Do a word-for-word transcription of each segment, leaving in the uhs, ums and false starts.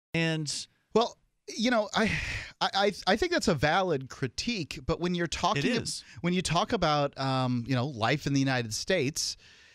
And well, you know, I, I, I think that's a valid critique. But when you're talking, it is. when you talk about, um, you know, life in the United States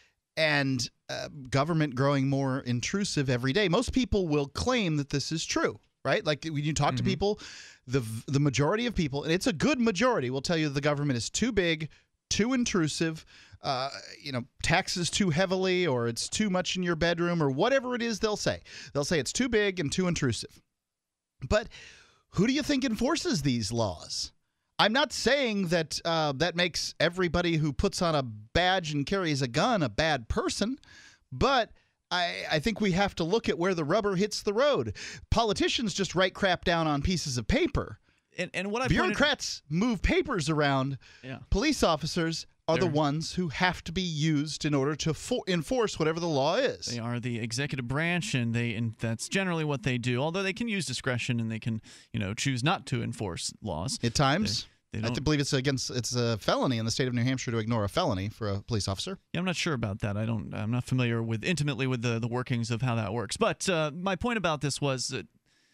and uh, government growing more intrusive every day, most people will claim that this is true, right? Like when you talk Mm-hmm. to people, the the majority of people, and it's a good majority, will tell you the government is too big, too intrusive, uh, you know, taxes too heavily, or it's too much in your bedroom, or whatever it is they'll say. They'll say it's too big and too intrusive. But who do you think enforces these laws? I'm not saying that uh, that makes everybody who puts on a badge and carries a gun a bad person, but I, I think we have to look at where the rubber hits the road. Politicians just write crap down on pieces of paper. And, and what I Bureaucrats pointed, move papers around. Yeah. Police officers are They're, the ones who have to be used in order to for, enforce whatever the law is. They are the executive branch, and they and that's generally what they do. Although they can use discretion and they can, you know, choose not to enforce laws At times. They, they I don't, believe it's against it's a felony in the state of New Hampshire to ignore a felony for a police officer. Yeah, I'm not sure about that. I don't. I'm not familiar with intimately with the the workings of how that works. But uh, my point about this was that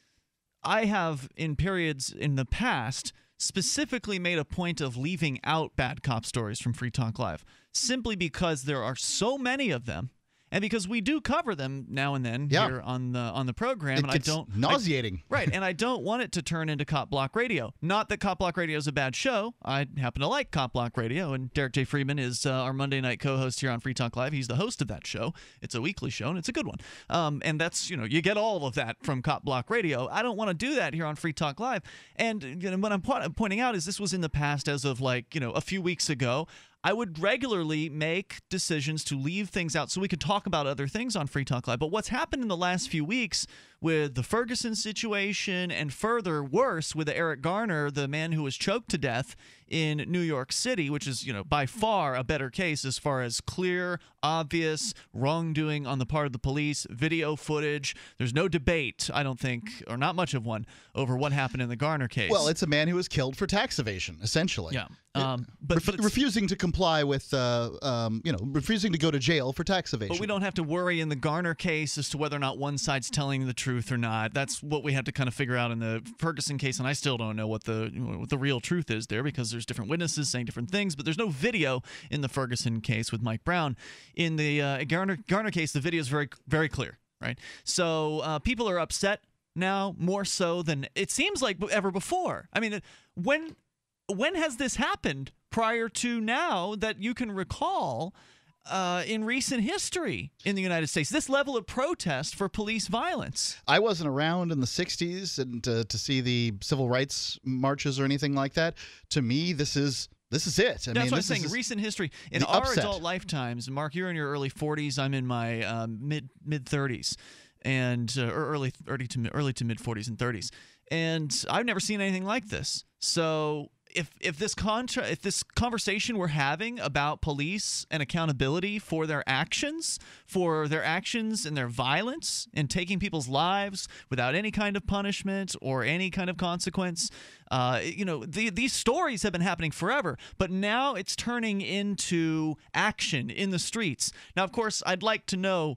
I have, in periods in the past, specifically made a point of leaving out bad cop stories from Free Talk Live, simply because there are so many of them, and because we do cover them now and then Yeah. here on the on the program. It and gets I don't nauseating. I, right, and I don't want it to turn into Cop Block Radio. Not that Cop Block Radio is a bad show. I happen to like Cop Block Radio, and Derek J. Freeman is uh, our Monday night co-host here on Free Talk Live. He's the host of that show. It's a weekly show, and it's a good one. Um, and that's, you know, you get all of that from Cop Block Radio. I don't want to do that here on Free Talk Live. And you know, what I'm po- pointing out is this was in the past, as of like, you know, a few weeks ago. I would regularly make decisions to leave things out so we could talk about other things on Free Talk Live. But what's happened in the last few weeks with the Ferguson situation, and further worse with Eric Garner, the man who was choked to death in New York City, which is, you know, by far a better case as far as clear, obvious wrongdoing on the part of the police, video footage. There's no debate, I don't think, or not much of one, over what happened in the Garner case. Well, it's a man who was killed for tax evasion, essentially. Yeah. Um, but, Ref- but it's- refusing to comply with, uh, um, you know, refusing to go to jail for tax evasion. But we don't have to worry in the Garner case as to whether or not one side's telling the truth or not. That's what we have to kind of figure out in the Ferguson case, and I still don't know what the what the real truth is there, because there's different witnesses saying different things. But there's no video in the Ferguson case with Mike Brown. In the uh, Garner Garner case, the video is very very clear, right? So uh, people are upset now more so than it seems like ever before. I mean, when when has this happened prior to now that you can recall? Uh, in recent history in the United States, this level of protest for police violence. I wasn't around in the sixties and to, to see the civil rights marches or anything like that. To me, this is this is it. I That's mean, what I'm this saying. is Recent history in the our upset. adult lifetimes. Mark, you're in your early forties. I'm in my um, mid mid thirties, and uh, or early early to early to mid forties and thirties. And I've never seen anything like this. So if if this contra- if this conversation we're having about police and accountability for their actions, for their actions and their violence and taking people's lives without any kind of punishment or any kind of consequence, uh, you know, the, these stories have been happening forever, but now it's turning into action in the streets. Now, of course, I'd like to know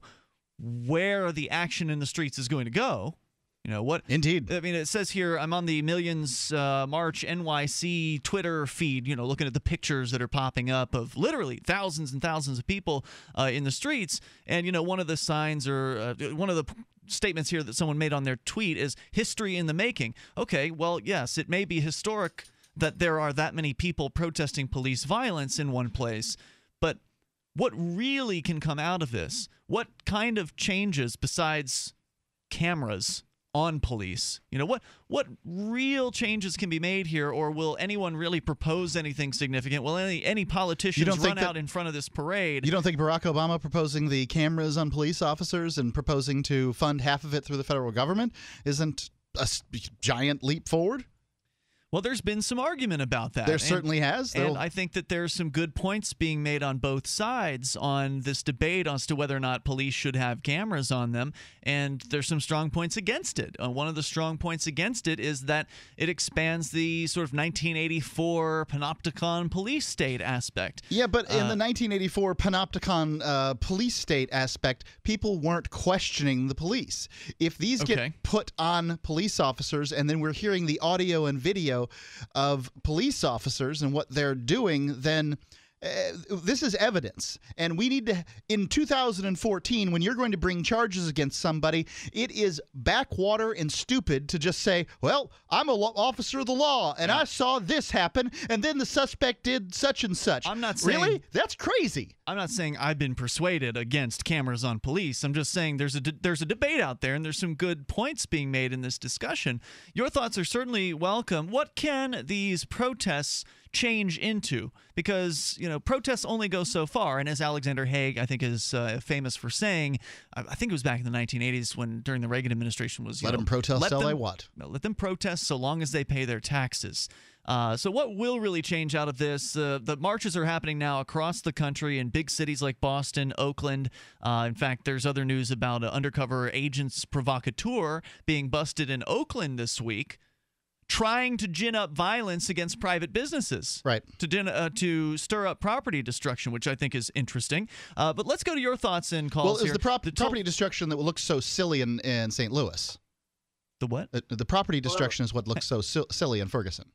where the action in the streets is going to go. You know what? Indeed. I mean, it says here, I'm on the Millions uh, March N Y C Twitter feed, you know, looking at the pictures that are popping up of literally thousands and thousands of people uh, in the streets. And, you know, one of the signs or uh, one of the statements here that someone made on their tweet is history in the making. Okay, well, yes, it may be historic that there are that many people protesting police violence in one place, but what really can come out of this? What kind of changes besides cameras on police? You know, what what real changes can be made here, or will anyone really propose anything significant? Will any any politicians don't think run that- out in front of this parade? You don't think Barack Obama proposing the cameras on police officers and proposing to fund half of it through the federal government isn't a s- giant leap forward? Well, there's been some argument about that. There and, certainly has. And I think that there's some good points being made on both sides on this debate as to whether or not police should have cameras on them. And there's some strong points against it. Uh, one of the strong points against it is that it expands the sort of nineteen eighty-four panopticon police state aspect. Yeah, but in Uh, the nineteen eighty-four panopticon uh, police state aspect, people weren't questioning the police. If these Okay. get put on police officers and then we're hearing the audio and video of police officers and what they're doing, then uh, this is evidence. And we need to, in two thousand fourteen, when you're going to bring charges against somebody, it is backwater and stupid to just say, well, I'm a lo- officer of the law, and Yeah. I saw this happen, and then the suspect did such and such. I'm not saying- Really? That's crazy. I'm not saying I've been persuaded against cameras on police. I'm just saying there's a de- there's a debate out there, and there's some good points being made in this discussion. Your thoughts are certainly welcome. What can these protests change into? Because, you know, protests only go so far, and as Alexander Haig, I think, is uh, famous for saying, I, I think it was back in the nineteen eighties when during the Reagan administration was, you Let know, them protest let all them, they want. no, let them protest so long as they pay their taxes. Uh, so what will really change out of this? Uh, the marches are happening now across the country in big cities like Boston, Oakland. Uh, in fact, there's other news about an undercover agents provocateur being busted in Oakland this week, trying to gin up violence against private businesses, Right. To din- uh, to stir up property destruction, which I think is interesting. Uh, but let's go to your thoughts and calls Well, it was here. the, prop- The to- property destruction that looks so silly in, in Saint Louis. the what? The, the property destruction is what looks so sil- silly in Ferguson.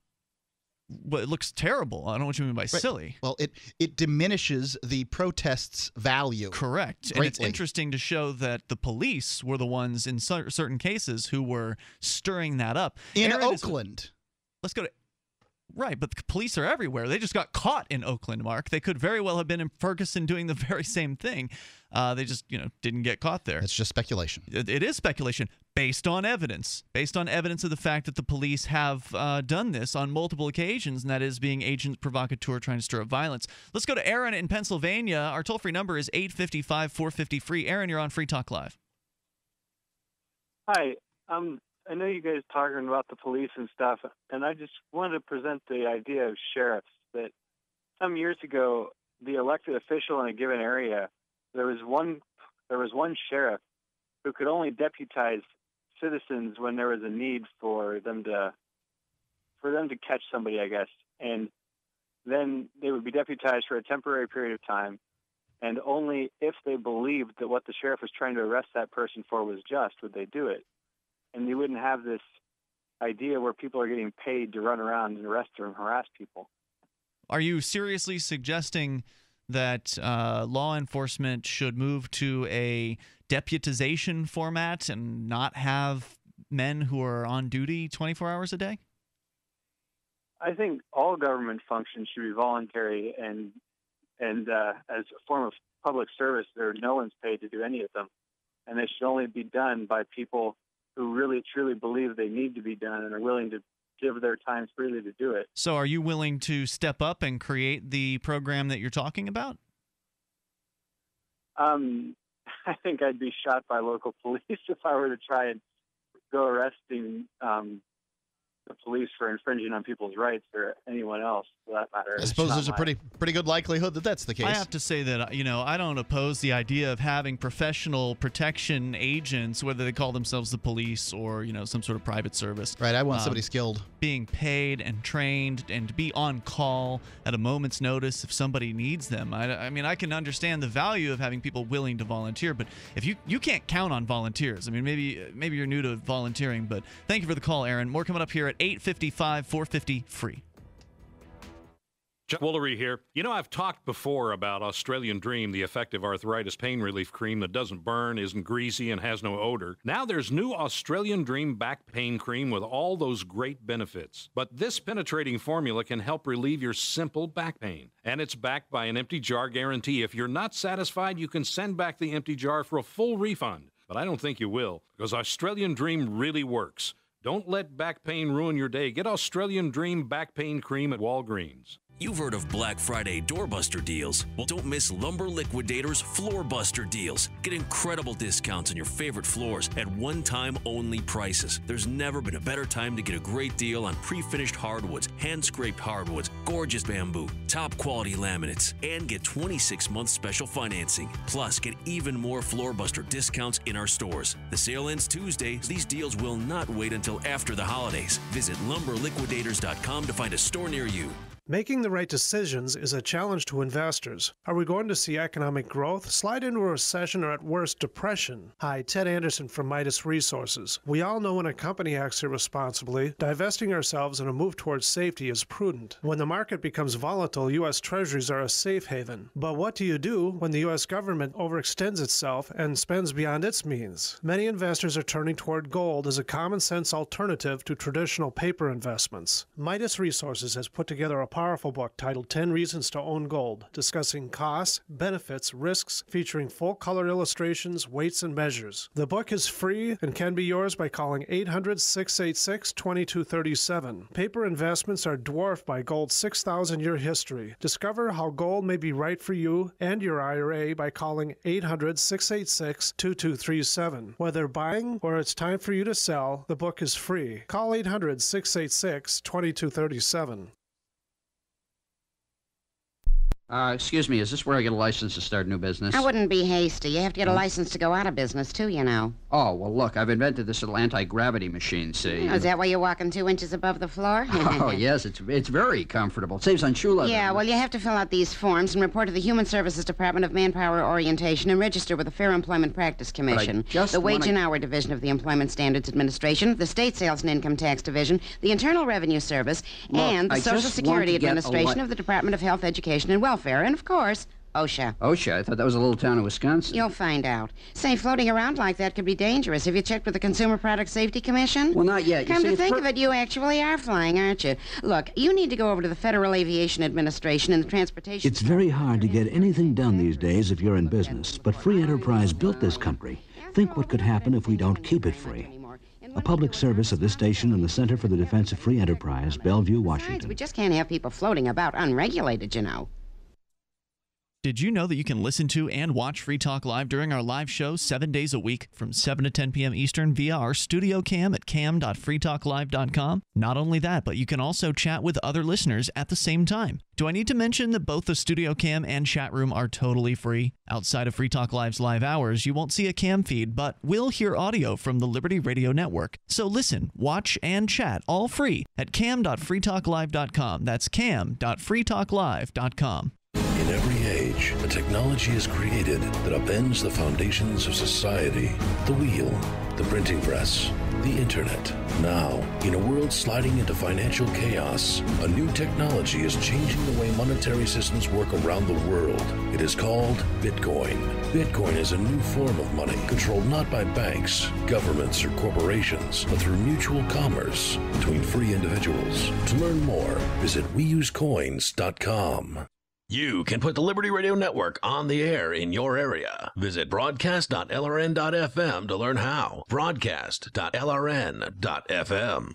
Well, it looks terrible. I don't know what you mean by Right. silly. Well, it it diminishes the protest's value. Correct. And it's Greatly. interesting to show that the police were the ones in cer- certain cases who were stirring that up. In Aaron is- Oakland. let's go to. Right, but the police are everywhere. They just got caught in Oakland, Mark. They could very well have been in Ferguson doing the very same thing. Uh, they just, you know, didn't get caught there. It's just speculation. It, it is speculation based on evidence, based on evidence of the fact that the police have uh, done this on multiple occasions, and that is being agents provocateur trying to stir up violence. Let's go to Aaron in Pennsylvania. Our toll-free number is eight five five, four five zero, free. Aaron, you're on Free Talk Live. Hi. Um, I know you guys talking about the police and stuff, and I just wanted to present the idea of sheriffs. That some years ago, the elected official in a given area, there was one, there was one sheriff who could only deputize citizens when there was a need for them to, for them to catch somebody, I guess, and then they would be deputized for a temporary period of time, and only if they believed that what the sheriff was trying to arrest that person for was just would they do it. And you wouldn't have this idea where people are getting paid to run around and arrest and harass people. Are you seriously suggesting that uh, law enforcement should move to a deputization format and not have men who are on duty twenty-four hours a day? I think all government functions should be voluntary, and and uh, as a form of public service, there no one's paid to do any of them, and they should only be done by people who really truly believe they need to be done and are willing to give their time freely to do it. So are you willing to step up and create the program that you're talking about? Um, I think I'd be shot by local police if I were to try and go arresting um, the police for infringing on people's rights or anyone else, for that matter. I It's suppose not there's a my- pretty pretty good likelihood that that's the case. I have to say that, you know, I don't oppose the idea of having professional protection agents, whether they call themselves the police or, you know, some sort of private service. Right, I want Um, somebody skilled. Being paid and trained and to be on call at a moment's notice if somebody needs them. I, I mean, I can understand the value of having people willing to volunteer, but if you you can't count on volunteers. I mean, maybe maybe you're new to volunteering, but thank you for the call, Aaron. More coming up here at eight five five, four five zero, free. Chuck Woolery here. You know, I've talked before about Australian Dream, the effective arthritis pain relief cream that doesn't burn, isn't greasy, and has no odor. Now there's new Australian Dream back pain cream with all those great benefits. But this penetrating formula can help relieve your simple back pain. And it's backed by an empty jar guarantee. If you're not satisfied, you can send back the empty jar for a full refund. But I don't think you will, because Australian Dream really works. Don't let back pain ruin your day. Get Australian Dream back pain cream at Walgreens. You've heard of Black Friday doorbuster deals. Well, don't miss Lumber Liquidators Floorbuster deals. Get incredible discounts on your favorite floors at one-time only prices. There's never been a better time to get a great deal on pre-finished hardwoods, hand-scraped hardwoods, gorgeous bamboo, top-quality laminates, and get twenty-six month special financing. Plus, get even more Floorbuster discounts in our stores. The sale ends Tuesday. These deals will not wait until after the holidays. Visit lumber liquidators dot com to find a store near you. Making the right decisions is a challenge to investors. Are we going to see economic growth, slide into a recession, or at worst, depression? Hi, Ted Anderson from Midas Resources. We all know when a company acts irresponsibly, divesting ourselves in a move towards safety is prudent. When the market becomes volatile, U S Treasuries are a safe haven. But what do you do when the U S government overextends itself and spends beyond its means? Many investors are turning toward gold as a common-sense alternative to traditional paper investments. Midas Resources has put together a powerful book titled ten Reasons to Own Gold, discussing costs, benefits, risks, featuring full-color illustrations, weights, and measures. The book is free and can be yours by calling eight hundred, six eight six, two two three seven. Paper investments are dwarfed by gold's six thousand year history. Discover how gold may be right for you and your I R A by calling eight hundred, six eight six, two two three seven. Whether buying or it's time for you to sell, the book is free. Call eight hundred, six eight six, two two three seven. Uh, excuse me, is this where I get a license to start a new business? I wouldn't be hasty. You have to get a license to go out of business, too, you know. Oh, well, look, I've invented this little anti-gravity machine, see? Oh, is that why you're walking two inches above the floor? Oh, yes, it's it's very comfortable. It saves on shoe leather. Yeah, well, you have to fill out these forms and report to the Human Services Department of Manpower Orientation and register with the Fair Employment Practice Commission, just the Wage wanna... and Hour Division of the Employment Standards Administration, the State Sales and Income Tax Division, the Internal Revenue Service, Look, and the I Social just Security want to get a Administration li- of the Department of Health, Education, and Welfare, and, of course, OSHA. OSHA? I thought that was a little town in Wisconsin. You'll find out. Say, floating around like that could be dangerous. Have you checked with the Consumer Product Safety Commission? Well, not yet. You Come see, to it's think per- of it, you actually are flying, aren't you? Look, you need to go over to the Federal Aviation Administration and the Transportation... It's very hard to get anything done these days if you're in business, but free enterprise built this country. Think what could happen if we don't keep it free. A public service of this station and the Center for the Defense of Free Enterprise, Bellevue, Washington. Besides, we just can't have people floating about unregulated, you know. Did you know that you can listen to and watch Free Talk Live during our live show seven days a week from seven to ten p.m. Eastern via our studio cam at cam dot free talk live dot com? Not only that, but you can also chat with other listeners at the same time. Do I need to mention that both the studio cam and chat room are totally free? Outside of Free Talk Live's live hours, you won't see a cam feed, but will hear audio from the Liberty Radio Network. So listen, watch, and chat all free at cam dot free talk live dot com. That's cam dot free talk live dot com. In every age, a technology is created that upends the foundations of society. The wheel, the printing press, the internet. Now, in a world sliding into financial chaos, a new technology is changing the way monetary systems work around the world. It is called Bitcoin. Bitcoin is a new form of money controlled not by banks, governments, or corporations, but through mutual commerce between free individuals. To learn more, visit we use coins dot com. You can put the Liberty Radio Network on the air in your area. Visit broadcast dot L R N dot F M to learn how. broadcast dot L R N dot F M.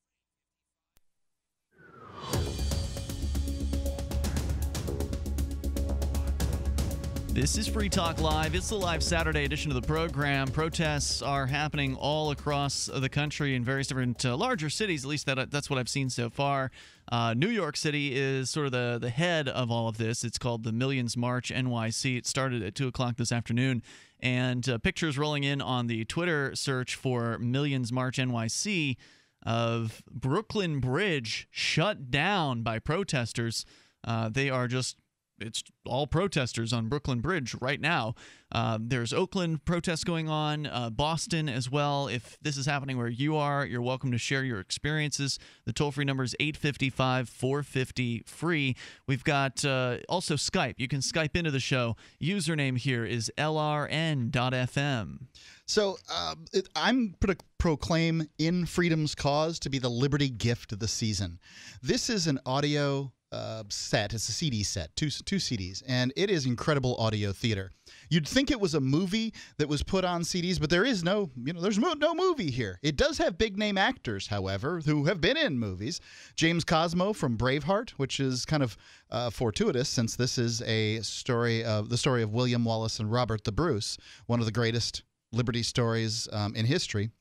This is Free Talk Live. It's the live Saturday edition of the program. Protests are happening all across the country in various different uh, larger cities. At least that that's what I've seen so far. Uh, New York City is sort of the, the head of all of this. It's called the Millions March N Y C. It started at two o'clock this afternoon. And uh, pictures rolling in on the Twitter search for Millions March N Y C of Brooklyn Bridge shut down by protesters. Uh, they are just... It's all protesters on Brooklyn Bridge right now. Uh, there's Oakland protests going on, uh, Boston as well. If this is happening where you are, you're welcome to share your experiences. The toll-free number is eight five five, four five zero, free. We've got uh, also Skype. You can Skype into the show. Username here is L R N dot F M. So uh, it, I'm going to proclaim In Freedom's Cause to be the Liberty gift of the season. This is an audio uh, set. It's a C D set, two two C Ds, and it is incredible audio theater. You'd think it was a movie that was put on C Ds, but there is no, you know, there's no, no movie here. It does have big name actors, however, who have been in movies. James Cosmo from Braveheart, which is kind of uh, fortuitous since this is a story of the story of William Wallace and Robert the Bruce, one of the greatest Liberty stories um, in history.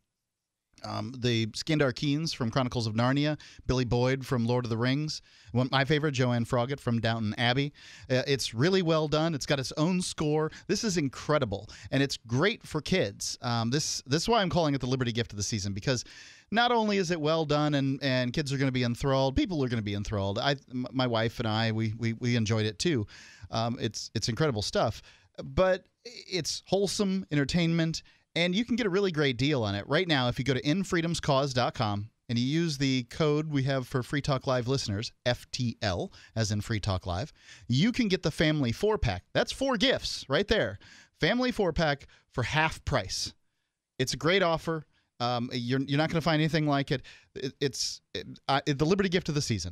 Um, the Skandar Keynes from Chronicles of Narnia, Billy Boyd from Lord of the Rings, one, my favorite, Joanne Froggatt from Downton Abbey. Uh, it's really well done. It's got its own score. This is incredible, and it's great for kids. Um, this this is why I'm calling it the Liberty Gift of the Season, because not only is it well done and, and kids are going to be enthralled, people are going to be enthralled. I, my wife and I, we we, we enjoyed it too. Um, it's it's incredible stuff, but it's wholesome entertainment. And you can get a really great deal on it. Right now, if you go to in freedoms cause dot com and you use the code we have for Free Talk Live listeners, F T L, as in Free Talk Live, you can get the family four-pack. That's four gifts right there. Family four-pack for half price. It's a great offer. Um, you're, you're not going to find anything like it. it it's it, uh, the Liberty Gift of the Season.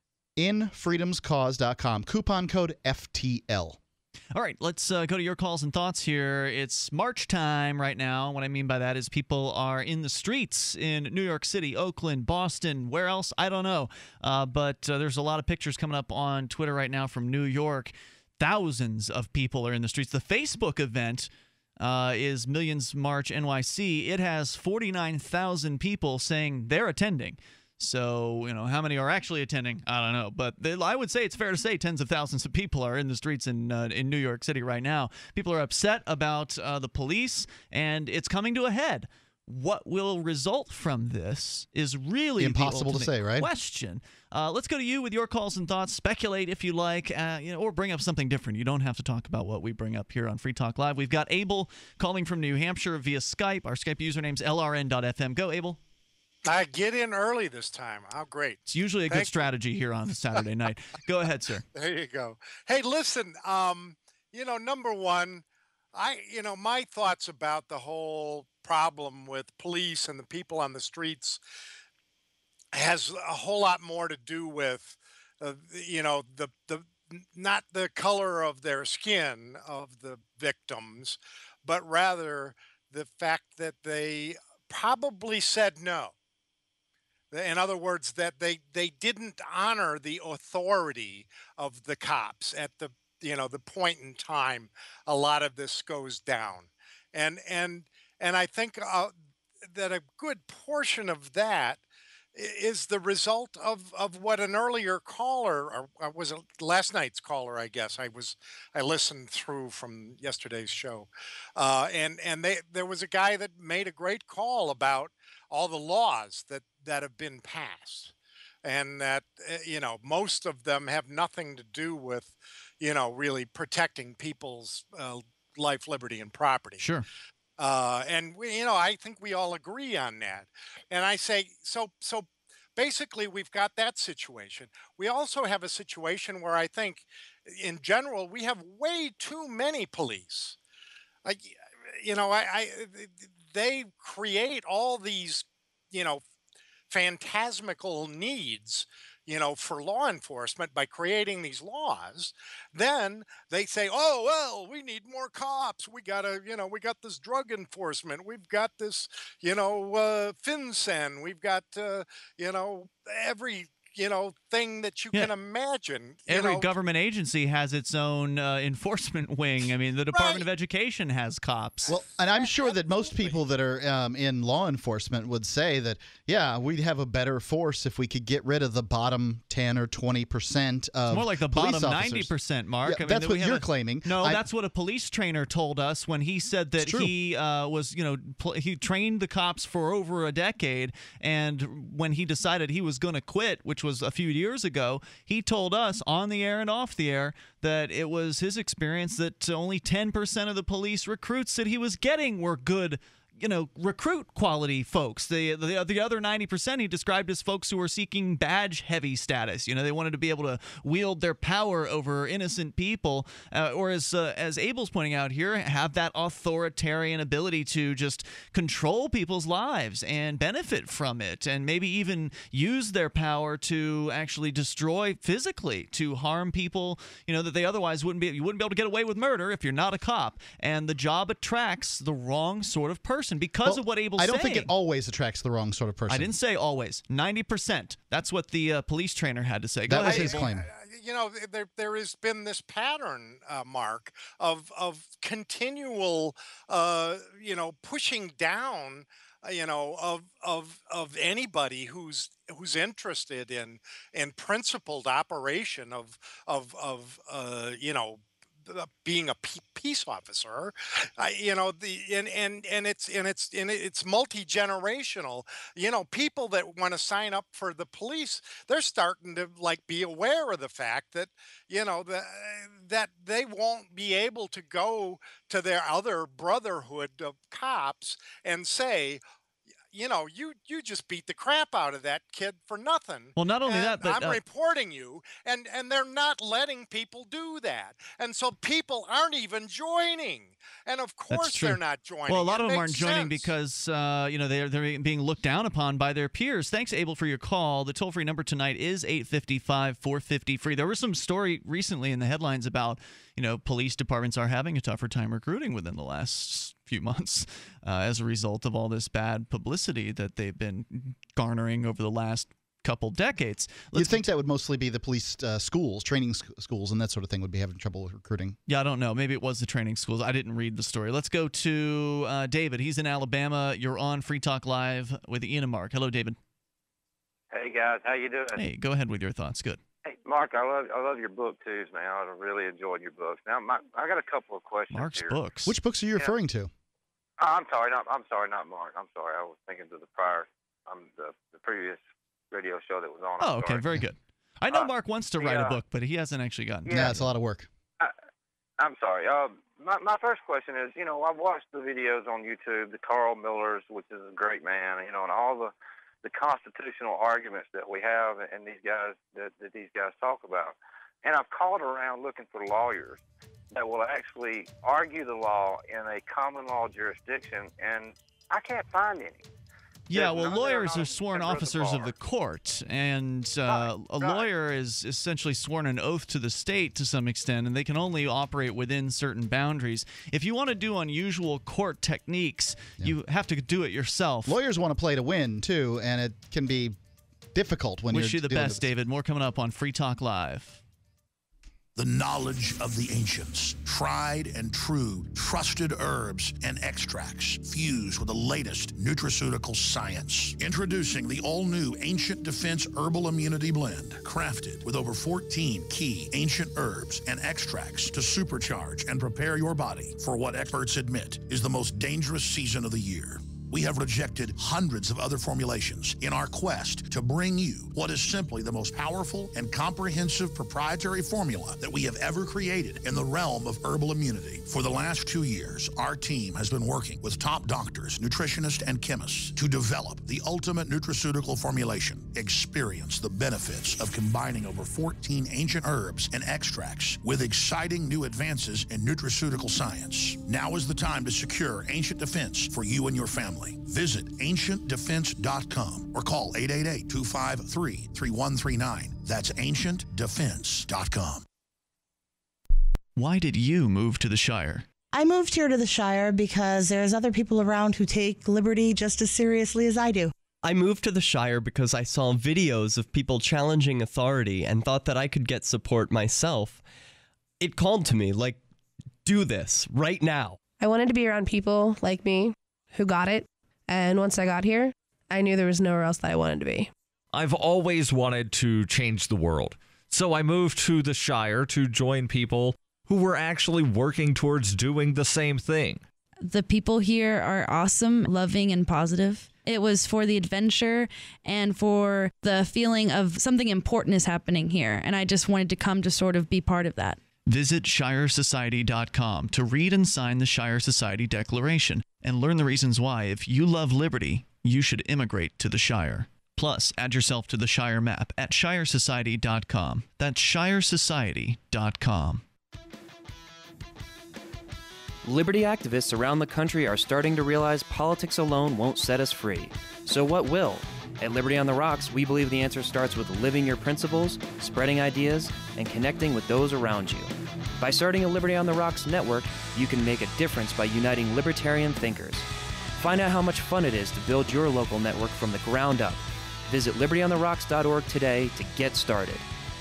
in freedoms cause dot com. Coupon code F T L. All right, let's uh, go to your calls and thoughts here. It's March time right now. What I mean by that is people are in the streets in New York City, Oakland, Boston, where else? I don't know. Uh, but uh, there's a lot of pictures coming up on Twitter right now from New York. Thousands of people are in the streets. The Facebook event uh, is Millions March N Y C. It has forty-nine thousand people saying they're attending. So, you know, how many are actually attending? I don't know. But they, I would say it's fair to say tens of thousands of people are in the streets in uh, in New York City right now. People are upset about uh, the police, and it's coming to a head. What will result from this is really impossible to say, right? Question. Uh, let's go to you with your calls and thoughts. Speculate if you like, uh, you know, or bring up something different. You don't have to talk about what we bring up here on Free Talk Live. We've got Abel calling from New Hampshire via Skype. Our Skype username's L R N dot F M. Go, Abel. I get in early this time. How great. It's usually a Thank good strategy you. here on a Saturday night. Go ahead, sir. There you go. Hey, listen, um, you know, number one, I, you know, my thoughts about the whole problem with police and the people on the streets has a whole lot more to do with, uh, you know, the, the, not the color of their skin of the victims, but rather the fact that they probably said no. In other words, that they, they didn't honor the authority of the cops at the, you know, the point in time a lot of this goes down. And and and I think uh, that a good portion of that is the result of, of what an earlier caller, or was it last night's caller, I guess. I was I listened through from yesterday's show. Uh, and and they, there was a guy that made a great call about all the laws that, that have been passed. And that, you know, most of them have nothing to do with, you know, really protecting people's uh, life, liberty, and property. Sure. Uh, and we, you know, I think we all agree on that. And I say, so, so basically we've got that situation. We also have a situation where I think in general, we have way too many police. Like, you know, I, I they create all these, you know, phantasmical needs, you know, for law enforcement by creating these laws. Then they say, oh, well, we need more cops. We got to, you know, we got this drug enforcement. We've got this, you know, uh, FinCEN. We've got, uh, you know, every, you know, thing that you Yeah. can imagine. you Every know. government agency has its own uh, enforcement wing. I mean, the Department of Education has cops. Well, and I'm sure that most people that are um, in law enforcement would say that, yeah, we'd have a better force if we could get rid of the bottom ten or twenty percent of It's more like the police bottom officers. ninety percent, Mark. Yeah, I mean, that's that what we have you're a- claiming. No, I- that's what a police trainer told us when he said that true. he uh, was, you know, pl- he trained the cops for over a decade, and when he decided he was going to quit, which was a few years ago, he told us on the air and off the air that it was his experience that only ten percent of the police recruits that he was getting were good you know, recruit quality folks. The, the the other ninety percent he described as folks who were seeking badge-heavy status. You know, they wanted to be able to wield their power over innocent people, uh, or as uh, as Abel's pointing out here, have that authoritarian ability to just control people's lives and benefit from it, and maybe even use their power to actually destroy physically, to harm people, you know, that they otherwise wouldn't be. You wouldn't be able to get away with murder if you're not a cop. And the job attracts the wrong sort of person because well, of what Abel's saying. I don't think it always attracts the wrong sort of person. I didn't say always. ninety percent. That's what the uh, police trainer had to say. Go Go that was ahead, his Abel. claim. You know, there there has been this pattern, uh, Mark, of of continual, uh, you know, pushing down, uh, you know, of of of anybody who's who's interested in in principled operation of of of uh, you know. being a peace officer, uh, you know, the and and and it's and it's and it's multi-generational. You know, people that want to sign up for the police, they're starting to like be aware of the fact that, you know, that that they won't be able to go to their other brotherhood of cops and say, you know, you you just beat the crap out of that kid for nothing. Well, not only and that, but I'm uh, reporting you, and and they're not letting people do that, and so people aren't even joining. And of course they're not joining. Well, a lot it of them makes aren't joining sense. because uh, you know they're they're being looked down upon by their peers. Thanks, Abel, for your call. The toll-free number tonight is eight five five, four five zero, free. There was some story recently in the headlines about, you know, police departments are having a tougher time recruiting within the last few months uh, as a result of all this bad publicity that they've been garnering over the last couple decades. Let's You'd think that would mostly be the police uh, schools, training sc- schools, and that sort of thing would be having trouble with recruiting. Yeah, I don't know. Maybe it was the training schools. I didn't read the story. Let's go to uh, David. He's in Alabama. You're on Free Talk Live with Ian and Mark. Hello, David. Hey guys, how you doing? Hey, go ahead with your thoughts. Good. Hey, Mark, I love I love your book too, man. I really enjoyed your books. Now, my, I got a couple of questions. Mark's here. books. Which books are you Yeah. referring to? Oh, I'm sorry, not I'm sorry, not Mark. I'm sorry. I was thinking to the prior, um, the the previous radio show that was on. I'm Oh, okay. sorry. Very good. I know Uh, Mark wants to write yeah. a book, but he hasn't actually gotten to Yeah, it. it's a lot of work. I, I'm sorry. Um, my my first question is, you know, I've watched the videos on YouTube, the Carl Millers, which is a great man, you know, and all the the constitutional arguments that we have, and these guys that, that these guys talk about. And I've called around looking for lawyers that will actually argue the law in a common law jurisdiction, and I can't find any. Yeah, There's well, none that lawyers not are sworn member of the officers of bar. the court, and uh, a right. lawyer is essentially sworn an oath to the state to some extent, and they can only operate within certain boundaries. If you want to do unusual court techniques, you have to do it yourself. Lawyers want to play to win, too, and it can be difficult when Wish you're you the dealing best, with- David. More coming up on Free Talk Live. The knowledge of the ancients, tried and true, trusted herbs and extracts fused with the latest nutraceutical science. Introducing the all-new Ancient Defense Herbal Immunity Blend, crafted with over fourteen key ancient herbs and extracts to supercharge and prepare your body for what experts admit is the most dangerous season of the year. We have rejected hundreds of other formulations in our quest to bring you what is simply the most powerful and comprehensive proprietary formula that we have ever created in the realm of herbal immunity. For the last two years, our team has been working with top doctors, nutritionists, and chemists to develop the ultimate nutraceutical formulation. Experience the benefits of combining over fourteen ancient herbs and extracts with exciting new advances in nutraceutical science. Now is the time to secure Ancient Defense for you and your family. Visit ancient defense dot com or call eight eight eight, two five three, three one three nine. That's ancient defense dot com. Why did you move to the Shire? I moved here to the Shire because there's other people around who take liberty just as seriously as I do. I moved to the Shire because I saw videos of people challenging authority and thought that I could get support myself. It called to me, like, do this right now. I wanted to be around people like me who got it. And once I got here, I knew there was nowhere else that I wanted to be. I've always wanted to change the world. So I moved to the Shire to join people who were actually working towards doing the same thing. The people here are awesome, loving, and positive. It was for the adventure and for the feeling of something important is happening here. And I just wanted to come to sort of be part of that. Visit Shire Society dot com to read and sign the Shire Society Declaration and learn the reasons why, if you love liberty, you should immigrate to the Shire. Plus, add yourself to the Shire map at Shire Society dot com. That's Shire Society dot com. Liberty activists around the country are starting to realize politics alone won't set us free. So what will? At Liberty on the Rocks, we believe the answer starts with living your principles, spreading ideas, and connecting with those around you. By starting a Liberty on the Rocks network, you can make a difference by uniting libertarian thinkers. Find out how much fun it is to build your local network from the ground up. Visit liberty on the rocks dot org today to get started.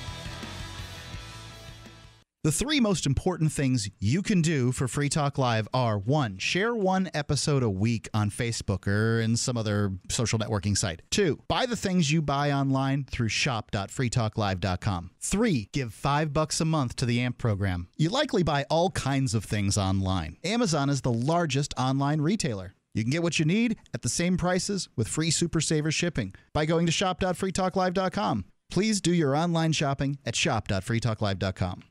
The three most important things you can do for Free Talk Live are, one, share one episode a week on Facebook or in some other social networking site. Two, buy the things you buy online through shop dot free talk live dot com. Three, give five bucks a month to the A M P program. You likely buy all kinds of things online. Amazon is the largest online retailer. You can get what you need at the same prices with free Super Saver shipping by going to shop dot free talk live dot com. Please do your online shopping at shop dot free talk live dot com.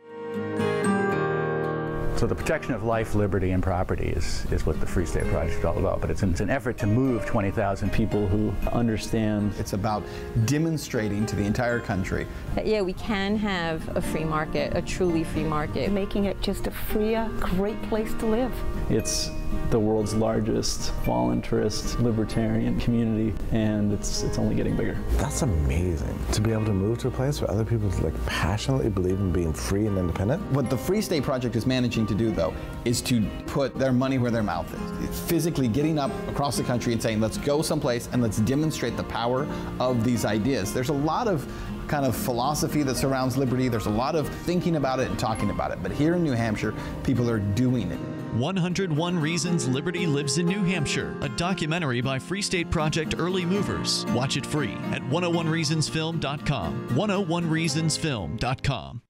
So the protection of life, liberty, and property is, is what the Free State Project is all about. But it's an, it's an effort to move twenty thousand people who understand. It's about demonstrating to the entire country that, yeah, we can have a free market, a truly free market. Making it just a freer, great place to live. It's the world's largest voluntarist libertarian community, and it's it's only getting bigger. That's amazing, to be able to move to a place where other people like passionately believe in being free and independent. What the Free State Project is managing to do, though, is to put their money where their mouth is. It's physically getting up across the country and saying, let's go someplace and let's demonstrate the power of these ideas. There's a lot of kind of philosophy that surrounds liberty. There's a lot of thinking about it and talking about it. But here in New Hampshire, people are doing it. one hundred one Reasons Liberty Lives in New Hampshire, a documentary by Free State Project Early Movers. Watch it free at one oh one reasons film dot com. one oh one reasons film dot com.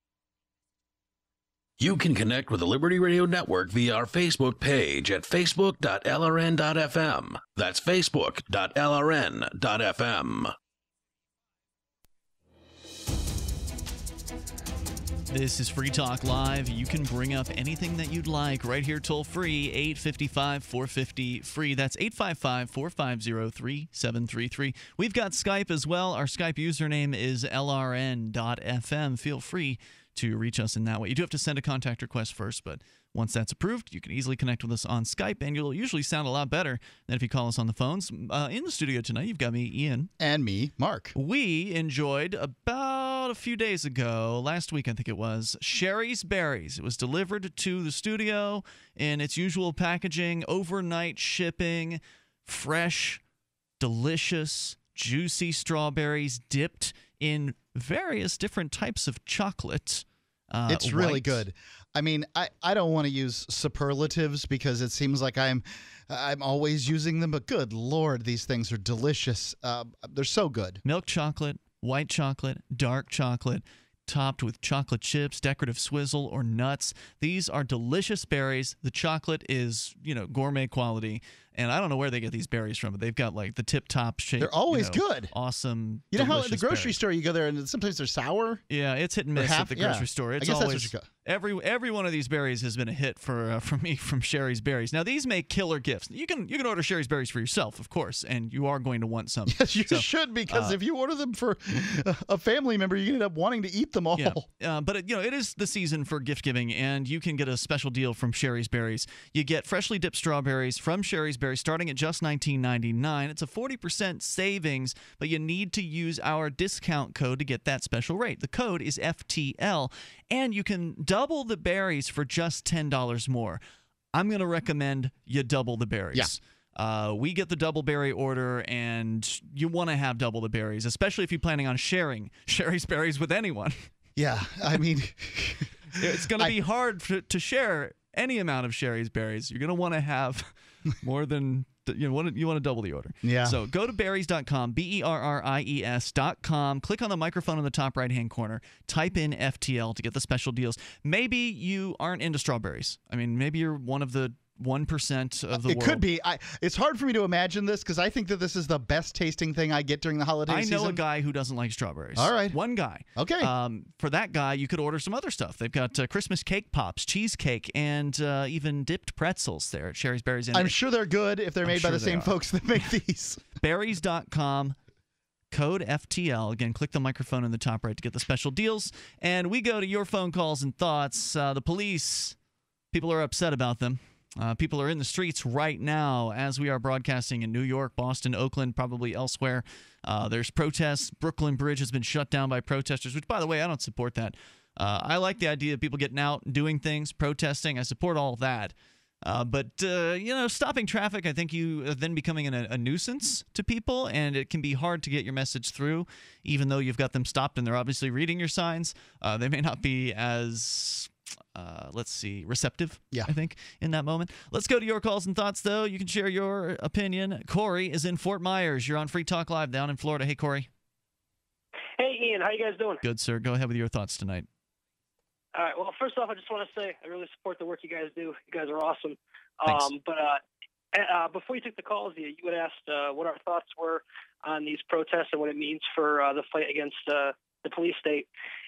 You can connect with the Liberty Radio Network via our Facebook page at facebook dot l r n dot f m. That's facebook dot l r n dot f m. This is Free Talk Live. You can bring up anything that you'd like right here toll free, eight five five, four five zero, free. That's eight five five, four five zero, three seven three three. We've got Skype as well. Our Skype username is l r n dot f m. Feel free to reach us in that way. You do have to send a contact request first, but once that's approved, you can easily connect with us on Skype, and you'll usually sound a lot better than if you call us on the phones. Uh, in the studio tonight, you've got me, Ian. And me, Mark. We enjoyed about a few days ago, last week I think it was, Sherry's Berries. It was delivered to the studio in its usual packaging, overnight shipping, fresh, delicious, juicy strawberries dipped in various different types of chocolate. Uh, it's really white. good. I mean, I, I don't want to use superlatives because it seems like I'm I'm always using them, but good Lord, these things are delicious. Uh, they're so good. Milk chocolate, white chocolate, dark chocolate, topped with chocolate chips, decorative swizzle, or nuts. These are delicious berries. The chocolate is, you know, gourmet quality. And I don't know where they get these berries from, but they've got like the tip-top shape. They're always you know, good. Awesome. You know how at the grocery berries. store you go there and sometimes they're sour? Yeah, it's hit and miss half, at the grocery yeah. store. It's I guess always that's what you got. every every one of these berries has been a hit for uh, for me from Sherry's Berries. Now these make killer gifts. You can you can order Sherry's Berries for yourself, of course, and you are going to want some. Yes, you So, should, because uh, if you order them for a family member, you end up wanting to eat them all. Yeah, uh, but it, you know it is the season for gift giving, and you can get a special deal from Sherry's Berries. You get freshly dipped strawberries from Sherry's Berries, starting at just nineteen ninety-nine. It's a forty percent savings, but you need to use our discount code to get that special rate. The code is F T L, and you can double the berries for just ten dollars more. I'm going to recommend you double the berries. Yeah. Uh, we get the double berry order, and you want to have double the berries, especially if you're planning on sharing Sherry's Berries with anyone. Yeah, I mean, it's going to be hard for, to share any amount of Sherry's Berries. You're going to want to have more than you know, want to, you want to double the order. Yeah. So go to berries dot com, B E R R I E S dot com. Click on the microphone in the top right-hand corner. Type in F T L to get the special deals. Maybe you aren't into strawberries. I mean, maybe you're one of the one percent of the it world. could be. I, it's hard for me to imagine this because I think that this is the best tasting thing I get during the holiday I season. know a guy who doesn't like strawberries. All right. One guy. Okay. Um, for that guy, you could order some other stuff. They've got uh, Christmas cake pops, cheesecake, and uh, even dipped pretzels there at Sherry's Berries. And I'm sure they're good if they're I'm made by sure the they same are. folks that make these. berries dot com. Code F T L. Again, click the microphone in the top right to get the special deals. And we go to your phone calls and thoughts. Uh, the police, people are upset about them. Uh, people are in the streets right now as we are broadcasting in New York, Boston, Oakland, probably elsewhere. Uh, there's protests. Brooklyn Bridge has been shut down by protesters, which, by the way, I don't support that. Uh, I like the idea of people getting out and doing things, protesting. I support all of that. Uh, but, uh, you know, stopping traffic, I think you are then becoming an, a nuisance to people, and it can be hard to get your message through, even though you've got them stopped and they're obviously reading your signs. Uh, they may not be as, uh, let's see, receptive, yeah. I think, in that moment. Let's go to your calls and thoughts, though. You can share your opinion. Corey is in Fort Myers. You're on Free Talk Live down in Florida. Hey, Corey. Hey, Ian. How you guys doing? Good, sir. Go ahead with your thoughts tonight. All right. Well, first off, I just want to say I really support the work you guys do. You guys are awesome. Thanks. Um, but uh, uh, before you took the calls, you, you had asked uh, what our thoughts were on these protests and what it means for uh, the fight against uh, the police state.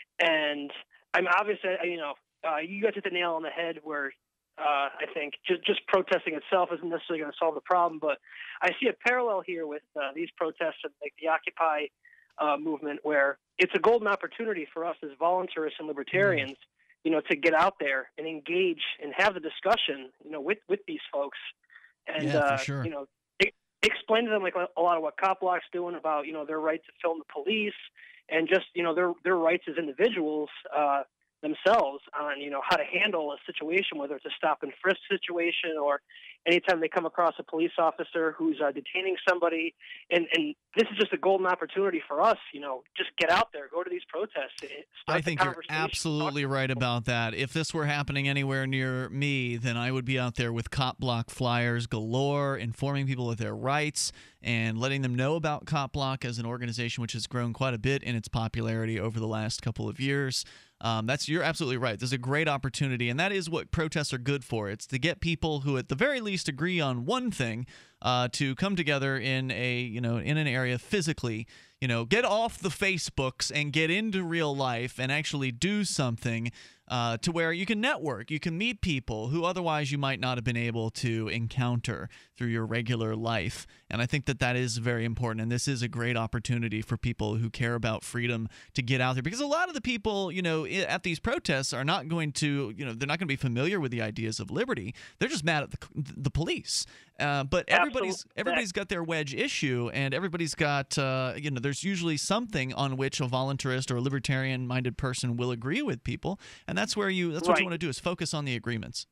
And I'm obviously, you know, uh, you guys hit the nail on the head where uh, I think just, just protesting itself isn't necessarily going to solve the problem. But I see a parallel here with uh, these protests and like the Occupy uh, movement, where it's a golden opportunity for us as voluntarists and libertarians, you know, to get out there and engage and have the discussion, you know, with, with these folks. And, Yeah, for uh, sure. you know, e- explain to them like a lot of what Cop Block's doing about, you know, their right to film the police and just, you know, their, their rights as individuals uh, themselves on, you know, how to handle a situation, whether it's a stop and frisk situation or anytime they come across a police officer who's uh, detaining somebody. And, and this is just a golden opportunity for us, you know, just get out there, go to these protests. Start I the think you're conversation. absolutely right about that. If this were happening anywhere near me, then I would be out there with Cop Block flyers galore, informing people of their rights and letting them know about Cop Block as an organization which has grown quite a bit in its popularity over the last couple of years. Um, that's you're absolutely right. There's a great opportunity, and that is what protests are good for. It's to get people who, at the very least, agree on one thing uh, to come together in a you know in an area physically. You know, get off the Facebooks and get into real life and actually do something uh, to where you can network, you can meet people who otherwise you might not have been able to encounter through your regular life. And I think that that is very important. And this is a great opportunity for people who care about freedom to get out there, because a lot of the people, you know, at these protests are not going to, you know, they're not going to be familiar with the ideas of liberty. They're just mad at the, the police. Uh, but everybody's Absolutely. everybody's got their wedge issue, and everybody's got uh, you know there's usually something on which a voluntarist or a libertarian-minded person will agree with people, and that's where you that's what you Right. want to do is focus on the agreements.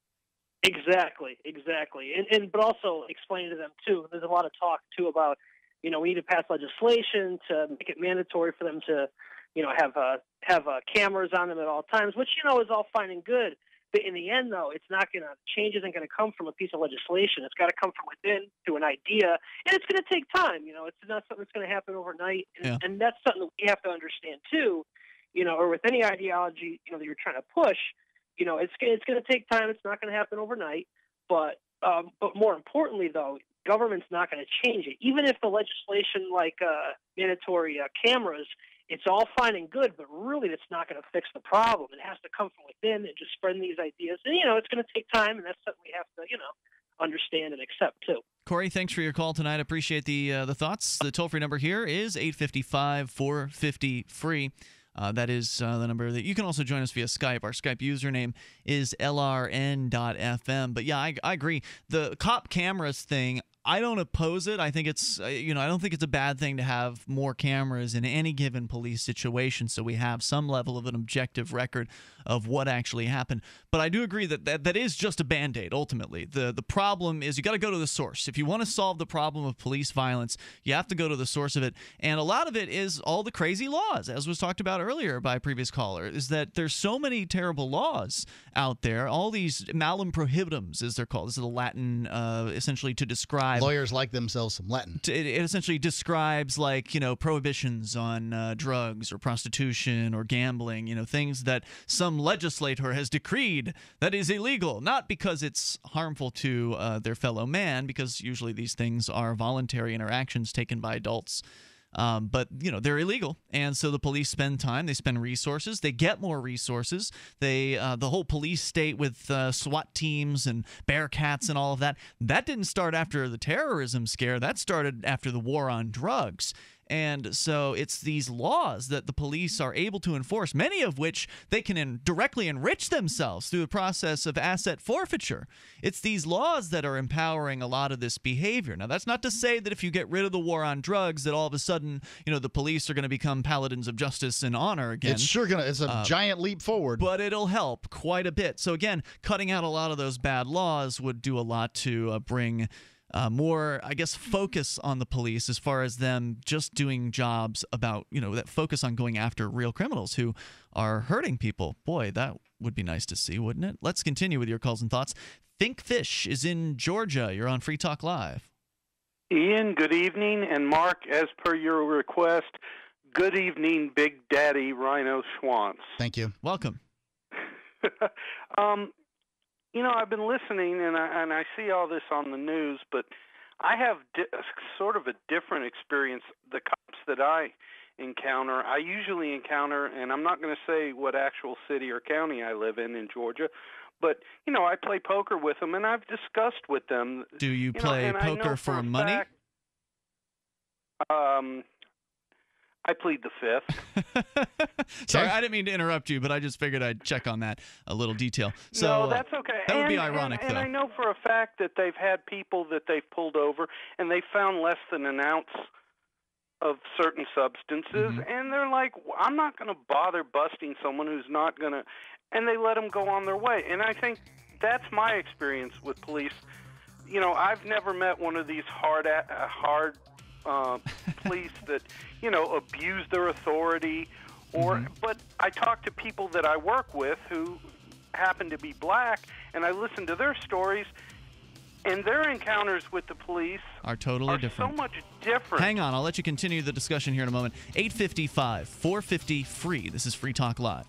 Exactly, exactly, and and but also explain to them too. There's a lot of talk too about, you know, we need to pass legislation to make it mandatory for them to, you know, have uh, have uh, cameras on them at all times, which you know is all fine and good. But in the end, though, it's not going to change. Isn't going to come from a piece of legislation. It's got to come from within through an idea, and it's going to take time. You know, it's not something that's going to happen overnight, and, Yeah. and that's something that we have to understand too. You know, or with any ideology, you know, that you're trying to push, you know, it's it's going to take time. It's not going to happen overnight. But um, but more importantly, though, government's not going to change it. Even if the legislation like uh, mandatory uh, cameras, it's all fine and good, but really that's not going to fix the problem. It has to come from within and just spreading these ideas. And, you know, it's going to take time, and that's something we have to, you know, understand and accept, too. Corey, thanks for your call tonight. Appreciate the uh, the thoughts. The toll-free number here is eight five five, four five zero, free. Uh, that is uh, the number that you can also join us via Skype. Our Skype username is L R N dot F M. But yeah, I, I agree. The cop cameras thing, I don't oppose it. I think it's, uh, you know, I don't think it's a bad thing to have more cameras in any given police situation, so we have some level of an objective record of what actually happened. But I do agree that that, that is just a Band-Aid, ultimately. The the problem is you got to go to the source. If you want to solve the problem of police violence, you have to go to the source of it. And a lot of it is all the crazy laws, as was talked about earlier by a previous caller, is that there's so many terrible laws out there, all these malum prohibitums, as they're called. This is the Latin, uh, essentially, to describe describe lawyers like themselves some Latin. It, it essentially describes like you know prohibitions on uh, drugs or prostitution or gambling. You know things that some legislator has decreed that is illegal, not because it's harmful to uh, their fellow man, because usually these things are voluntary interactions taken by adults. Um, but, you know, they're illegal. And so the police spend time, they spend resources, they get more resources. They uh, the whole police state with uh, SWAT teams and Bearcats and all of that, that didn't start after the terrorism scare. That started after the war on drugs. And so it's these laws that the police are able to enforce, many of which they can in directly enrich themselves through the process of asset forfeiture. It's these laws that are empowering a lot of this behavior. Now, that's not to say that if you get rid of the war on drugs, that all of a sudden, you know, the police are going to become paladins of justice and honor again. It's sure going to, it's a uh, giant leap forward. But it'll help quite a bit. So again, cutting out a lot of those bad laws would do a lot to uh, bring Uh, more, I guess, focus on the police as far as them just doing jobs about, you know, that focus on going after real criminals who are hurting people. Boy, that would be nice to see, wouldn't it? Let's continue with your calls and thoughts. Think Fish is in Georgia. You're on Free Talk Live. Ian, good evening. And Mark, as per your request, good evening, Big Daddy Rhino Schwantz. Thank you. Welcome. um, You know, I've been listening, and I, and I see all this on the news, but I have di- sort of a different experience. The cops that I encounter, I usually encounter, and I'm not going to say what actual city or county I live in in Georgia, but, you know, I play poker with them, and I've discussed with them. Do you, you play know, poker for, for money? Fact, um, I plead the fifth. Sorry, I didn't mean to interrupt you, but I just figured I'd check on that a little detail. So no, that's okay. Uh, that would and, be ironic, and, though. And I know for a fact that they've had people that they've pulled over, and they found less than an ounce of certain substances, Mm-hmm. and they're like, I'm not going to bother busting someone who's not going to, and they let them go on their way. And I think that's my experience with police. You know, I've never met one of these hard, uh, hard uh, police that, you know, abuse their authority. Or, Mm-hmm. but I talk to people that I work with who happen to be black, and I listen to their stories, and their encounters with the police are totally are different. so much different. Hang on, I'll let you continue the discussion here in a moment. eight five five, four five zero, free. This is Free Talk Live.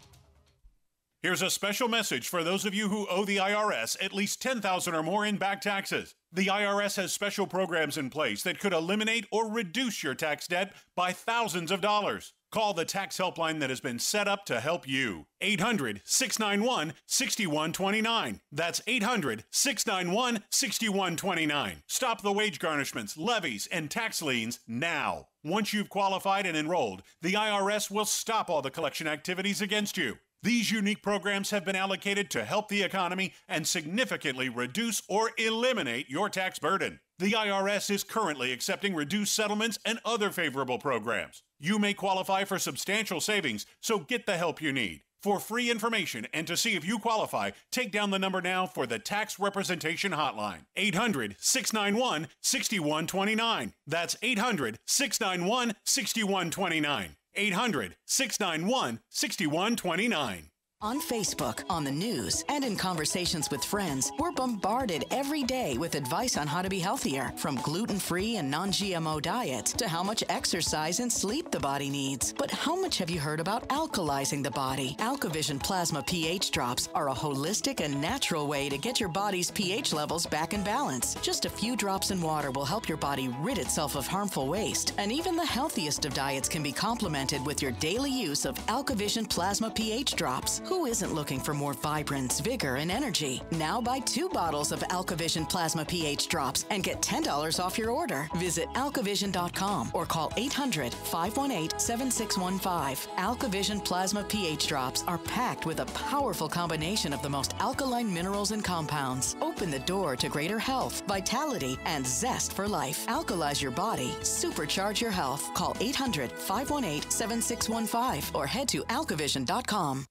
Here's a special message for those of you who owe the I R S at least ten thousand dollars or more in back taxes. The I R S has special programs in place that could eliminate or reduce your tax debt by thousands of dollars. Call the tax helpline that has been set up to help you. eight hundred, six nine one, six one two nine. That's eight hundred, six nine one, six one two nine. Stop the wage garnishments, levies, and tax liens now. Once you've qualified and enrolled, the I R S will stop all the collection activities against you. These unique programs have been allocated to help the economy and significantly reduce or eliminate your tax burden. The I R S is currently accepting reduced settlements and other favorable programs. You may qualify for substantial savings, so get the help you need. For free information and to see if you qualify, take down the number now for the Tax Representation Hotline. eight hundred, six nine one, six one two nine. That's eight hundred, six nine one, six one two nine. eight hundred, six nine one, six one two nine. On Facebook, on the news, and in conversations with friends, we're bombarded every day with advice on how to be healthier, from gluten-free and non-G M O diets to how much exercise and sleep the body needs. But how much have you heard about alkalizing the body? AlkaVision Plasma pH drops are a holistic and natural way to get your body's pH levels back in balance. Just a few drops in water will help your body rid itself of harmful waste, and even the healthiest of diets can be complemented with your daily use of AlkaVision Plasma pH drops. Who isn't looking for more vibrance, vigor, and energy? Now buy two bottles of AlkaVision Plasma pH drops and get ten dollars off your order. Visit alkavision dot com or call eight hundred, five one eight, seven six one five. AlkaVision Plasma pH drops are packed with a powerful combination of the most alkaline minerals and compounds. Open the door to greater health, vitality, and zest for life. Alkalize your body. Supercharge your health. Call eight hundred, five one eight, seven six one five or head to alkavision dot com.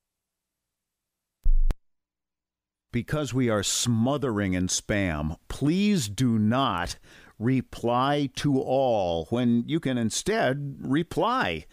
Because we are smothering in spam, please do not reply to all when you can instead reply.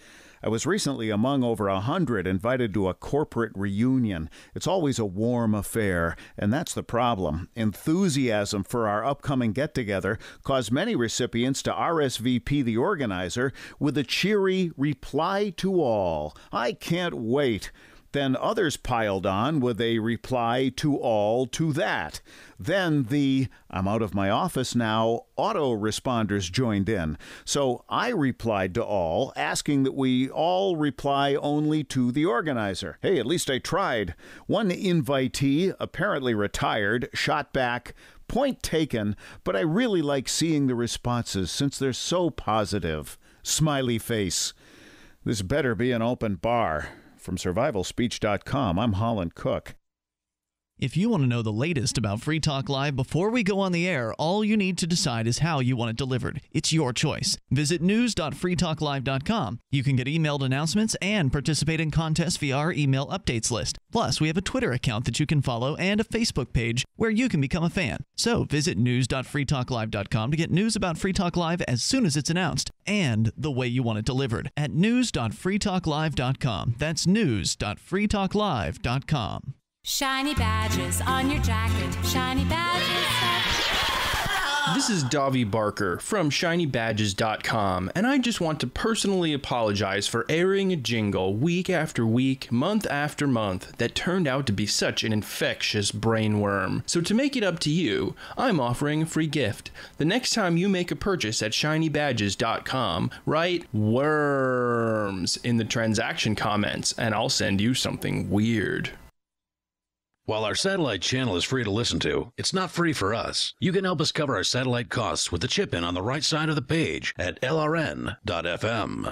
I was recently among over a hundred invited to a corporate reunion. It's always a warm affair, and that's the problem. Enthusiasm for our upcoming get-together caused many recipients to R S V P the organizer with a cheery reply to all. I can't wait. Then others piled on with a reply to all to that. Then the I'm out of my office now autoresponders joined in. So I replied to all, asking that we all reply only to the organizer. Hey, at least I tried. One invitee, apparently retired, shot back, point taken, but I really like seeing the responses since they're so positive. Smiley face. This better be an open bar. From survival speech dot com, I'm Holland Cook. If you want to know the latest about Free Talk Live before we go on the air, all you need to decide is how you want it delivered. It's your choice. Visit news dot free talk live dot com. You can get emailed announcements and participate in contests via our email updates list. Plus, we have a Twitter account that you can follow and a Facebook page where you can become a fan. So visit news dot free talk live dot com to get news about Free Talk Live as soon as it's announced and the way you want it delivered at news dot free talk live dot com. That's news dot free talk live dot com. Shiny badges on your jacket, shiny badges. This is Davi Barker from shiny badges dot com, and I just want to personally apologize for airing a jingle week after week, month after month, that turned out to be such an infectious brainworm. So to make it up to you, I'm offering a free gift. The next time you make a purchase at shiny badges dot com, write worms in the transaction comments, and I'll send you something weird. While our satellite channel is free to listen to, it's not free for us. You can help us cover our satellite costs with the chip-in on the right side of the page at L R N dot F M.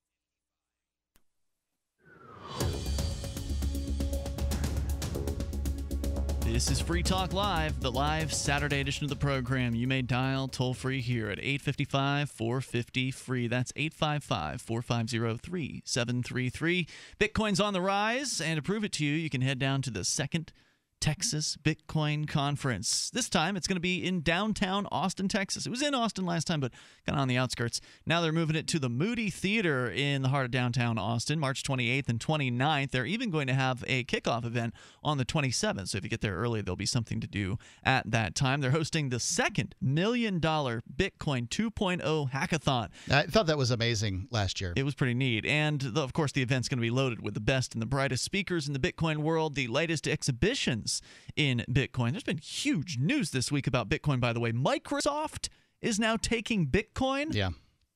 This is Free Talk Live, the live Saturday edition of the program. You may dial toll-free here at eight five five, four five zero, free. That's eight five five, four five zero, three seven three three. Bitcoin's on the rise, and to prove it to you, you can head down to the second Texas Bitcoin Conference. This time, it's going to be in downtown Austin, Texas. It was in Austin last time, but kind of on the outskirts. Now they're moving it to the Moody Theater in the heart of downtown Austin, March twenty-eighth and twenty-ninth. They're even going to have a kickoff event on the twenty-seventh, so if you get there early, there'll be something to do at that time. They're hosting the second million dollar Bitcoin two point oh hackathon. I thought that was amazing last year. It was pretty neat. And, the, of course, the event's going to be loaded with the best and the brightest speakers in the Bitcoin world, the latest exhibitions in Bitcoin. There's been huge news this week about Bitcoin, by the way. Microsoft is now taking Bitcoin. Yeah.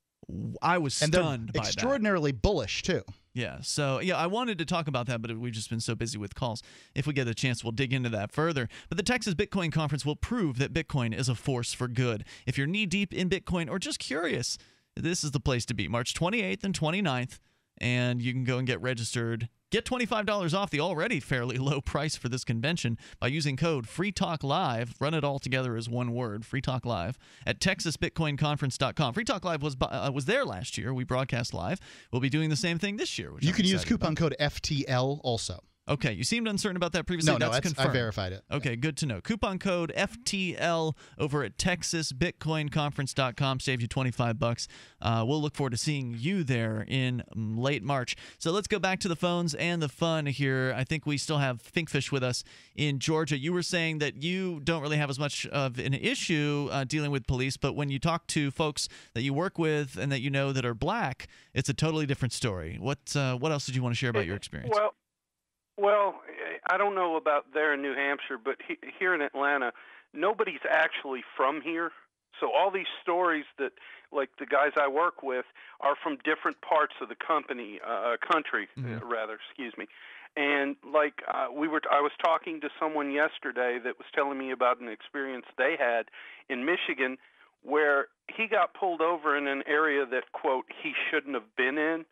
I was and stunned they're by extraordinarily that. bullish, too. Yeah, so, yeah, I wanted to talk about that, but we've just been so busy with calls. If we get a chance, we'll dig into that further. But the Texas Bitcoin Conference will prove that Bitcoin is a force for good. If you're knee-deep in Bitcoin or just curious, this is the place to be. March twenty-eighth and twenty-ninth, and you can go and get registered. Get twenty-five dollars off the already fairly low price for this convention by using code FreeTalkLive. Run it all together as one word, FreeTalkLive, at texas bitcoin conference dot com. Free Talk Live was uh, was there last year. We broadcast live. We'll be doing the same thing this year. Which you I'm can use coupon about. code F T L also. Okay, you seemed uncertain about that previously. No, no, that's that's, confirmed. I verified it. Okay, good to know. Coupon code F T L over at texas bitcoin conference dot com saves you twenty-five bucks. Uh, we'll look forward to seeing you there in late March. So let's go back to the phones and the fun here. I think we still have Finkfish with us in Georgia. You were saying that you don't really have as much of an issue uh, dealing with police, but when you talk to folks that you work with and that you know that are black, it's a totally different story. What uh, what else did you want to share about your experience? Well. Well, I don't know about there in New Hampshire, but he, here in Atlanta, nobody's actually from here. So all these stories that, like the guys I work with, are from different parts of the company, uh, country, mm-hmm. uh, rather, excuse me. And like uh, we were, I was talking to someone yesterday that was telling me about an experience they had in Michigan, where he got pulled over in an area that, quote, he shouldn't have been in,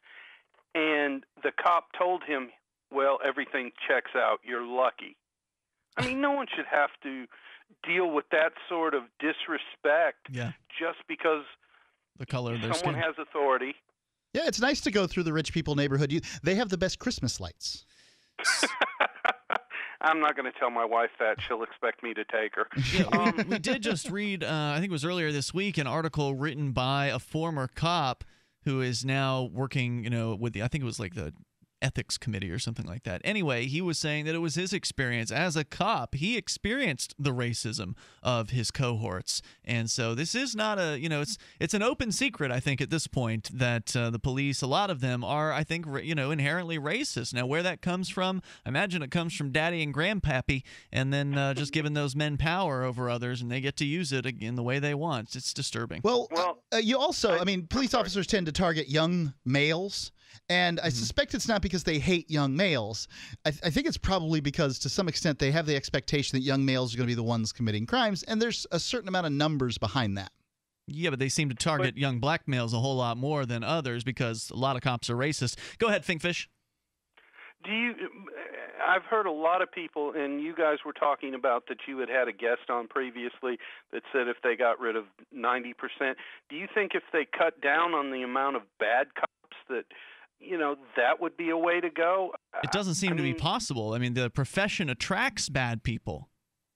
and the cop told him, well, everything checks out. You're lucky. I mean, no one should have to deal with that sort of disrespect yeah. just because the color of their someone skin. has authority. Yeah, it's nice to go through the rich people neighborhood. You, they have the best Christmas lights. I'm not going to tell my wife that. She'll expect me to take her. Yeah, um, we, we did just read, uh, I think it was earlier this week, an article written by a former cop who is now working, you know, with the, I think it was like the ethics committee or something like that. Anyway, he was saying that it was his experience as a cop. He experienced the racism of his cohorts. And so this is not a, you know, it's it's an open secret, I think, at this point, that uh, the police, a lot of them are, I think, you know, inherently racist. Now, where that comes from, I imagine it comes from daddy and grandpappy, and then uh, just giving those men power over others, and they get to use it in the way they want. It's disturbing. Well, uh, you also, I mean, police officers tend to target young males. And I mm-hmm. suspect it's not because they hate young males. I, th- I think it's probably because, to some extent, they have the expectation that young males are going to be the ones committing crimes, and there's a certain amount of numbers behind that. Yeah, but they seem to target but, young black males a whole lot more than others because a lot of cops are racist. Go ahead, Finkfish. Do you? I've heard a lot of people, and you guys were talking about that you had had a guest on previously that said if they got rid of ninety percent. Do you think if they cut down on the amount of bad cops that, you know, that would be a way to go? It doesn't seem I to mean, be possible. I mean, the profession attracts bad people.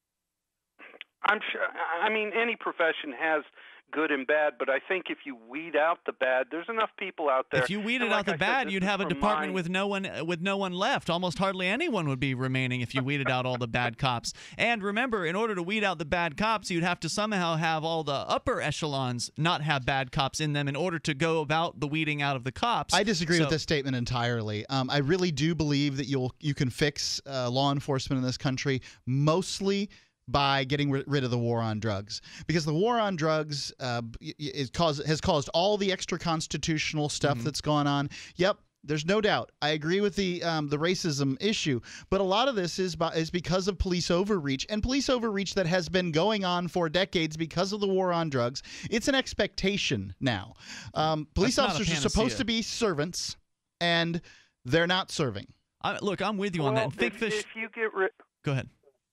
I'm sure. I mean, any profession has good and bad, but I think if you weed out the bad, there's enough people out there. If you weeded and like out the I bad, said, you'd have a from department my... with no one with no one left. Almost hardly anyone would be remaining if you weeded out all the bad cops. And remember, in order to weed out the bad cops, you'd have to somehow have all the upper echelons not have bad cops in them in order to go about the weeding out of the cops. I disagree so, with this statement entirely. Um, I really do believe that you'll you can fix uh, law enforcement in this country mostly by getting rid of the war on drugs, because the war on drugs uh, is cause, has caused all the extra constitutional stuff mm-hmm. that's gone on. Yep, there's no doubt. I agree with the um, the racism issue, but a lot of this is by, is because of police overreach, and police overreach that has been going on for decades because of the war on drugs. It's an expectation now. Um, police That's officers are supposed to be servants, and they're not serving. I, look, I'm with you well, on that. If, Finkfish, if you get rid, go ahead.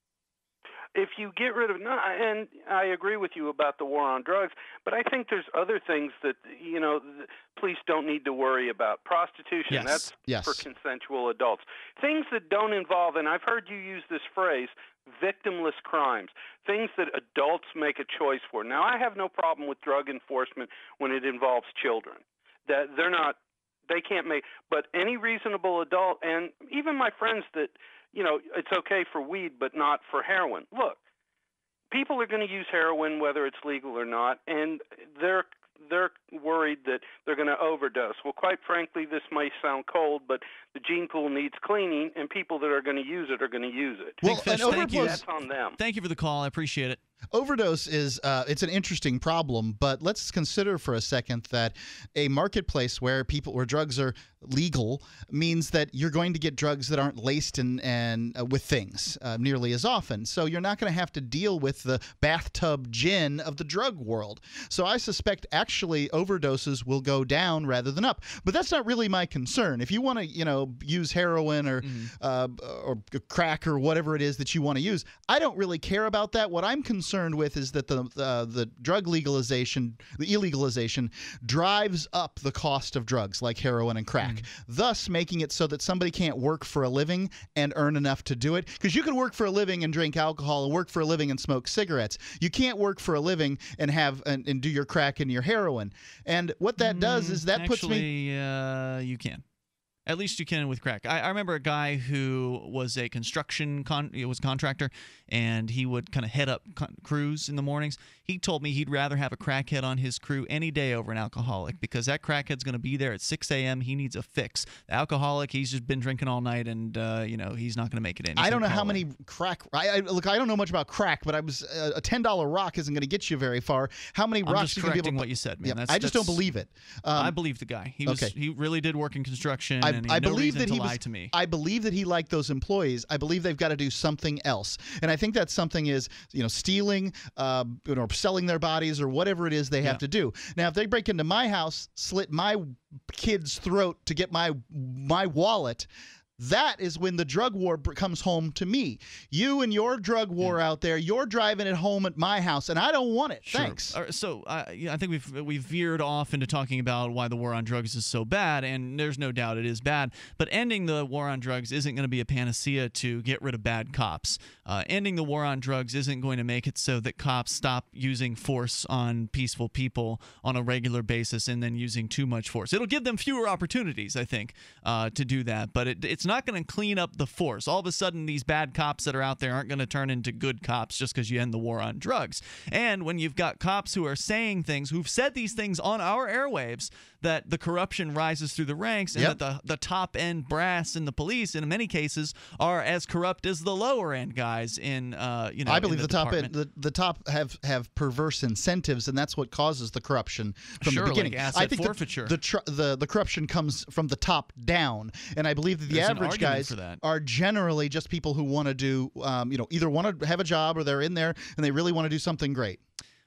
If you get rid of, no, and I agree with you about the war on drugs, but I think there's other things that, you know, the police don't need to worry about. Prostitution, yes. that's yes. for consensual adults. Things that don't involve, and I've heard you use this phrase, victimless crimes, things that adults make a choice for. Now, I have no problem with drug enforcement when it involves children. That they're not, they can't make, but any reasonable adult, and even my friends that, you know, it's okay for weed, but not for heroin. Look, people are going to use heroin whether it's legal or not, and they're they're worried that they're going to overdose. Well, quite frankly, this may sound cold, but the gene pool needs cleaning, and people that are going to use it are going to use it. Well, Fish, an thank you. That's on them. Thank you for the call. I appreciate it. Overdose is uh, it's an interesting problem, but let's consider for a second that a marketplace where people where drugs are legal means that you're going to get drugs that aren't laced in, and uh, with things uh, nearly as often. So you're not going to have to deal with the bathtub gin of the drug world. So I suspect actually overdoses will go down rather than up. But that's not really my concern. If you want to, you know, use heroin or mm-hmm. uh, or crack or whatever it is that you want to use, I don't really care about that. What I'm concerned with is that the uh, the drug legalization, the illegalization, drives up the cost of drugs like heroin and crack, mm. thus making it so that somebody can't work for a living and earn enough to do it. Because you can work for a living and drink alcohol and work for a living and smoke cigarettes. You can't work for a living and have and, and do your crack and your heroin. And what that mm, does is that actually, puts me. Uh, you can. At least you can with crack. I, I remember a guy who was a construction con it was a contractor, and he would kind of head up con crews in the mornings. He told me he'd rather have a crackhead on his crew any day over an alcoholic, because that crackhead's going to be there at six A M He needs a fix. The alcoholic, he's just been drinking all night, and uh, you know he's not going to make it in. He's I don't know how in. many crack. I, I look. I don't know much about crack, but I was uh, a ten dollar rock isn't going to get you very far. How many I'm rocks? just are you gonna be able to, what you said, man. Yeah, That's, I just that's, don't believe it. Um, I believe the guy. He was. okay. He really did work in construction. I, and he I had no believe reason that to he lie was. To me. I believe that he liked those employees. I believe they've got to do something else, and I think that something is, you know, stealing, uh, you know, selling their bodies or whatever it is they have Yeah. to do. Now, if they break into my house, slit my kid's throat to get my my wallet, That is when the drug war br- comes home to me. You and your drug war out there, you're driving it home at my house, and I don't want it. Sure. Thanks. All right, so uh, yeah, I think we've we've veered off into talking about why the war on drugs is so bad, and there's no doubt it is bad. But ending the war on drugs isn't going to be a panacea to get rid of bad cops. Uh, ending the war on drugs isn't going to make it so that cops stop using force on peaceful people on a regular basis and then using too much force. It'll give them fewer opportunities, I think, uh, to do that. But it, it's not going to clean up the force. All of a sudden, these bad cops that are out there aren't going to turn into good cops just because you end the war on drugs. And when you've got cops who are saying things, who've said these things on our airwaves, that the corruption rises through the ranks and Yep. that the, the top end brass in the police, in many cases, are as corrupt as the lower end guys in, uh, you know, I believe in the, the, top department. end, the, the top have, have perverse incentives, and that's what causes the corruption from Sure, the like beginning. asset I think forfeiture. The, the, tr- the the corruption comes from the top down, and I believe that the There's an average argument guys for that. are generally just people who want to do, um, you know, either want to have a job or they're in there and they really want to do something great.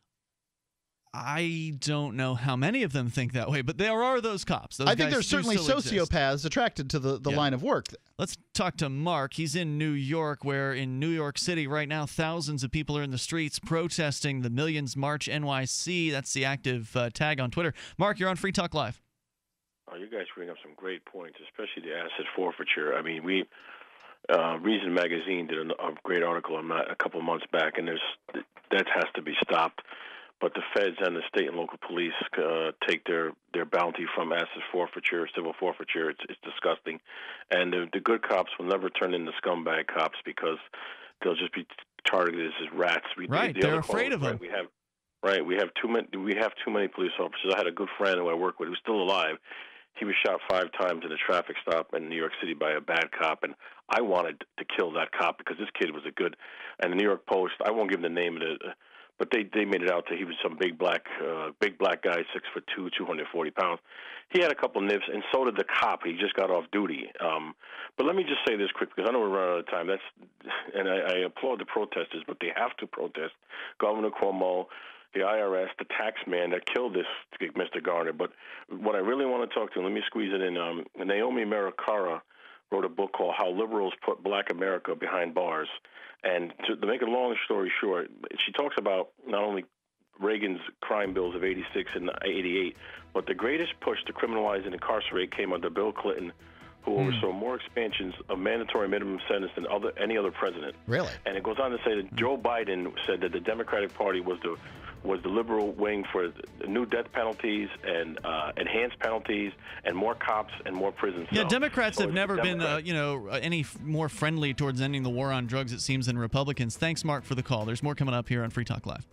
I don't know how many of them think that way, but there are those cops. Those I think guys there's do certainly still exist. sociopaths attracted to the, the Yeah. line of work. Let's talk to Mark. He's in New York, where in New York City right now, thousands of people are in the streets protesting the Millions March N Y C. That's the active uh, tag on Twitter. Mark, you're on Free Talk Live. Oh, you guys bring up some great points, especially the asset forfeiture. I mean, we uh, Reason Magazine did a, a great article on that a couple of months back, and there's that has to be stopped. But the feds and the state and local police uh, take their, their bounty from asset forfeiture, civil forfeiture. It's, it's disgusting. And the, the good cops will never turn into scumbag cops because they'll just be targeted as rats. We, Right, the they're other afraid of right, them. We have, right, we have too many. We have too many police officers. I had a good friend who I work with who's still alive. He was shot five times in a traffic stop in New York City by a bad cop, and I wanted to kill that cop because this kid was a good. And the New York Post, I won't give the name of it. But they, they made it out that he was some big black uh, big black guy, six foot two, two hundred forty pounds. He had a couple of nips, and so did the cop. He just got off duty. Um, but let me just say this quick, because I know we're running out of time. That's and I, I applaud the protesters, but they have to protest. Governor Cuomo, the I R S, the tax man that killed this Mister Garner. But what I really want to talk to, let me squeeze it in. Um, Naomi Maricara wrote a book called How Liberals Put Black America Behind Bars. And to, to make a long story short, she talks about not only Reagan's crime bills of eighty-six and eighty-eight, but the greatest push to criminalize and incarcerate came under Bill Clinton, who Hmm. oversaw more expansions of mandatory minimum sentence than other any other president. Really? And it goes on to say that Joe Biden said that the Democratic Party was the was the liberal wing for new death penalties and uh, enhanced penalties and more cops and more prison cells. Yeah, Democrats So have it's never been, Democrat- uh, you know, any f- more friendly towards ending the war on drugs, it seems, than Republicans. Thanks, Mark, for the call. There's more coming up here on Free Talk Live.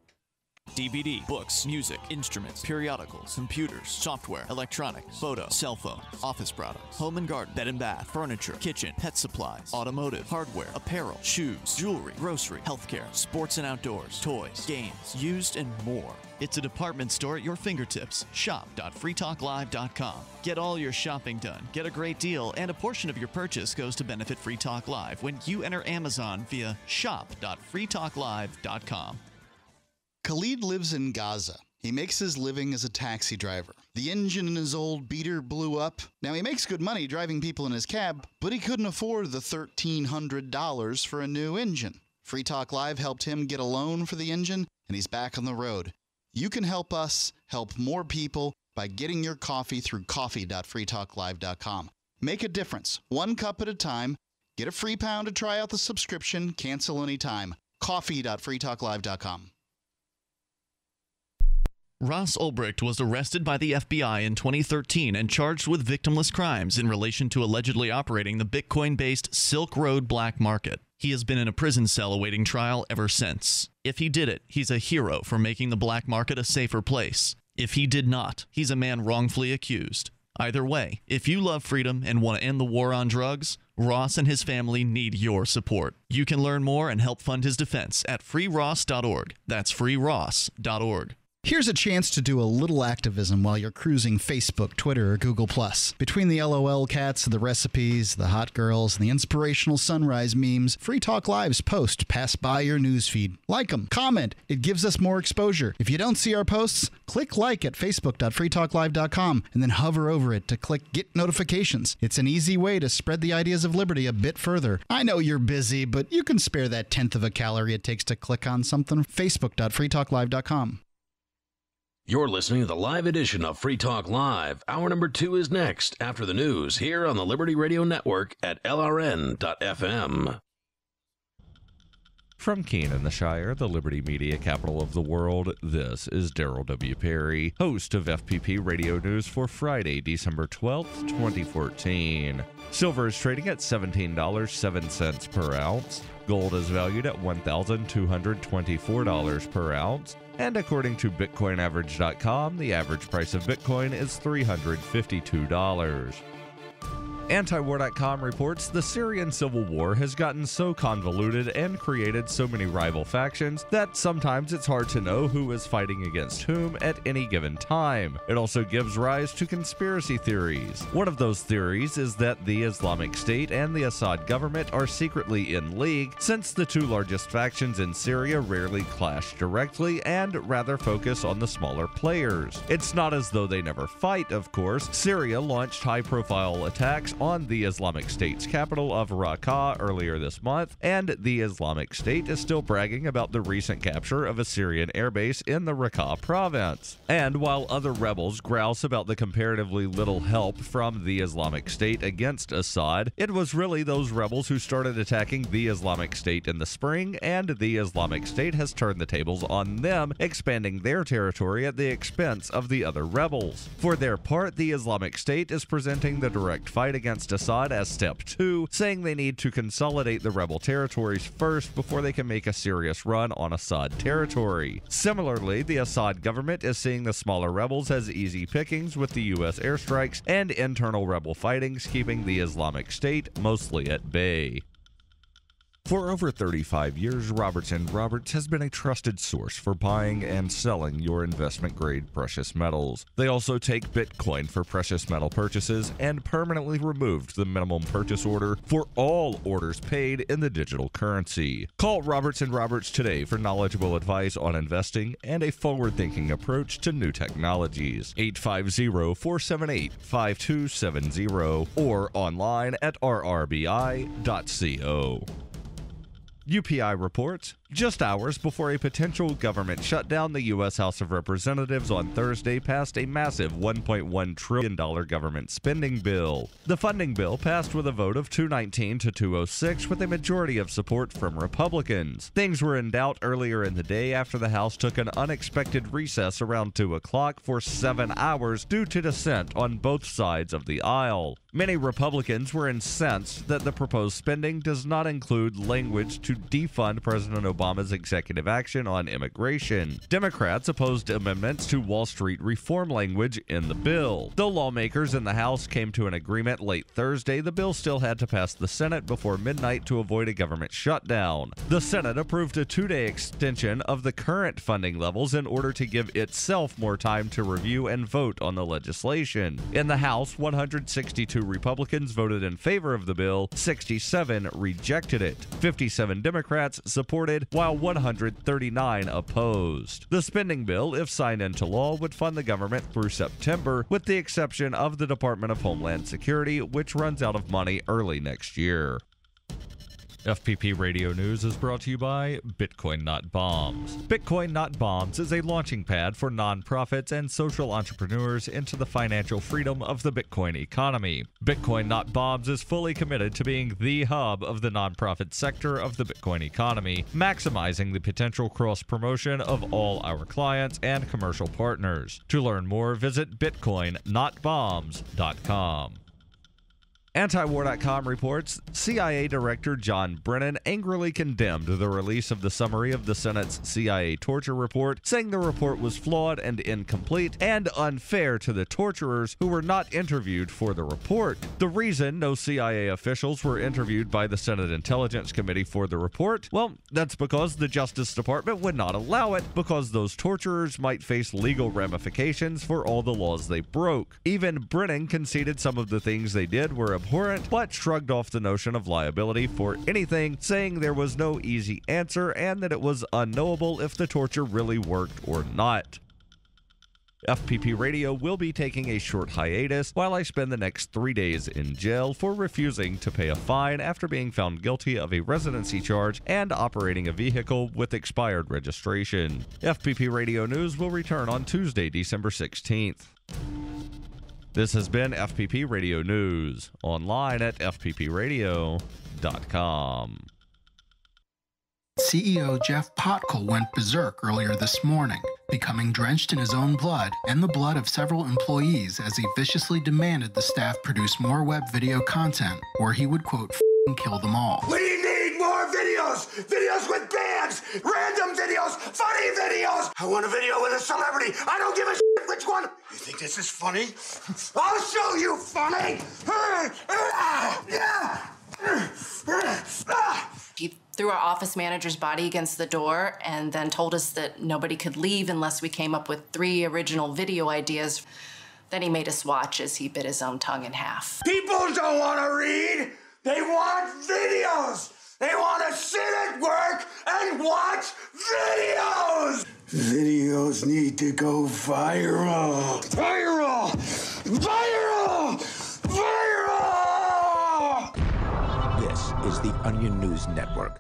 D V D, books, music, instruments, periodicals, computers, software, electronics, photo, cell phones, office products, home and garden, bed and bath, furniture, kitchen, pet supplies, automotive, hardware, apparel, shoes, jewelry, grocery, healthcare, sports and outdoors, toys, games, used, and more. It's a department store at your fingertips. shop dot free talk live dot com. Get all your shopping done, get a great deal, and a portion of your purchase goes to benefit Free Talk Live when you enter Amazon via shop dot free talk live dot com. Khalid lives in Gaza. He makes his living as a taxi driver. The engine in his old beater blew up. Now, he makes good money driving people in his cab, but he couldn't afford the thirteen hundred dollars for a new engine. Free Talk Live helped him get a loan for the engine, and he's back on the road. You can help us help more people by getting your coffee through coffee dot free talk live dot com. Make a difference, one cup at a time. Get a free pound to try out the subscription. Cancel anytime. coffee dot free talk live dot com. Ross Ulbricht was arrested by the F B I in twenty thirteen and charged with victimless crimes in relation to allegedly operating the Bitcoin-based Silk Road black market. He has been in a prison cell awaiting trial ever since. If he did it, he's a hero for making the black market a safer place. If he did not, he's a man wrongfully accused. Either way, if you love freedom and want to end the war on drugs, Ross and his family need your support. You can learn more and help fund his defense at free ross dot org. That's free ross dot org. Here's a chance to do a little activism while you're cruising Facebook, Twitter, or Google plus. Between the LOL cats, the recipes, the hot girls, and the inspirational sunrise memes, Free Talk Live's posts pass by your newsfeed. Like them, comment. It gives us more exposure. If you don't see our posts, click like at facebook dot free talk live dot com and then hover over it to click Get Notifications. It's an easy way to spread the ideas of liberty a bit further. I know you're busy, but you can spare that tenth of a calorie it takes to click on something. facebook dot free talk live dot com. You're listening to the live edition of Free Talk Live. Hour number two is next after the news here on the Liberty Radio Network at L R N dot F M. From Keene in the Shire, the Liberty Media capital of the world, this is Daryl W. Perry, host of F P P Radio News for Friday, December twelfth, twenty fourteen. Silver is trading at seventeen dollars and seven cents per ounce. Gold is valued at one thousand two hundred twenty-four dollars per ounce. And according to Bitcoin Average dot com, the average price of Bitcoin is three hundred fifty-two dollars. Antiwar dot com reports the Syrian civil war has gotten so convoluted and created so many rival factions that sometimes it's hard to know who is fighting against whom at any given time. It also gives rise to conspiracy theories. One of those theories is that the Islamic State and the Assad government are secretly in league, since the two largest factions in Syria rarely clash directly and rather focus on the smaller players. It's not as though they never fight, of course. Syria launched high-profile attacks on the Islamic State's capital of Raqqa earlier this month, and the Islamic State is still bragging about the recent capture of a Syrian airbase in the Raqqa province. And while other rebels grouse about the comparatively little help from the Islamic State against Assad, it was really those rebels who started attacking the Islamic State in the spring, and the Islamic State has turned the tables on them, expanding their territory at the expense of the other rebels. For their part, the Islamic State is presenting the direct fight against against Assad as step two, saying they need to consolidate the rebel territories first before they can make a serious run on Assad territory. Similarly, the Assad government is seeing the smaller rebels as easy pickings, with the U S airstrikes and internal rebel fightings keeping the Islamic State mostly at bay. For over thirty-five years, Roberts and Roberts has been a trusted source for buying and selling your investment-grade precious metals. They also take Bitcoin for precious metal purchases and permanently removed the minimum purchase order for all orders paid in the digital currency. Call Roberts and Roberts today for knowledgeable advice on investing and a forward-thinking approach to new technologies. eight five zero, four seven eight, five two seven zero or online at r r b i dot co. U P I reports, just hours before a potential government shutdown, the U S House of Representatives on Thursday passed a massive one point one trillion dollars government spending bill. The funding bill passed with a vote of two nineteen to two oh six, with a majority of support from Republicans. Things were in doubt earlier in the day after the House took an unexpected recess around two o'clock for seven hours due to dissent on both sides of the aisle. Many Republicans were incensed that the proposed spending does not include language to defund President Obama's executive action on immigration. Democrats opposed amendments to Wall Street reform language in the bill. Though lawmakers in the House came to an agreement late Thursday, the bill still had to pass the Senate before midnight to avoid a government shutdown. The Senate approved a two-day extension of the current funding levels in order to give itself more time to review and vote on the legislation. In the House, one hundred sixty-two Republicans voted in favor of the bill, sixty-seven rejected it. fifty-seven Democrats supported, while one hundred thirty-nine opposed. The spending bill, if signed into law, would fund the government through September, with the exception of the Department of Homeland Security, which runs out of money early next year. F P P Radio News is brought to you by Bitcoin Not Bombs. Bitcoin Not Bombs is a launching pad for nonprofits and social entrepreneurs into the financial freedom of the Bitcoin economy. Bitcoin Not Bombs is fully committed to being the hub of the nonprofit sector of the Bitcoin economy, maximizing the potential cross-promotion of all our clients and commercial partners. To learn more, visit bitcoin not bombs dot com. Antiwar dot com reports C I A Director John Brennan angrily condemned the release of the summary of the Senate's C I A torture report, saying the report was flawed and incomplete and unfair to the torturers who were not interviewed for the report. The reason no C I A officials were interviewed by the Senate Intelligence Committee for the report, well, that's because the Justice Department would not allow it, because those torturers might face legal ramifications for all the laws they broke. Even Brennan conceded some of the things they did were abhorrent, but shrugged off the notion of liability for anything, saying there was no easy answer and that it was unknowable if the torture really worked or not. F P P Radio will be taking a short hiatus while I spend the next three days in jail for refusing to pay a fine after being found guilty of a residency charge and operating a vehicle with expired registration. F P P Radio News will return on Tuesday, December sixteenth. This has been F P P Radio News, online at f p p radio dot com. C E O Jeff Potkel went berserk earlier this morning, becoming drenched in his own blood and the blood of several employees as he viciously demanded the staff produce more web video content, or he would, quote, f***ing kill them all. We need more videos! Videos with bands! Random videos! Funny videos! I want a video with a celebrity! I don't give a shit which one! You think this is funny? I'll show you funny! He threw our office manager's body against the door and then told us that nobody could leave unless we came up with three original video ideas. Then he made us watch as he bit his own tongue in half. People don't want to read! They want videos! They want to sit at work and watch videos! Videos need to go viral! Viral! Viral! Viral! This is the Onion News Network.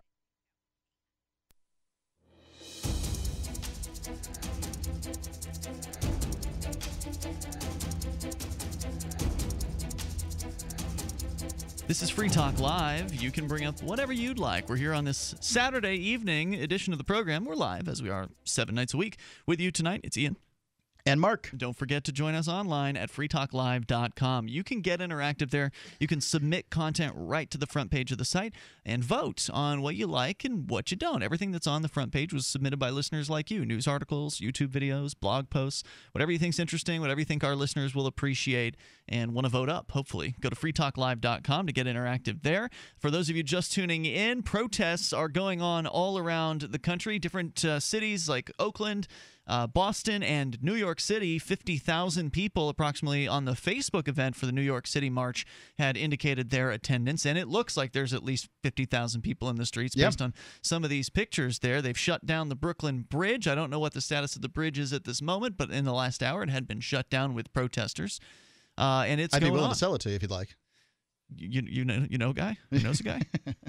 This is Free Talk Live. You can bring up whatever you'd like. We're here on this Saturday evening edition of the program. We're live, as we are seven nights a week. With you tonight, it's Ian. And Mark. Don't forget to join us online at free talk live dot com. You can get interactive there. You can submit content right to the front page of the site and vote on what you like and what you don't. Everything that's on the front page was submitted by listeners like you. News articles, YouTube videos, blog posts, whatever you think's interesting, whatever you think our listeners will appreciate and want to vote up, hopefully. Go to free talk live dot com to get interactive there. For those of you just tuning in, protests are going on all around the country. Different uh, cities like Oakland, Uh, Boston, and New York City. Fifty thousand people approximately on the Facebook event for the New York City March had indicated their attendance, and it looks like there's at least fifty thousand people in the streets Yep. based on some of these pictures there. They've shut down the Brooklyn Bridge. I don't know what the status of the bridge is at this moment, but in the last hour it had been shut down with protesters. Uh, and it's I'd going be willing on. to sell it to you if you'd like. You, you, know, you know a guy? Who knows a guy?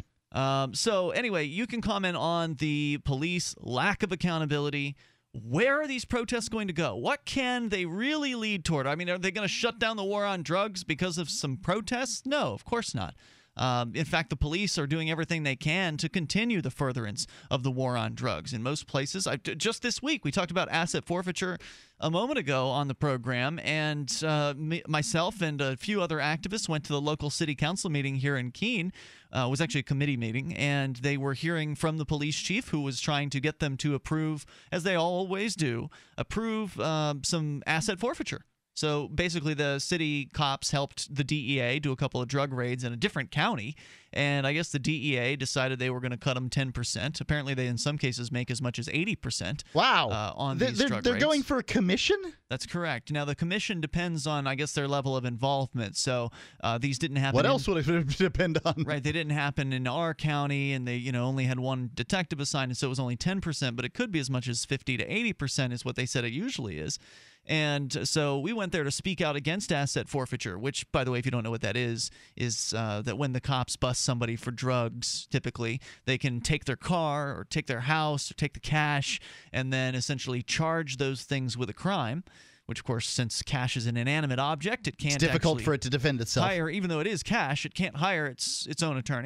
Um, so anyway, you can comment on the police lack of accountability. Where are these protests going to go? What can they really lead toward? I mean, are they going to shut down the war on drugs because of some protests? No, of course not. Um, in fact, the police are doing everything they can to continue the furtherance of the war on drugs. In most places, I, just this week, we talked about asset forfeiture a moment ago on the program, and uh, me, myself and a few other activists went to the local city council meeting here in Keene. Uh, it was actually a committee meeting, and they were hearing from the police chief, who was trying to get them to approve, as they always do, approve uh, some asset forfeiture. So basically, the city cops helped the D E A do a couple of drug raids in a different county, and I guess the D E A decided they were going to cut them ten percent. Apparently, they in some cases make as much as eighty percent. Wow! Uh, on they're, these they're, drug they're raids. going for a commission? That's correct. Now, the commission depends on, I guess, their level of involvement. So uh, these didn't happen. What in, else would it depend on? Right, they didn't happen in our county, and they, you know, only had one detective assigned, and so it was only ten percent. But it could be as much as fifty to eighty percent is what they said it usually is. And so we went there to speak out against asset forfeiture, which, by the way, if you don't know what that is, is uh, that when the cops bust somebody for drugs, typically, they can take their car or take their house or take the cash and then essentially charge those things with a crime, which, of course, since cash is an inanimate object, it can't It's difficult actually for it to defend itself. hire, even though it is cash, it can't hire its its own attorney.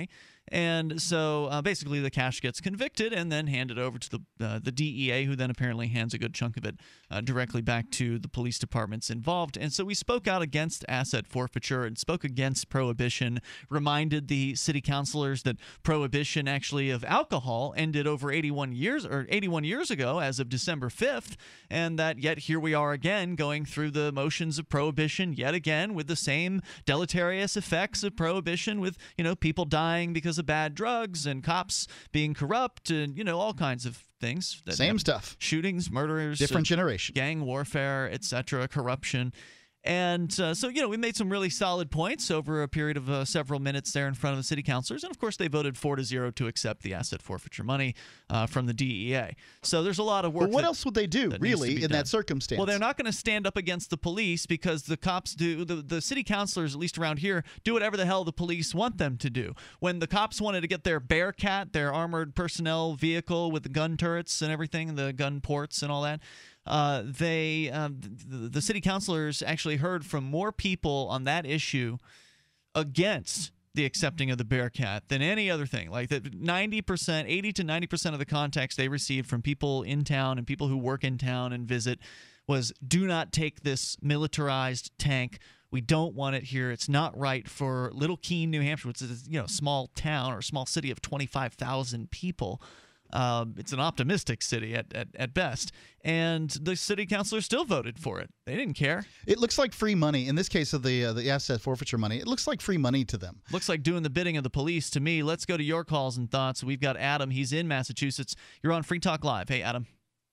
And so uh, basically the cash gets convicted and then handed over to the uh, the D E A, who then apparently hands a good chunk of it uh, directly back to the police departments involved. And so we spoke out against asset forfeiture and spoke against prohibition, reminded the city councilors that prohibition actually of alcohol ended over eighty-one years or eighty-one years ago as of December fifth, and that yet here we are again going through the motions of prohibition yet again with the same deleterious effects of prohibition, with, you know, people dying because of bad drugs and cops being corrupt and, you know, all kinds of things. That, Same you know, stuff. Shootings, murders. Different uh, generation. Gang warfare, et cetera, corruption. And uh, so, you know, we made some really solid points over a period of uh, several minutes there in front of the city councilors. And, of course, they voted four to zero to accept the asset forfeiture money uh, from the D E A. So there's a lot of work. But what that, else would they do, really, in done. that circumstance? Well, they're not going to stand up against the police because the cops do, the, the city councilors, at least around here, do whatever the hell the police want them to do. When the cops wanted to get their Bearcat, their armored personnel vehicle with the gun turrets and everything, the gun ports and all that, Uh, they uh, the, the city councilors actually heard from more people on that issue against the accepting of the Bearcat than any other thing. Like that, ninety percent, eighty to ninety percent of the contacts they received from people in town and people who work in town and visit was, do not take this militarized tank. We don't want it here. It's not right for Little Keene, New Hampshire, which is, you know, a small town or a small city of twenty-five thousand people. Um, it's an optimistic city at, at, at best. And the city councilors still voted for it. They didn't care. It looks like free money. In this case of the uh, the asset forfeiture money, it looks like free money to them. Looks like doing the bidding of the police to me. Let's go to your calls and thoughts. We've got Adam. He's in Massachusetts. You're on Free Talk Live. Hey, Adam.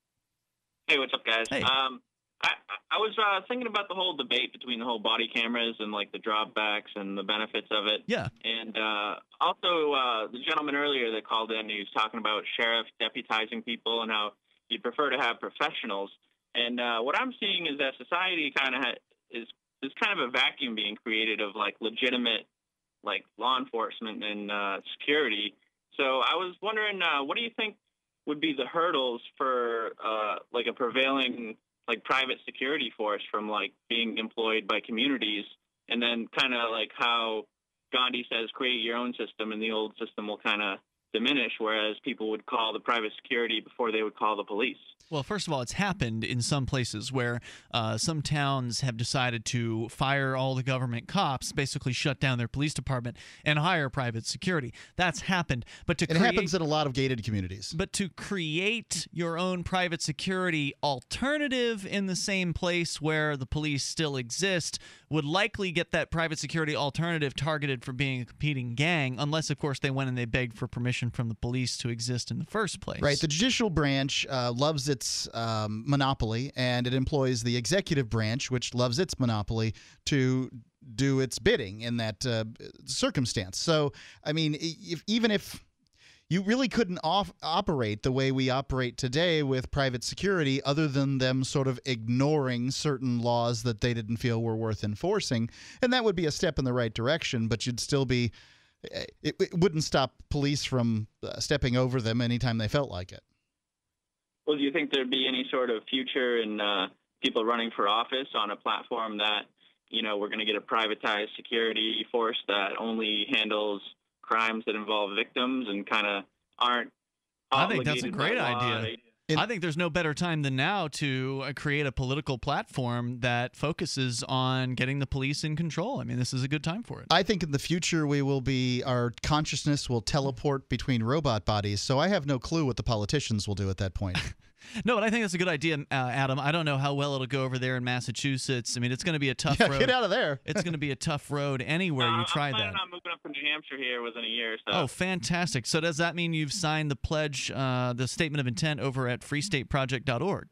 Hey, what's up, guys? Hey. Um, I, I was uh, thinking about the whole debate between the whole body cameras and like the dropbacks and the benefits of it. Yeah. And uh, also uh, the gentleman earlier that called in, he was talking about sheriffs deputizing people and how you'd prefer to have professionals. And uh, what I'm seeing is that society kind of ha- is there's kind of a vacuum being created of like legitimate like law enforcement and uh, security. So I was wondering, uh, what do you think would be the hurdles for uh, like a prevailing like private security force from like being employed by communities, and then kind of like how Gandhi says, create your own system and the old system will kind of diminish, whereas people would call the private security before they would call the police. Well, first of all, it's happened in some places where uh, some towns have decided to fire all the government cops, basically shut down their police department, and hire private security. That's happened. But to It create, happens in a lot of gated communities. But to create your own private security alternative in the same place where the police still exist would likely get that private security alternative targeted for being a competing gang, unless, of course, they went and they begged for permission from the police to exist in the first place. Right. The judicial branch uh, loves its um, monopoly, and it employs the executive branch, which loves its monopoly, to do its bidding in that uh, circumstance. So, I mean, if, even if you really couldn't off operate the way we operate today with private security, other than them sort of ignoring certain laws that they didn't feel were worth enforcing, and that would be a step in the right direction, but you'd still be It, it wouldn't stop police from uh, stepping over them anytime they felt like it. Well, do you think there'd be any sort of future in uh, people running for office on a platform that, you know, we're going to get a privatized security force that only handles crimes that involve victims and kind of aren't I think that's a obligated great by law? idea. I think there's no better time than now to uh, create a political platform that focuses on getting the police in control. I mean, this is a good time for it. I think in the future we will be, our consciousness will teleport between robot bodies, so I have no clue what the politicians will do at that point. No, but I think that's a good idea, uh, Adam. I don't know how well it'll go over there in Massachusetts. I mean, it's going to be a tough Yeah, road. get out of there. It's going to be a tough road anywhere Uh, you try I'm that. planning on moving up from New Hampshire here within a year. So. Oh, fantastic. So does that mean you've signed the pledge, uh, the statement of intent over at free state project dot org?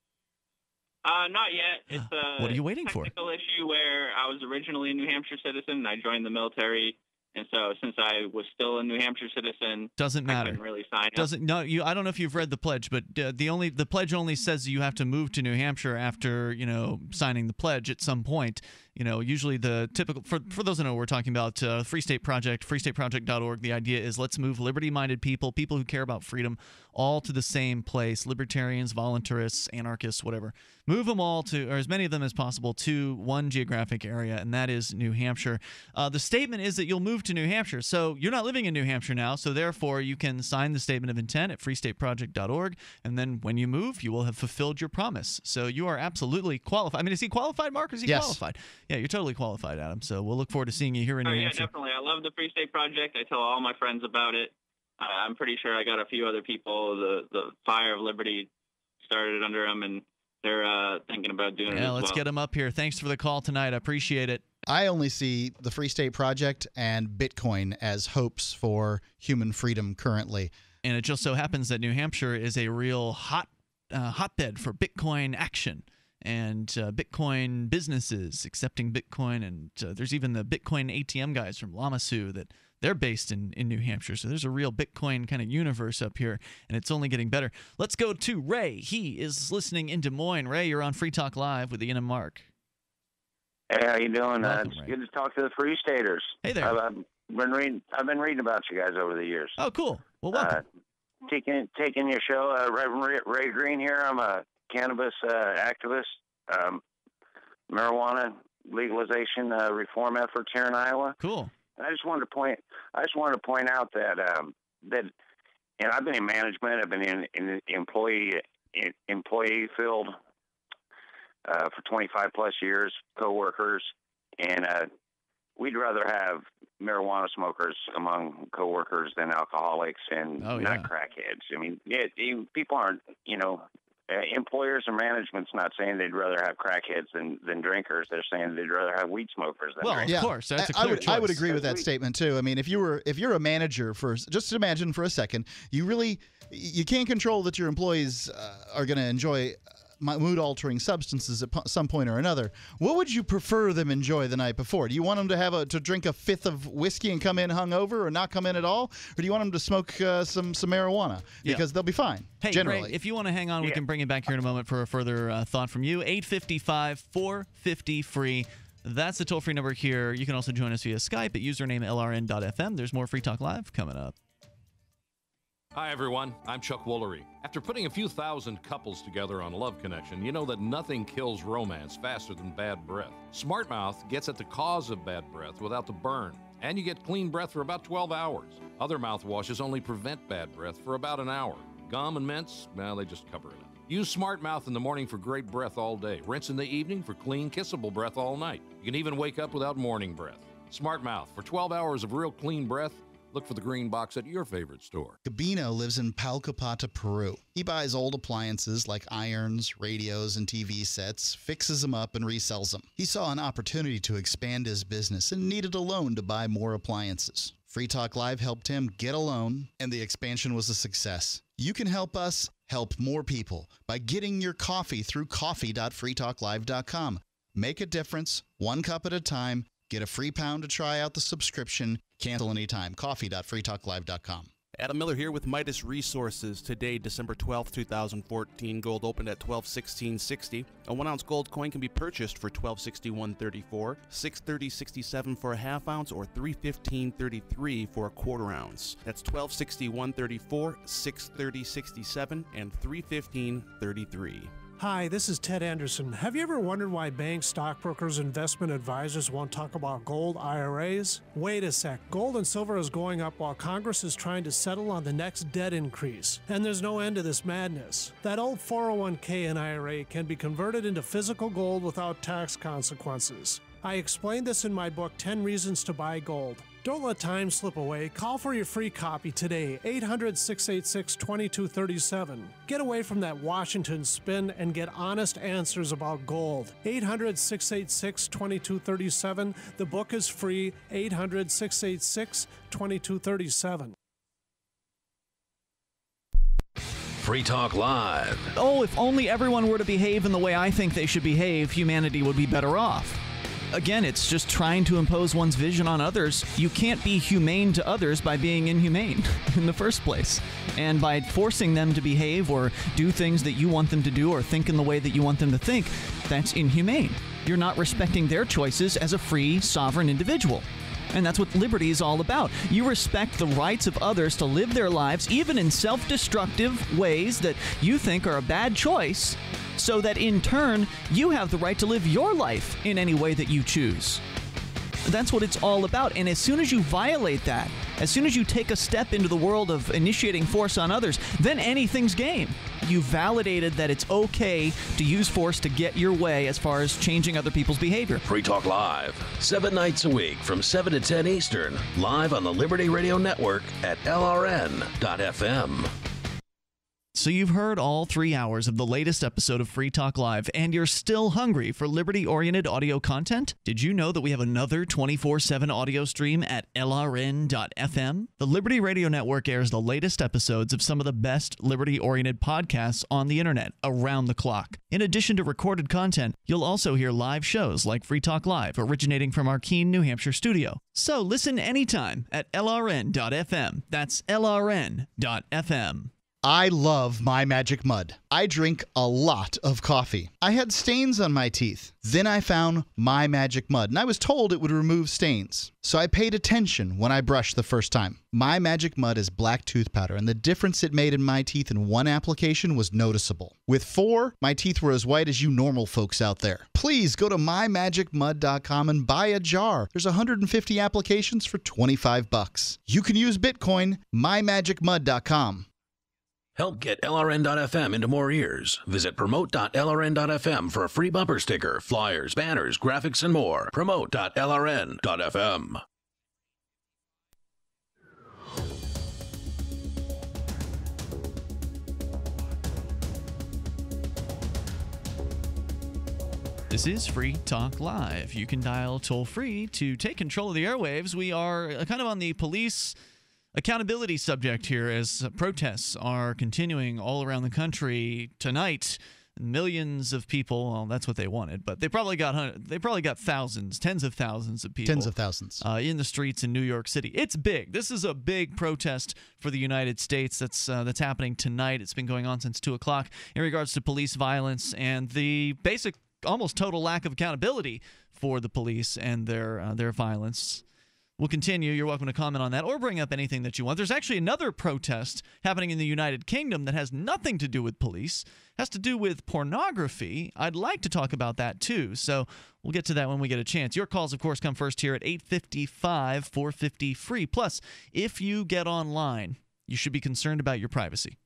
Uh, not yet. It's a What are you waiting for? technical issue where I was originally a New Hampshire citizen and I joined the military. And so since I was still a New Hampshire citizen, Doesn't I matter. couldn't really sign up. Doesn't no you? I don't know if you've read the pledge, but uh, the only the pledge only says you have to move to New Hampshire after you know signing the pledge at some point. You know, usually the typical, for, for those that know, we're talking about uh, Free State Project, free state project dot org. The idea is let's move liberty-minded people, people who care about freedom, all to the same place. Libertarians, voluntarists, anarchists, whatever. Move them all to, or as many of them as possible, to one geographic area, and that is New Hampshire. Uh, the statement is that you'll move to New Hampshire. So you're not living in New Hampshire now, so therefore you can sign the statement of intent at free state project dot org, and then when you move, you will have fulfilled your promise. So you are absolutely qualified. I mean, is he qualified, Mark, or is he Yes. qualified? Yeah, you're totally qualified, Adam. So we'll look forward to seeing you here in Oh, New yeah, Hampshire. definitely. I love the Free State Project. I tell all my friends about it. Uh, I'm pretty sure I got a few other people. The the Fire of Liberty started under them, and they're uh, thinking about doing it Yeah, as let's well. get him up here. Thanks for the call tonight. I appreciate it. I only see the Free State Project and Bitcoin as hopes for human freedom currently. And it just so happens that New Hampshire is a real hot uh, hotbed for Bitcoin action and uh, Bitcoin businesses accepting Bitcoin. And uh, there's even the Bitcoin A T M guys from Lamasu that they're based in, in New Hampshire. So there's a real Bitcoin kind of universe up here, and it's only getting better. Let's go to Ray. He is listening in Des Moines. Ray, you're on Free Talk Live with Ian and Mark. Hey, how you doing? Uh, Welcome, it's Ray. good to talk to the Free Staters. Hey there. I've, I've been reading. I've been reading about you guys over the years. Oh, cool. Well, welcome. Uh, taking taking your show, uh, Reverend Ray, Ray Green here. I'm a cannabis uh, activist. Um, marijuana legalization uh, reform efforts here in Iowa. Cool. I just wanted to point. I just wanted to point out that um, that, and I've been in management. I've been in, in the employee in, employee field uh, for twenty-five plus years. Coworkers, and uh, we'd rather have marijuana smokers among coworkers than alcoholics and Oh, not yeah. crackheads. I mean, it, it, people aren't. You know, uh, employers and management's not saying they'd rather have crackheads than, than drinkers. They're saying they'd rather have weed smokers than drinkers. Yeah. course. That's a I- I clear would, I would choice. agree with that statement too. I mean, if you were if you're a manager for just imagine for a second, you really you can't control that your employees uh, are going to enjoy mood altering substances at po- some point or another. What would you prefer them enjoy the night before? Do you want them to have a to drink a fifth of whiskey and come in hungover or not come in at all, or do you want them to smoke uh, some some marijuana Yeah. because they'll be fine? Hey, generally. Ray, if you want to hang on, we can bring it back here in a moment for a further uh, thought from you. eight five five, four five zero, free. That's the toll-free number here. You can also join us via Skype at username L R N dot F M. There's more Free Talk Live coming up. Hi, everyone. I'm Chuck Woolery. After putting a few thousand couples together on Love Connection, you know that nothing kills romance faster than bad breath. Smart Mouth gets at the cause of bad breath without the burn, and you get clean breath for about twelve hours. Other mouthwashes only prevent bad breath for about an hour. Gum and mints, well, they just cover it up. Use Smart Mouth in the morning for great breath all day. Rinse in the evening for clean, kissable breath all night. You can even wake up without morning breath. Smart Mouth, for twelve hours of real clean breath. Look for the green box at your favorite store. Gabino lives in Palcopata, Peru. He buys old appliances like irons, radios, and T V sets, fixes them up, and resells them. He saw an opportunity to expand his business and needed a loan to buy more appliances. Free Talk Live helped him get a loan, and the expansion was a success. You can help us help more people by getting your coffee through coffee dot free talk live dot com. Make a difference, one cup at a time. Get a free pound to try out the subscription. Cancel anytime. coffee dot free talk live dot com. Adam Miller here with Midas Resources. Today, December twelfth, two thousand fourteen, gold opened at twelve sixteen sixty. A one ounce gold coin can be purchased for twelve sixty-one thirty-four, six thirty sixty-seven for a half ounce, or three fifteen thirty-three for a quarter ounce. That's twelve sixty-one thirty-four, six thirty sixty-seven, and three fifteen thirty-three. Hi, this is Ted Anderson. Have you ever wondered why banks, stockbrokers, investment advisors won't talk about gold I R As? Wait a sec. Gold and silver is going up while Congress is trying to settle on the next debt increase. And there's no end to this madness. That old four oh one k and I R A can be converted into physical gold without tax consequences. I explained this in my book, ten Reasons to Buy Gold. Don't let time slip away. Call for your free copy today, eight hundred, six eight six, two two three seven. Get away from that Washington spin and get honest answers about gold. eight hundred, six eight six, two two three seven. The book is free, eight hundred, six eight six, two two three seven. Free Talk Live. Oh, if only everyone were to behave in the way I think they should behave, humanity would be better off. Again, it's just trying to impose one's vision on others. You can't be humane to others by being inhumane in the first place. And by forcing them to behave or do things that you want them to do or think in the way that you want them to think, that's inhumane. you're not respecting their choices as a free, sovereign individual. And that's what liberty is all about. You respect the rights of others to live their lives, even in self-destructive ways that you think are a bad choice, so that in turn, you have the right to live your life in any way that you choose. That's what it's all about. And as soon as you violate that, as soon as you take a step into the world of initiating force on others, then anything's game. You validated that it's okay to use force to get your way as far as changing other people's behavior. Free Talk Live, seven nights a week from seven to ten Eastern, live on the Liberty Radio Network at L R N dot F M. So you've heard all three hours of the latest episode of Free Talk Live, and you're still hungry for liberty-oriented audio content? Did you know that we have another twenty-four seven audio stream at L R N dot F M? The Liberty Radio Network airs the latest episodes of some of the best liberty-oriented podcasts on the internet around the clock. In addition to recorded content, you'll also hear live shows like Free Talk Live, originating from our Keene, New Hampshire studio. So listen anytime at L R N dot F M. That's L R N dot F M. I love My Magic Mud. I drink a lot of coffee. I had stains on my teeth. Then I found My Magic Mud, and I was told it would remove stains. So I paid attention when I brushed the first time. My Magic Mud is black tooth powder, and the difference it made in my teeth in one application was noticeable. With four, my teeth were as white as you normal folks out there. Please go to my magic mud dot com and buy a jar. There's one hundred fifty applications for twenty-five bucks. You can use Bitcoin, my magic mud dot com. Help get L R N dot F M into more ears. Visit promote dot L R N dot F M for a free bumper sticker, flyers, banners, graphics, and more. promote dot L R N dot F M. This is Free Talk Live. You can dial toll-free to take control of the airwaves. We are kind of on the police accountability subject here as protests are continuing all around the country tonight. Millions of people, well, that's what they wanted, but they probably got they probably got thousands, tens of thousands of people. Tens of thousands. Uh, in the streets in New York City. It's big. This is a big protest for the United States that's uh, that's happening tonight. It's been going on since two o'clock in regards to police violence and the basic, almost total lack of accountability for the police and their uh, their violence. We'll continue. You're welcome to comment on that or bring up anything that you want. There's actually another protest happening in the United Kingdom that has nothing to do with police, has to do with pornography. I'd like to talk about that too, so we'll get to that when we get a chance. Your calls, of course, come first here at eight five five, four five zero, free. Plus, if you get online, you should be concerned about your privacy.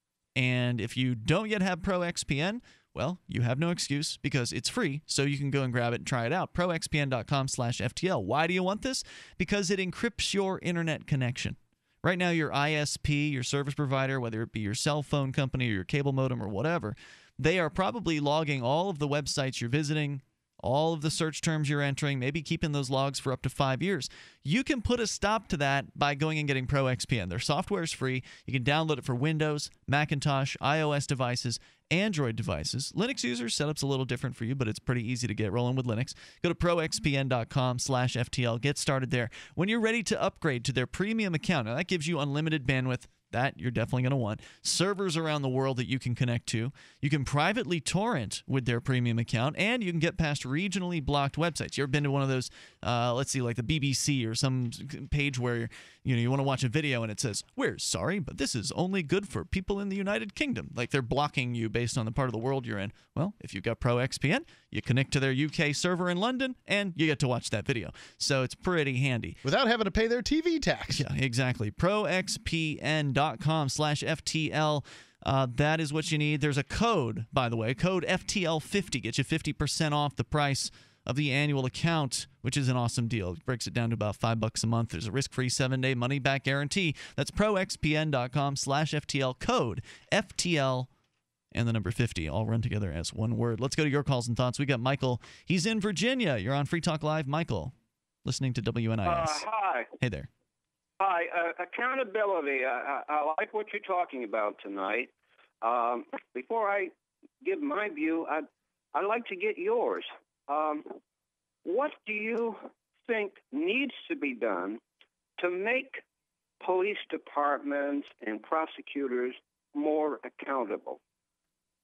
And if you don't yet have Pro X P N, well, you have no excuse because it's free, so you can go and grab it and try it out. pro x p n dot com slash F T L. Why do you want this? Because it encrypts your internet connection. Right now, your I S P, your service provider, whether it be your cell phone company or your cable modem or whatever, they are probably logging all of the websites you're visiting, all of the search terms you're entering, maybe keeping those logs for up to five years. You can put a stop to that by going and getting Pro X P N. Their software is free. You can download it for Windows, Macintosh, iOS devices, Android devices. Linux users, setup's a little different for you, but it's pretty easy to get rolling with Linux. Go to pro x p n dot com slash F T L. Get started there. When you're ready to upgrade to their premium account, now that gives you unlimited bandwidth. That you're definitely going to want. Servers around the world that you can connect to. You can privately torrent with their premium account, and you can get past regionally blocked websites. You ever been to one of those, uh, let's see, like the B B C or some page where you know you want to watch a video and it says, "We're sorry, but this is only good for people in the United Kingdom." Like they're blocking you based on the part of the world you're in. Well, if you've got Pro X P N, you connect to their U K server in London, and you get to watch that video. So it's pretty handy. Without having to pay their T V tax. Yeah, exactly. pro x p n dot com slash F T L. Uh, that is what you need. There's a code, by the way. Code F T L fifty gets you fifty percent off the price of the annual account, which is an awesome deal. It breaks it down to about five bucks a month. There's a risk-free seven-day money-back guarantee. That's pro x p n dot com slash F T L. Code F T L and the number fifty, all run together as one word. Let's go to your calls and thoughts. We got Michael. He's in Virginia. You're on Free Talk Live. Michael, listening to W N I S. Uh, hi. Hey there. Hi. Uh, accountability. I, I, I like what you're talking about tonight. Um, before I give my view, I'd, I'd like to get yours. Um, what do you think needs to be done to make police departments and prosecutors more accountable?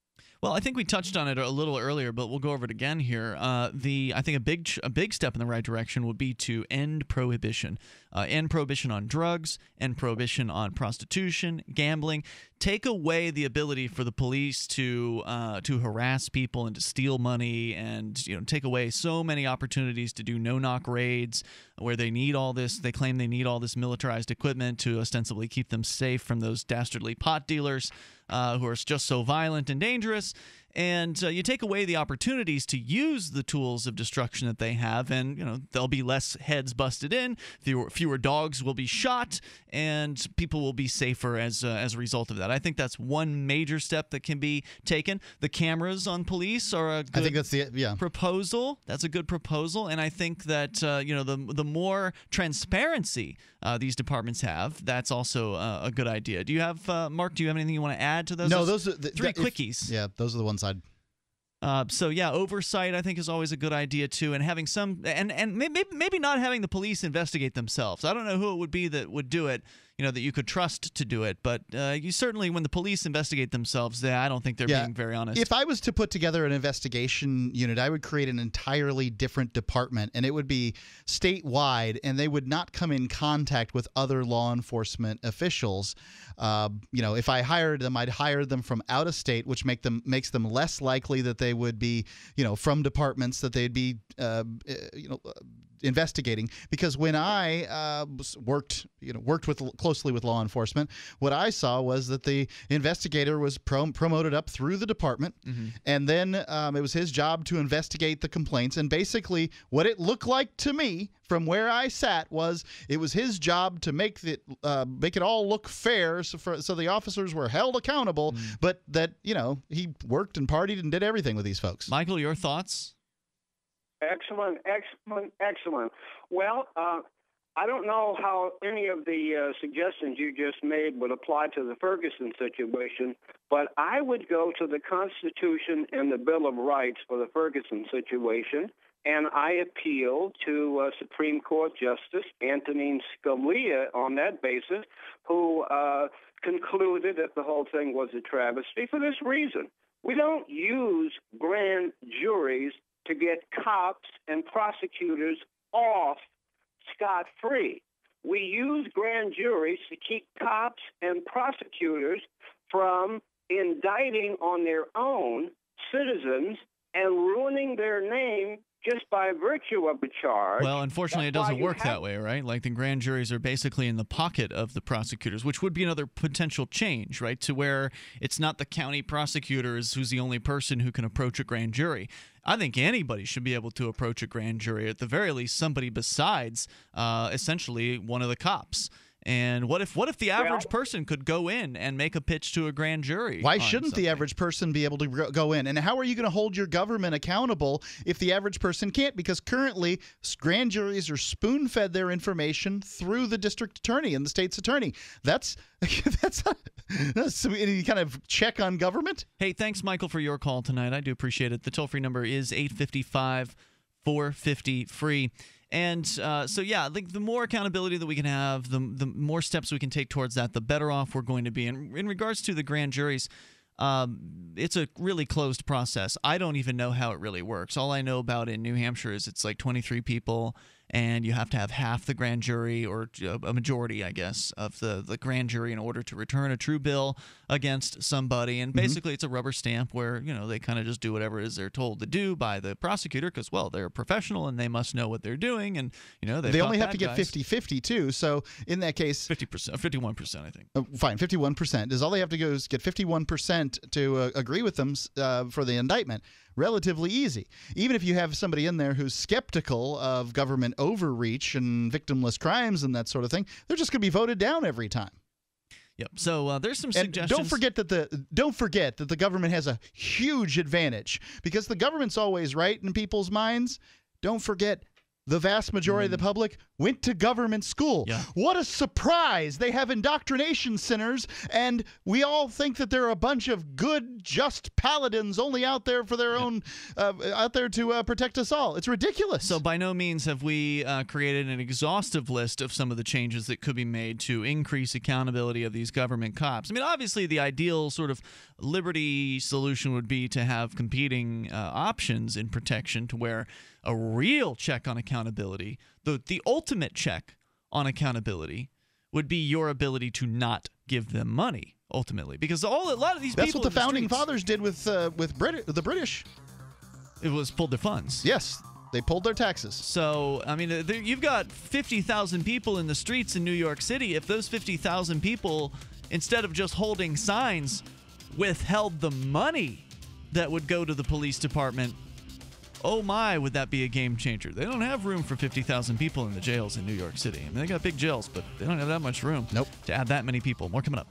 Well, I think we touched on it a little earlier, but we'll go over it again here. Uh, the I think a big a big step in the right direction would be to end prohibition, uh, end prohibition on drugs, end prohibition on prostitution, gambling. Take away the ability for the police to uh, to harass people and to steal money, and you know take away so many opportunities to do no-knock raids where they need all this. They claim they need all this militarized equipment to ostensibly keep them safe from those dastardly pot dealers uh, who are just so violent and dangerous. And uh, you take away the opportunities to use the tools of destruction that they have, and you know there'll be less heads busted in, fewer, fewer dogs will be shot, and people will be safer as uh, as a result of that. I think that's one major step that can be taken. The cameras on police are a good I think that's the yeah. proposal. That's a good proposal, and I think that uh, you know the the more transparency uh, these departments have, that's also uh, a good idea. Do you have uh, Mark? Do you have anything you want to add to those? No, those are the, three if, quickies. Yeah, those are the ones I'd. Uh, so yeah, oversight I think is always a good idea too, and having some and and maybe maybe not having the police investigate themselves. I don't know who it would be that would do it, you know, that you could trust to do it, but uh, you certainly when the police investigate themselves, they, I don't think they're Yeah. being very honest. If I was to put together an investigation unit, I would create an entirely different department, and it would be statewide, and they would not come in contact with other law enforcement officials. Uh, you know, if I hired them, I'd hire them from out of state, which make them makes them less likely that they would be, you know, from departments that they'd be, uh, you know. investigating. Because when I uh, worked, you know, worked with closely with law enforcement, what I saw was that the investigator was prom- promoted up through the department, mm-hmm. and then um, it was his job to investigate the complaints. And basically, what it looked like to me from where I sat was it was his job to make it uh, make it all look fair, so, for, so the officers were held accountable. Mm. But that you know he worked and partied and did everything with these folks. Michael, your thoughts? Excellent, excellent, excellent. Well, uh, I don't know how any of the uh, suggestions you just made would apply to the Ferguson situation, but I would go to the Constitution and the Bill of Rights for the Ferguson situation, and I appeal to uh, Supreme Court Justice Antonin Scalia on that basis, who uh, concluded that the whole thing was a travesty for this reason. We don't use grand juries to get cops and prosecutors off scot-free. We use grand juries to keep cops and prosecutors from indicting on their own citizens and ruining their name just by virtue of the charge. Well, unfortunately, That's it doesn't work have- that way, right? Like the grand juries are basically in the pocket of the prosecutors, which would be another potential change, right? To where it's not the county prosecutors who's the only person who can approach a grand jury. I think anybody should be able to approach a grand jury, at the very least somebody besides uh, essentially one of the cops. And what if what if the average Well- person could go in and make a pitch to a grand jury? Why on shouldn't something? the average person be able to go- go in? And how are you going to hold your government accountable if the average person can't? Because currently, s- grand juries are spoon-fed their information through the district attorney and the state's attorney. That's that's, not, that's any kind of check on government. Hey, thanks, Michael, for your call tonight. I do appreciate it. The toll-free number is eight five five, four five zero, free. And uh, so, yeah, like the more accountability that we can have, the the more steps we can take towards that, the better off we're going to be. And in regards to the grand juries, um, it's a really closed process. I don't even know how it really works. All I know about in New Hampshire is it's like twenty-three people, and you have to have half the grand jury, or a majority, I guess, of the, the grand jury in order to return a true bill against somebody. And basically, mm-hmm. it's a rubber stamp where, you know, they kind of just do whatever it is they're told to do by the prosecutor because, well, they're a professional and they must know what they're doing. And, you know, they only have to get fifty-fifty, too. So in that case, fifty percent, fifty-one percent, I think. Uh, fine, fifty-one percent. Is all they have to go is get fifty-one percent to uh, agree with them uh, for the indictment. Relatively easy. Even if you have somebody in there who's skeptical of government overreach and victimless crimes and that sort of thing, they're just going to be voted down every time. Yep. So uh, there's some and suggestions. Don't forget that the don't forget that the government has a huge advantage because the government's always right in people's minds. Don't forget the vast majority mm. of the public went to government school. Yeah. What a surprise. They have indoctrination centers, and we all think that they're a bunch of good, just paladins only out there for their yeah. own, uh, out there to uh, protect us all. It's ridiculous. So by no means have we uh, created an exhaustive list of some of the changes that could be made to increase accountability of these government cops. I mean, obviously, the ideal sort of liberty solution would be to have competing uh, options in protection to where a real check on accountability, the the ultimate check on accountability, would be your ability to not give them money ultimately, because all a lot of these that's people what the, the founding streets, fathers did with uh, with Brit- the British. It was pulled their funds. Yes, they pulled their taxes. So I mean, there, you've got fifty thousand people in the streets in New York City. If those fifty thousand people, instead of just holding signs, withheld the money that would go to the police department, oh my, would that be a game changer. They don't have room for fifty thousand people in the jails in New York City. I mean, they got big jails, but they don't have that much room nope. to add that many people. More coming up.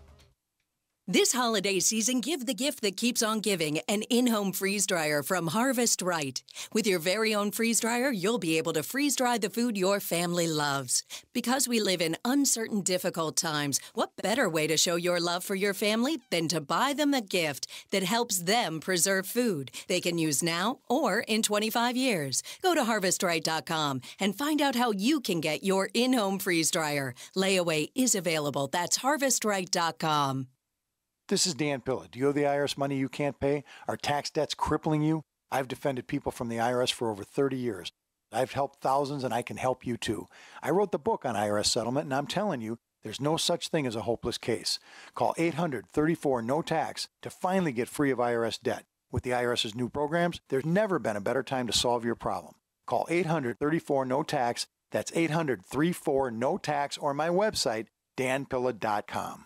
This holiday season, give the gift that keeps on giving, an in-home freeze dryer from Harvest Right. With your very own freeze dryer, you'll be able to freeze dry the food your family loves. Because we live in uncertain, difficult times, what better way to show your love for your family than to buy them a gift that helps them preserve food they can use now or in twenty-five years. Go to harvest right dot com and find out how you can get your in-home freeze dryer. Layaway is available. That's harvest right dot com. This is Dan Pilla. Do you owe the I R S money you can't pay? Are tax debts crippling you? I've defended people from the I R S for over thirty years. I've helped thousands, and I can help you too. I wrote the book on I R S settlement, and I'm telling you, there's no such thing as a hopeless case. Call eight hundred, thirty-four, no tax to finally get free of I R S debt. With the IRS's new programs, there's never been a better time to solve your problem. Call eight hundred, thirty-four, no tax. That's eight hundred, thirty-four, no tax, or my website, dan pilla dot com.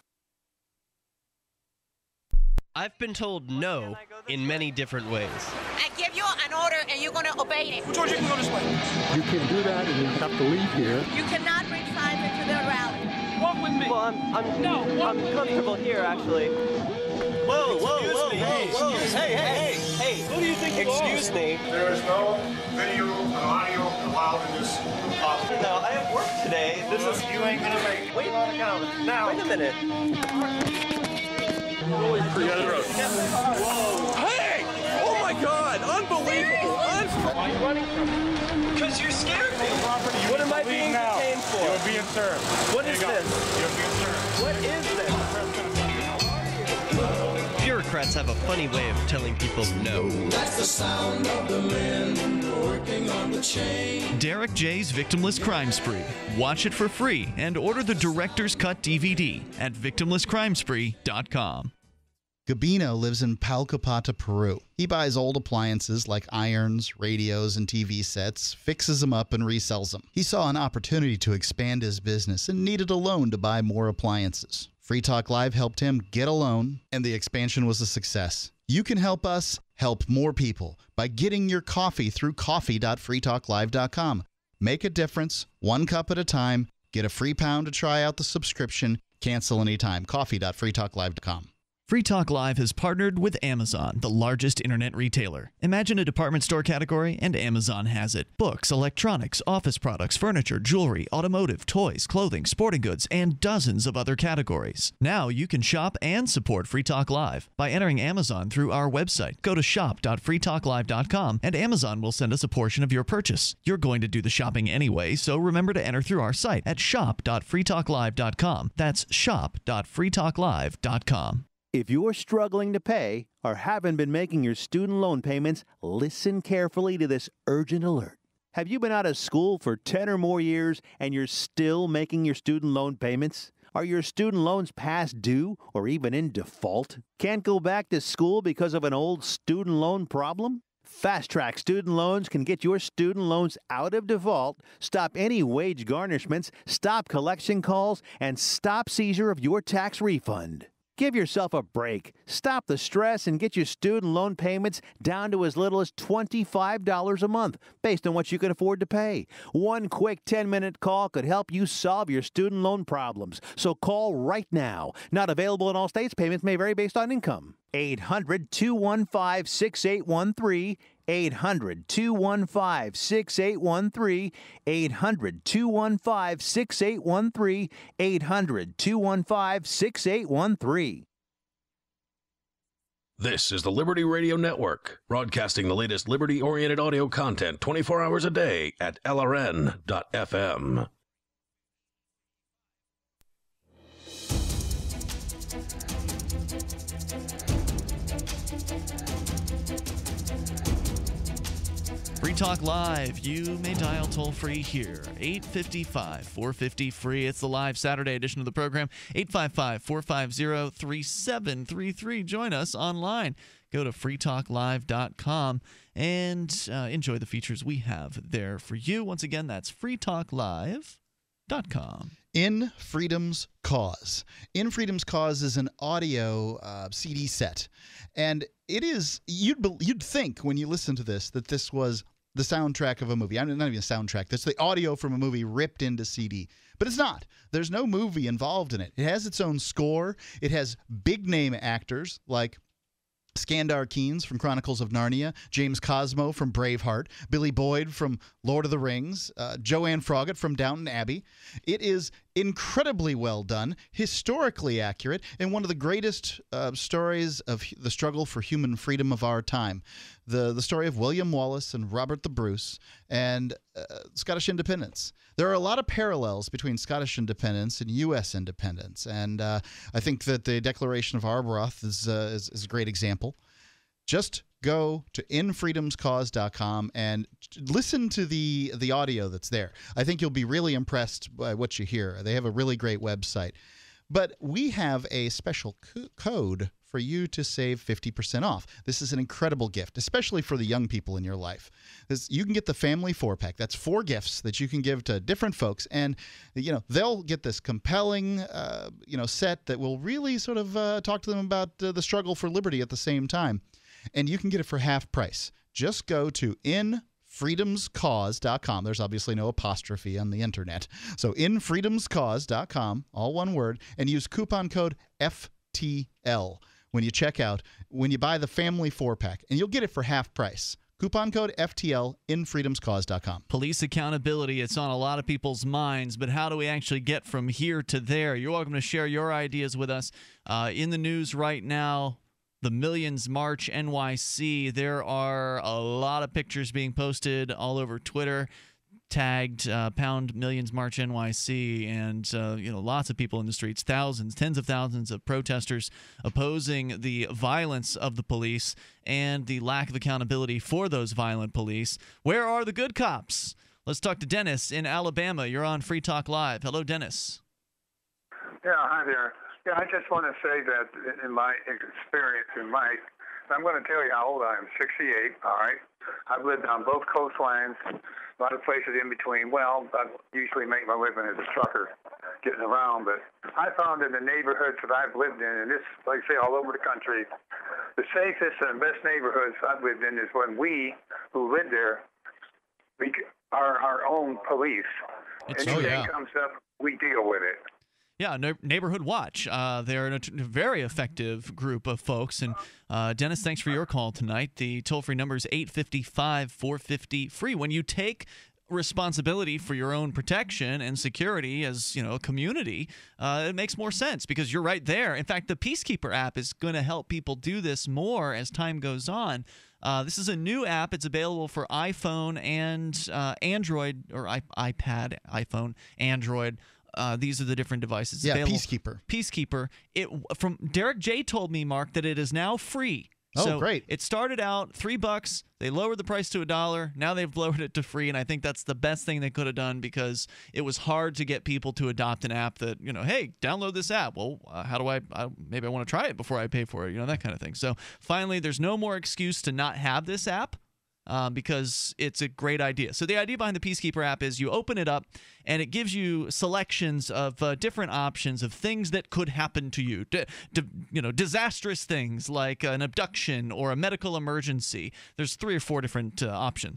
I've been told no in many different ways. I give you an order and you're going to obey it. George, you can go this way. You can do that and you have to leave here. You cannot bring signs into the rally. Walk with me. Well, I'm, I'm, no, I'm comfortable here, actually. Whoa, whoa, whoa, me. whoa, whoa. Excuse Hey, me. hey, hey, hey. Who do you think you are? Excuse me. There is no video and audio allowed in this office. No, I have work today. This is... You ain't gonna make Wait, now. Wait a minute. Holy crap. Hey! Oh my God! Unbelievable! Un- Why are you running from me? Because you scared me. You What am I being now. detained for? You're being served. What There is you go. this? You're being served. What is this? Bureaucrats have a funny way of telling people no. That's the sound of the men working on the chain. Derek J's Victimless Crime Spree. Watch it for free and order the Director's Cut D V D at victimless crime spree dot com. Gabino lives in Palcapata, Peru. He buys old appliances like irons, radios, and T V sets, fixes them up, and resells them. He saw an opportunity to expand his business and needed a loan to buy more appliances. Free Talk Live helped him get a loan, and the expansion was a success. You can help us help more people by getting your coffee through coffee dot free talk live dot com. Make a difference, one cup at a time. Get a free pound to try out the subscription. Cancel anytime. coffee dot free talk live dot com. Free Talk Live has partnered with Amazon, the largest internet retailer. Imagine a department store category, and Amazon has it. Books, electronics, office products, furniture, jewelry, automotive, toys, clothing, sporting goods, and dozens of other categories. Now you can shop and support Free Talk Live by entering Amazon through our website. Go to shop dot free talk live dot com, and Amazon will send us a portion of your purchase. You're going to do the shopping anyway, so remember to enter through our site at shop dot free talk live dot com. That's shop dot free talk live dot com. If you're struggling to pay or haven't been making your student loan payments, listen carefully to this urgent alert. Have you been out of school for ten or more years and you're still making your student loan payments? Are your student loans past due or even in default? Can't go back to school because of an old student loan problem? Fast Track Student Loans can get your student loans out of default, stop any wage garnishments, stop collection calls, and stop seizure of your tax refund. Give yourself a break. Stop the stress and get your student loan payments down to as little as twenty-five dollars a month, based on what you can afford to pay. One quick ten-minute call could help you solve your student loan problems. So call right now. Not available in all states. Payments may vary based on income. eight hundred, two one five, six eight one three. eight hundred, two one five, six eight one three, eight hundred, two one five, six eight one three, eight hundred, two one five, six eight one three. This is the Liberty Radio Network, broadcasting the latest liberty-oriented audio content twenty-four hours a day at L R N dot F M. Free Talk Live. You may dial toll free here. eight five five, four five zero, free. It's the live Saturday edition of the program. eight five five, four five zero, three seven three three. Join us online. Go to free talk live dot com and uh, enjoy the features we have there for you. Once again, that's free talk live dot com. In Freedom's Cause. In Freedom's Cause is an audio uh, C D set. And it is, you'd, you'd think when you listen to this that this was the soundtrack of a movie. I mean, not even a soundtrack. That's the audio from a movie ripped into C D. But it's not. There's no movie involved in it. It has its own score. It has big-name actors like Skandar Keynes from Chronicles of Narnia, James Cosmo from Braveheart, Billy Boyd from Lord of the Rings, uh, Joanne Froggatt from Downton Abbey. It is incredibly well done, historically accurate, and one of the greatest uh, stories of the struggle for human freedom of our time. The, the story of William Wallace and Robert the Bruce and uh, Scottish independence. There are a lot of parallels between Scottish independence and U S independence, and uh, I think that the Declaration of Arbroath is, uh, is, is a great example. Just go to in freedoms cause dot com and listen to the the audio that's there. I think you'll be really impressed by what you hear. They have a really great website. But we have a special co- code for you to save fifty percent off. This is an incredible gift, especially for the young people in your life. This, you can get the family four-pack. That's four gifts that you can give to different folks, and you know they'll get this compelling uh, you know set that will really sort of uh, talk to them about uh, the struggle for liberty at the same time. And you can get it for half price. Just go to in freedoms cause dot com. There's obviously no apostrophe on the internet. So in freedoms cause dot com, all one word, and use coupon code F T L when you check out, when you buy the family four-pack, and you'll get it for half price. Coupon code F T L in freedoms cause dot com. Police accountability, it's on a lot of people's minds, but how do we actually get from here to there? You're welcome to share your ideas with us. Uh, in the news right now, the Millions March N Y C. There are a lot of pictures being posted all over Twitter, tagged uh, pound Millions March N Y C, and uh, you know lots of people in the streets, thousands, tens of thousands of protesters opposing the violence of the police and the lack of accountability for those violent police. Where are the good cops? Let's talk to Dennis in Alabama. You're on Free Talk Live. Hello, Dennis. Yeah, hi there. Yeah, I just want to say that in my experience, in my, I'm going to tell you how old I am, sixty-eight, all right? I've lived on both coastlines, a lot of places in between. Well, I usually make my living as a trucker, getting around, but I found in the neighborhoods that I've lived in, and this, like I say, all over the country, the safest and best neighborhoods I've lived in is when we, who live there, we are our own police. It's Anything true, yeah. comes up, we deal with it. Yeah, no, Neighborhood Watch. Uh, they're a very effective group of folks. And uh, Dennis, thanks for your call tonight. The toll-free number is eight five five, four five zero, free. When you take responsibility for your own protection and security as you know a community, uh, it makes more sense because you're right there. In fact, the Peacekeeper app is going to help people do this more as time goes on. Uh, this is a new app. It's available for iPhone and uh, Android, or I- iPad, iPhone, Android. Uh, these are the different devices. Yeah, available. Peacekeeper. Peacekeeper. It from Derek J told me, Mark, that it is now free. Oh, so great. It started out three bucks. They lowered the price to a dollar. Now they've lowered it to free, and I think that's the best thing they could have done because it was hard to get people to adopt an app that, you know, hey, download this app. Well, uh, how do I, I – maybe I want to try it before I pay for it, you know, that kind of thing. So finally, there's no more excuse to not have this app. Um, because it's a great idea. So the idea behind the Peacekeeper app is you open it up and it gives you selections of uh, different options of things that could happen to you. D- d- you know, disastrous things like an abduction or a medical emergency. There's three or four different uh, options.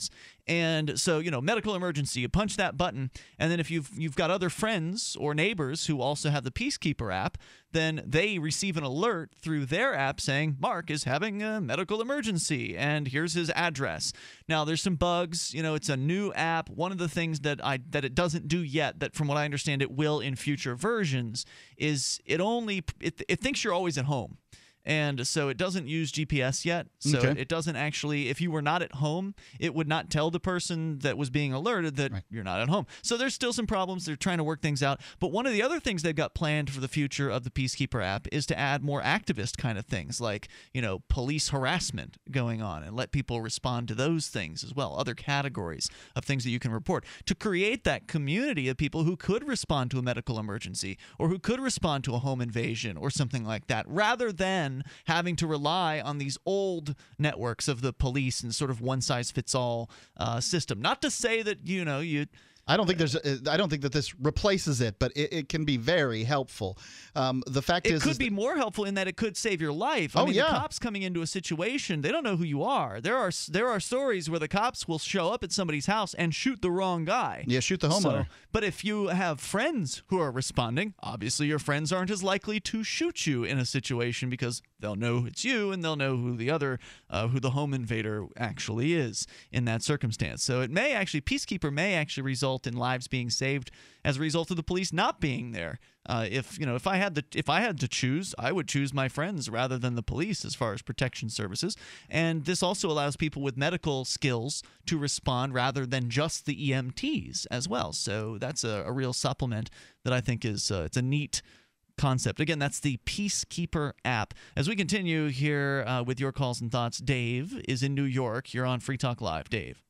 And so, you know, medical emergency, you punch that button, and then if you've you've got other friends or neighbors who also have the Peacekeeper app, then they receive an alert through their app saying Mark is having a medical emergency and here's his address. Now, there's some bugs. You know, it's a new app. One of the things that I that it doesn't do yet, that from what I understand it will in future versions, is it only it, it thinks you're always at home. And so it doesn't use G P S yet. So Okay. it doesn't actually, if you were not at home, it would not tell the person that was being alerted that you're not at home. So there's still some problems. They're trying to work things out. But one of the other things they've got planned for the future of the Peacekeeper app is to add more activist kind of things, like, you know, police harassment going on, and let people respond to those things as well, other categories of things that you can report, to create that community of people who could respond to a medical emergency or who could respond to a home invasion or something like that, rather than having to rely on these old networks of the police and sort of one-size-fits-all uh, system. Not to say that, you know, you... I don't think there's. A, I don't think that this replaces it, but it, it can be very helpful. Um, the fact It is, could is be more helpful in that it could save your life. I Oh, mean, yeah. the cops coming into a situation, they don't know who you are. There are there are stories where the cops will show up at somebody's house and shoot the wrong guy. Yeah, shoot the So- homeowner. but if you have friends who are responding, obviously your friends aren't as likely to shoot you in a situation because they'll know it's you and they'll know who the other, uh, who the home invader actually is in that circumstance. So it may actually, Peacekeeper may actually result in lives being saved as a result of the police not being there. Uh, if you know, if I had the, if I had to choose, I would choose my friends rather than the police as far as protection services. And this also allows people with medical skills to respond rather than just the E M Ts as well. So that's a, a real supplement that I think is uh, it's a neat concept. Again, that's the Peacekeeper app. As we continue here uh, with your calls and thoughts, Dave is in New York. You're on Free Talk Live, Dave.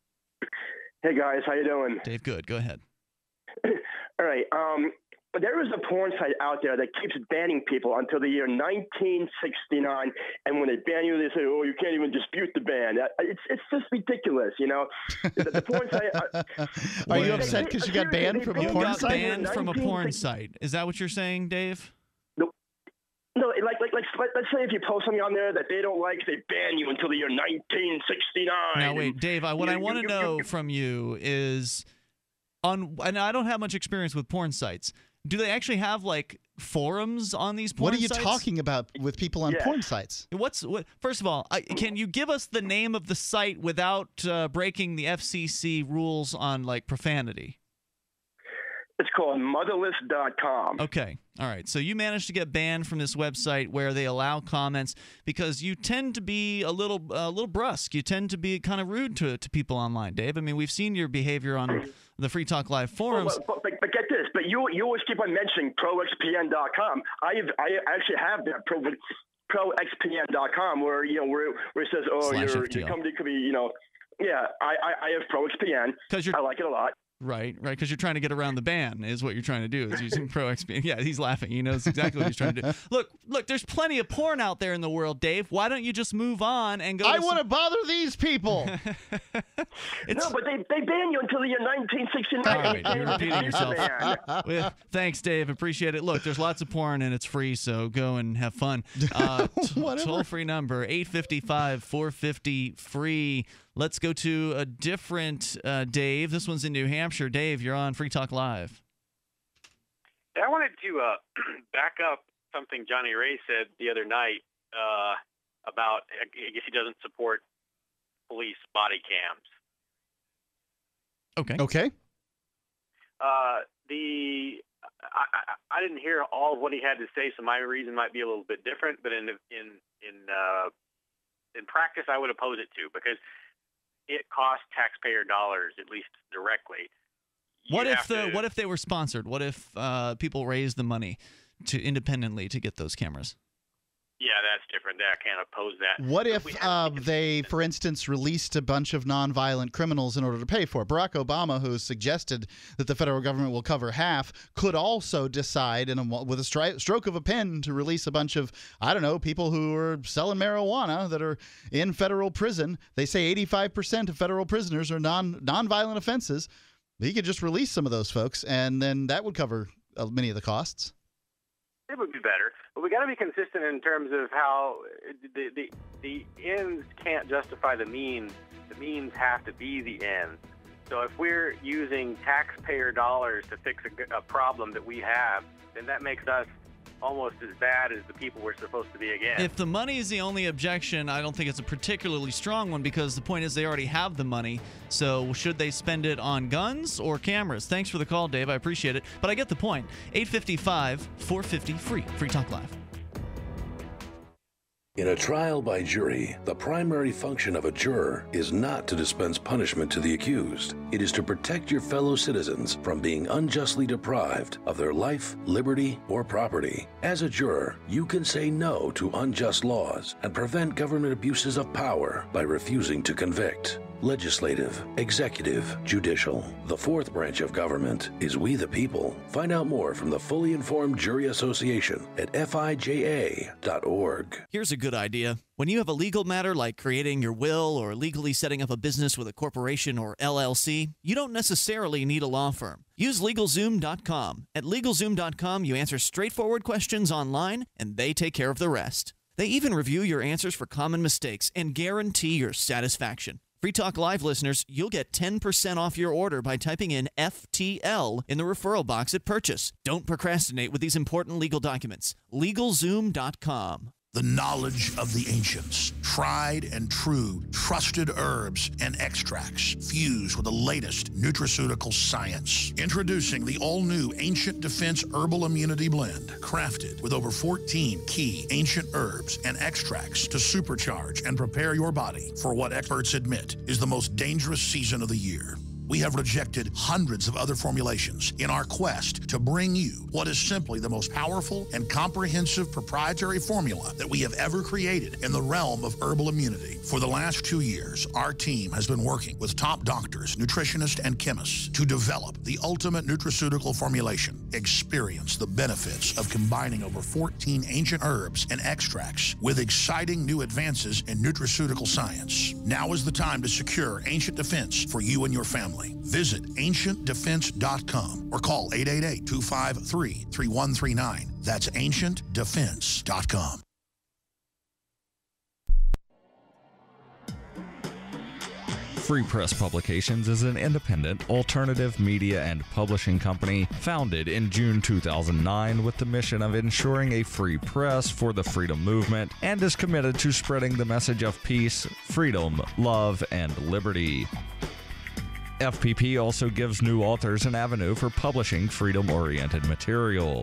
Hey guys, how you doing? Dave, good. Go ahead. All right. Um, there is a porn site out there that keeps banning people until the year nineteen sixty-nine, and when they ban you, they say, "Oh, you can't even dispute the ban." Uh, It's it's just ridiculous, you know. The, the porn site. Uh, Are you they- upset they- because you got banned from a You porn got site? banned from a porn nineteen site. Is that what you're saying, Dave? No, like, like, like, like, let's say if you post something on there that they don't like, they ban you until the year nineteen sixty-nine. Now wait, Dave. I, what You- I want to you- know you- from you is, on, and I don't have much experience with porn sites. Do they actually have like forums on these porn What are you sites? talking about with people on Yeah. porn sites? What's what? First of all, I, can you give us the name of the site without uh, breaking the F C C rules on like profanity? It's called motherless dot com. Okay. All right. So you managed to get banned from this website where they allow comments because you tend to be a little a little brusque. You tend to be kind of rude to to people online, Dave. I mean, we've seen your behavior on the Free Talk Live forums. But, but, but, but get this, but you you always keep on mentioning pro x p n dot com. I I actually have that pro pro x p n dot com where you know where where it says oh Slash your F T L. your company could be you know yeah I I, I have pro x p n because you're I like it a lot. Right, right, because you're trying to get around the ban is what you're trying to do, is using Pro X P. Yeah, he's laughing. He knows exactly what he's trying to do. Look, look, there's plenty of porn out there in the world, Dave. Why don't you just move on and go I to want to bother these people. No, but they, they ban you until the year nineteen sixty-nine. All right, you're repeating yourself. Man. Well, thanks, Dave. Appreciate it. Look, there's lots of porn and it's free, so go and have fun. Uh, t- toll-free number, eight five five, four five zero, free. Let's go to a different uh, Dave. This one's in New Hampshire. Dave, you're on Free Talk Live. I wanted to uh, back up something Johnny Ray said the other night uh, about, I guess he doesn't support police body cams. Okay. Okay. Uh, the I, I, I didn't hear all of what he had to say, so my reason might be a little bit different. But in in in uh, in practice, I would oppose it too because it costs taxpayer dollars, at least directly. What You if have the to- what if they were sponsored? What if uh, people raised the money to independently to get those cameras? Yeah, that's different. I can't oppose that. What But if we have uh, to- they, for instance, released a bunch of nonviolent criminals in order to pay for it? Barack Obama, who suggested that the federal government will cover half, could also decide in a, with a stri- stroke of a pen to release a bunch of, I don't know, people who are selling marijuana that are in federal prison. They say eighty-five percent of federal prisoners are non nonviolent offenses. He could just release some of those folks, and then that would cover uh, many of the costs. It would be better, but we got to be consistent in terms of how the, the the ends can't justify the means. The means have to be the ends. So if we're using taxpayer dollars to fix a, a problem that we have, then that makes us almost as bad as the people we're supposed to be against. If the money is the only objection, I don't think it's a particularly strong one, because the point is they already have the money. So should they spend it on guns or cameras? Thanks for the call, Dave. I appreciate it. But I get the point. eight five five, four five zero, free. Free Talk Live. In a trial by jury, the primary function of a juror is not to dispense punishment to the accused. It is to protect your fellow citizens from being unjustly deprived of their life, liberty, or property. As a juror, you can say no to unjust laws and prevent government abuses of power by refusing to convict. Legislative, executive, judicial. The fourth branch of government is we the people. Find out more from the Fully Informed Jury Association at F I J A dot org. Here's a good idea. When you have a legal matter like creating your will or legally setting up a business with a corporation or L L C, you don't necessarily need a law firm. Use LegalZoom dot com. At LegalZoom dot com, you answer straightforward questions online, and they take care of the rest. They even review your answers for common mistakes and guarantee your satisfaction. Free Talk Live listeners, you'll get ten percent off your order by typing in F T L in the referral box at purchase. Don't procrastinate with these important legal documents. LegalZoom dot com. The knowledge of the ancients, tried and true, trusted herbs and extracts fused with the latest nutraceutical science. Introducing the all-new Ancient Defense Herbal Immunity Blend, crafted with over fourteen key ancient herbs and extracts to supercharge and prepare your body for what experts admit is the most dangerous season of the year. We have rejected hundreds of other formulations in our quest to bring you what is simply the most powerful and comprehensive proprietary formula that we have ever created in the realm of herbal immunity. For the last two years, our team has been working with top doctors, nutritionists, and chemists to develop the ultimate nutraceutical formulation. Experience the benefits of combining over fourteen ancient herbs and extracts with exciting new advances in nutraceutical science. Now is the time to secure Ancient Defense for you and your family. Visit ancient defense dot com or call eight eight eight, two five three, three one three nine. That's ancient defense dot com. Free Press Publications is an independent, alternative media and publishing company founded in June two thousand nine with the mission of ensuring a free press for the freedom movement, and is committed to spreading the message of peace, freedom, love, and liberty. F P P also gives new authors an avenue for publishing freedom-oriented material.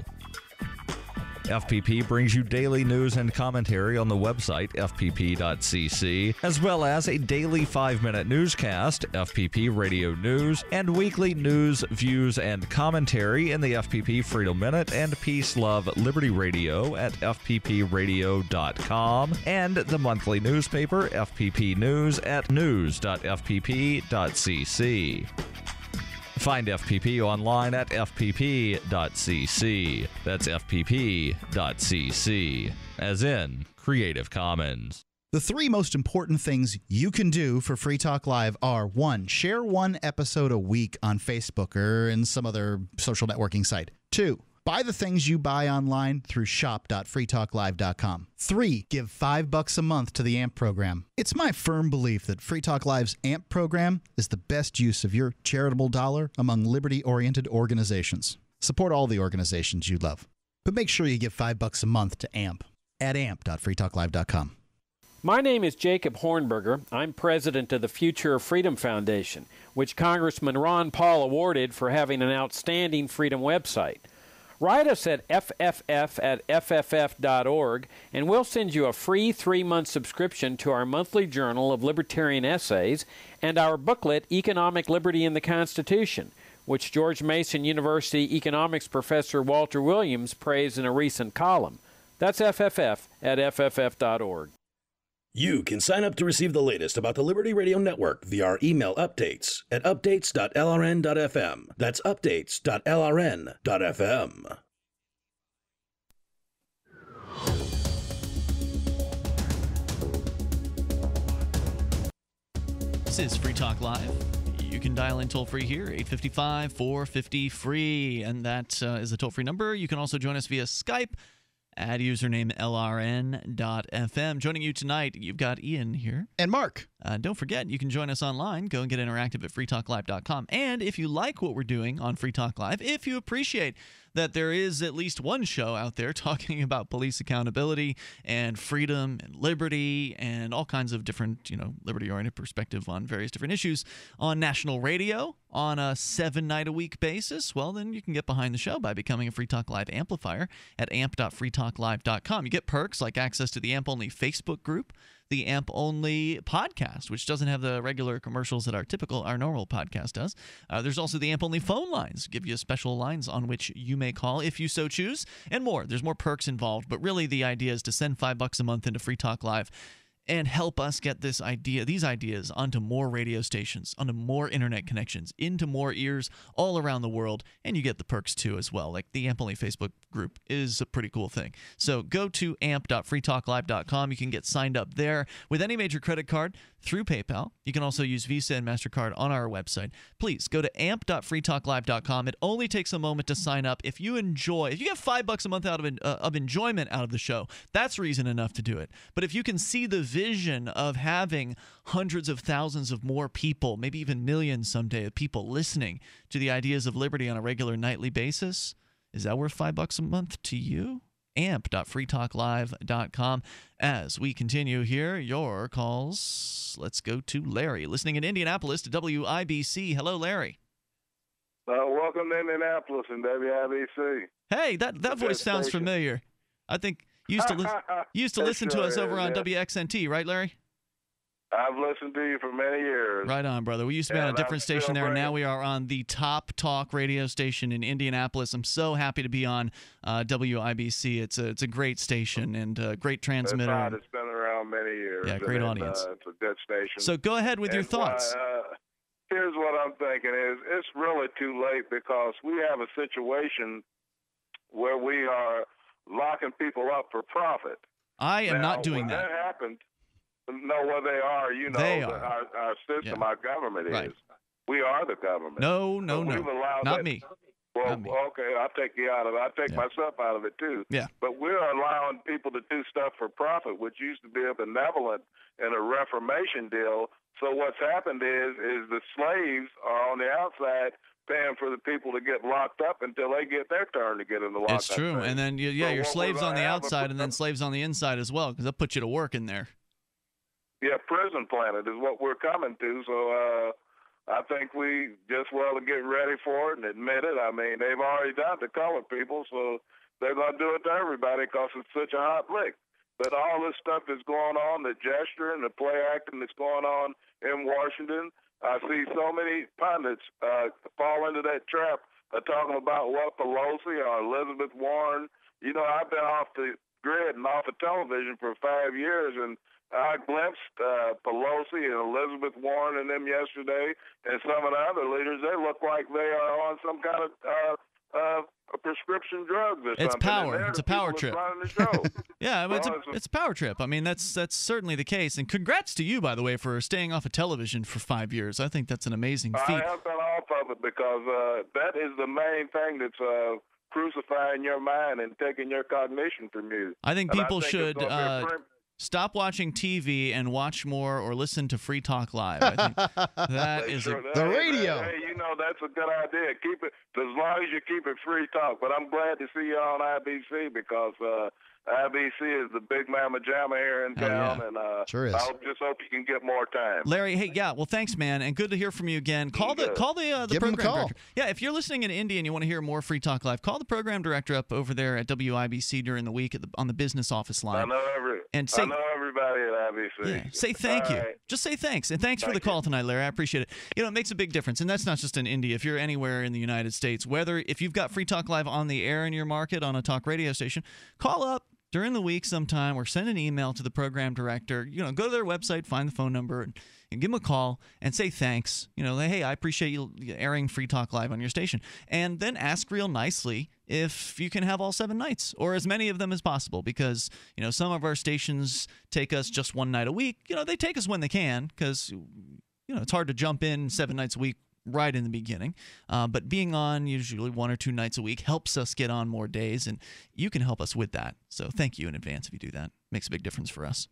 F P P brings you daily news and commentary on the website f p p dot c c, as well as a daily five-minute newscast, F P P Radio News, and weekly news, views, and commentary in the F P P Freedom Minute and Peace, Love, Liberty Radio at f p p radio dot com, and the monthly newspaper, F P P News, at news dot f p p dot c c. Find F P P online at f p p dot c c. That's f p p dot c c, as in Creative Commons. The three most important things you can do for Free Talk Live are, one, share one episode a week on Facebook or in some other social networking site. Two, buy the things you buy online through shop dot free talk live dot com. Three, give five bucks a month to the A M P program. It's my firm belief that Free Talk Live's A M P program is the best use of your charitable dollar among liberty-oriented organizations. Support all the organizations you love, but make sure you give five bucks a month to A M P at A M P dot free talk live dot com. My name is Jacob Hornberger. I'm president of the Future of Freedom Foundation, which Congressman Ron Paul awarded for having an outstanding freedom website. Write us at f f f at f f f dot org, and we'll send you a free three-month subscription to our monthly journal of libertarian essays and our booklet, Economic Liberty in the Constitution, which George Mason University economics professor Walter Williams praised in a recent column. That's F F F at f f f dot org. You can sign up to receive the latest about the Liberty Radio Network via our email updates at updates dot l r n dot f m. That's updates dot l r n dot f m. This is Free Talk Live. You can dial in toll-free here, eight five five, four five zero, free, and that uh, is the toll-free number. You can also join us via Skype. Add username L R N dot F M. Joining you tonight, you've got Ian here. And Mark. Uh, don't forget, you can join us online. Go and get interactive at free talk live dot com. And if you like what we're doing on Free Talk Live, if you appreciate that there is at least one show out there talking about police accountability and freedom and liberty and all kinds of different, you know, liberty-oriented perspective on various different issues on national radio on a seven-night-a-week basis, well, then you can get behind the show by becoming a Free Talk Live amplifier at amp dot free talk live dot com. You get perks like access to the AMP-only Facebook group, the AMP-only podcast, which doesn't have the regular commercials that our typical, our normal podcast does. Uh, there's also the AMP-only phone lines, give you special lines on which you may call if you so choose, and more. There's more perks involved, but really the idea is to send five bucks a month into Free Talk Live and help us get this idea, these ideas onto more radio stations, onto more internet connections, into more ears all around the world, and you get the perks too as well. Like the AMP-only Facebook group is a pretty cool thing. So go to amp dot free talk live dot com. You can get signed up there with any major credit card through PayPal. You can also use Visa and MasterCard on our website. Please go to amp dot free talk live dot com. It only takes a moment to sign up. If you enjoy, if you get five bucks a month out of uh, of enjoyment out of the show, that's reason enough to do it. But if you can see the vision of having hundreds of thousands of more people, maybe even millions someday of people listening to the ideas of liberty on a regular nightly basis, is that worth five bucks a month to you? amp dot free talk live dot com. As we continue here, your calls. Let's go to Larry, listening in Indianapolis to W I B C. Hello, Larry. Uh, welcome to Indianapolis and W I B C. Hey, that, that voice sounds station. familiar. I think you used to, li- you used to It listen to sure us over is, on yeah. W X N T, right, Larry? I've listened to you for many years. Right on, brother. We used to be on a And different I'm still station there, and now bringing- we are on the top talk radio station in Indianapolis. I'm so happy to be on uh, W I B C. It's a it's a great station and a great It's transmitter. not. It's been around many years. Yeah, great and, audience. Uh, it's a good station. So go ahead with your And why, thoughts. uh, here's what I'm thinking is it's really too late because we have a situation where we are locking people up for profit. I am Now, not doing when that. that happened, know where they are. You know, They the- are. Our, our system, Yeah. our government Right. is. We are the government. No, no, So no. we've allowed Not that- me. Well, Not me. okay, I'll take you out of it. I'll take Yeah. myself out of it too. Yeah. But we're allowing people to do stuff for profit, which used to be a benevolent and a reformation deal. So what's happened is, is the slaves are on the outside paying for the people to get locked up until they get their turn to get in the lockup. It's true. And then, you, yeah, So you're what we're slaves on gonna the have a- outside and then slaves on the inside as well, because they'll put you to work in there. Yeah, prison planet is what we're coming to. So uh, I think we just well to get ready for it and admit it. I mean, they've already done it to colored people, so they're going to do it to everybody because it's such a hot lick. But all this stuff is going on, the gesture and the play acting that's going on in Washington. I see so many pundits uh, fall into that trap of talking about what Pelosi or Elizabeth Warren. You know, I've been off the grid and off of television for five years, and I glimpsed uh, Pelosi and Elizabeth Warren and them yesterday, and some of the other leaders. They look like they are on some kind of uh, uh, a prescription drugs or It's something. power. And they're It's the a power people trip. that's running the show. Yeah, but it's a, Well, it's a- it's a power trip. I mean, that's that's certainly the case. And congrats to you, by the way, for staying off of television for five years. I think that's an amazing feat. I have been off of it because uh, that is the main thing that's uh, crucifying your mind and taking your cognition from you. I think And people it's should gonna be a uh, prim- stop watching T V and watch more or listen to Free Talk Live. I think that They is sure- a, hey, Hey, you know that's a good idea. Keep it as long as you keep it free talk. But I'm glad to see you on I B C because uh, I B C is the big mama jamma here in Oh, town, yeah. and uh, Sure is. I hope, just hope you can get more time. Larry, hey, yeah, well, thanks, man, and good to hear from you again. Call the call the uh, the Give him a program call. director. Yeah, if you're listening in Indy and you want to hear more Free Talk Live, call the program director up over there at W I B C during the week at the, on the business office line. I know every. And say- I know everybody at I B C. Yeah, say thank All you. right. Just say thanks. And thanks for the call tonight, Larry. I appreciate it. You know, it makes a big difference. And that's not just in India. If you're anywhere in the United States, whether if you've got Free Talk Live on the air in your market on a talk radio station, call up during the week sometime or send an email to the program director. You know, go to their website, find the phone number, and, and give them a call and say thanks. You know, hey, I appreciate you airing Free Talk Live on your station. And then ask real nicely if you can have all seven nights or as many of them as possible, because, you know, some of our stations take us just one night a week. You know, they take us when they can because, you know, it's hard to jump in seven nights a week right in the beginning. Uh, but being on usually one or two nights a week helps us get on more days, and you can help us with that. So thank you in advance if you do that. Makes a big difference for us.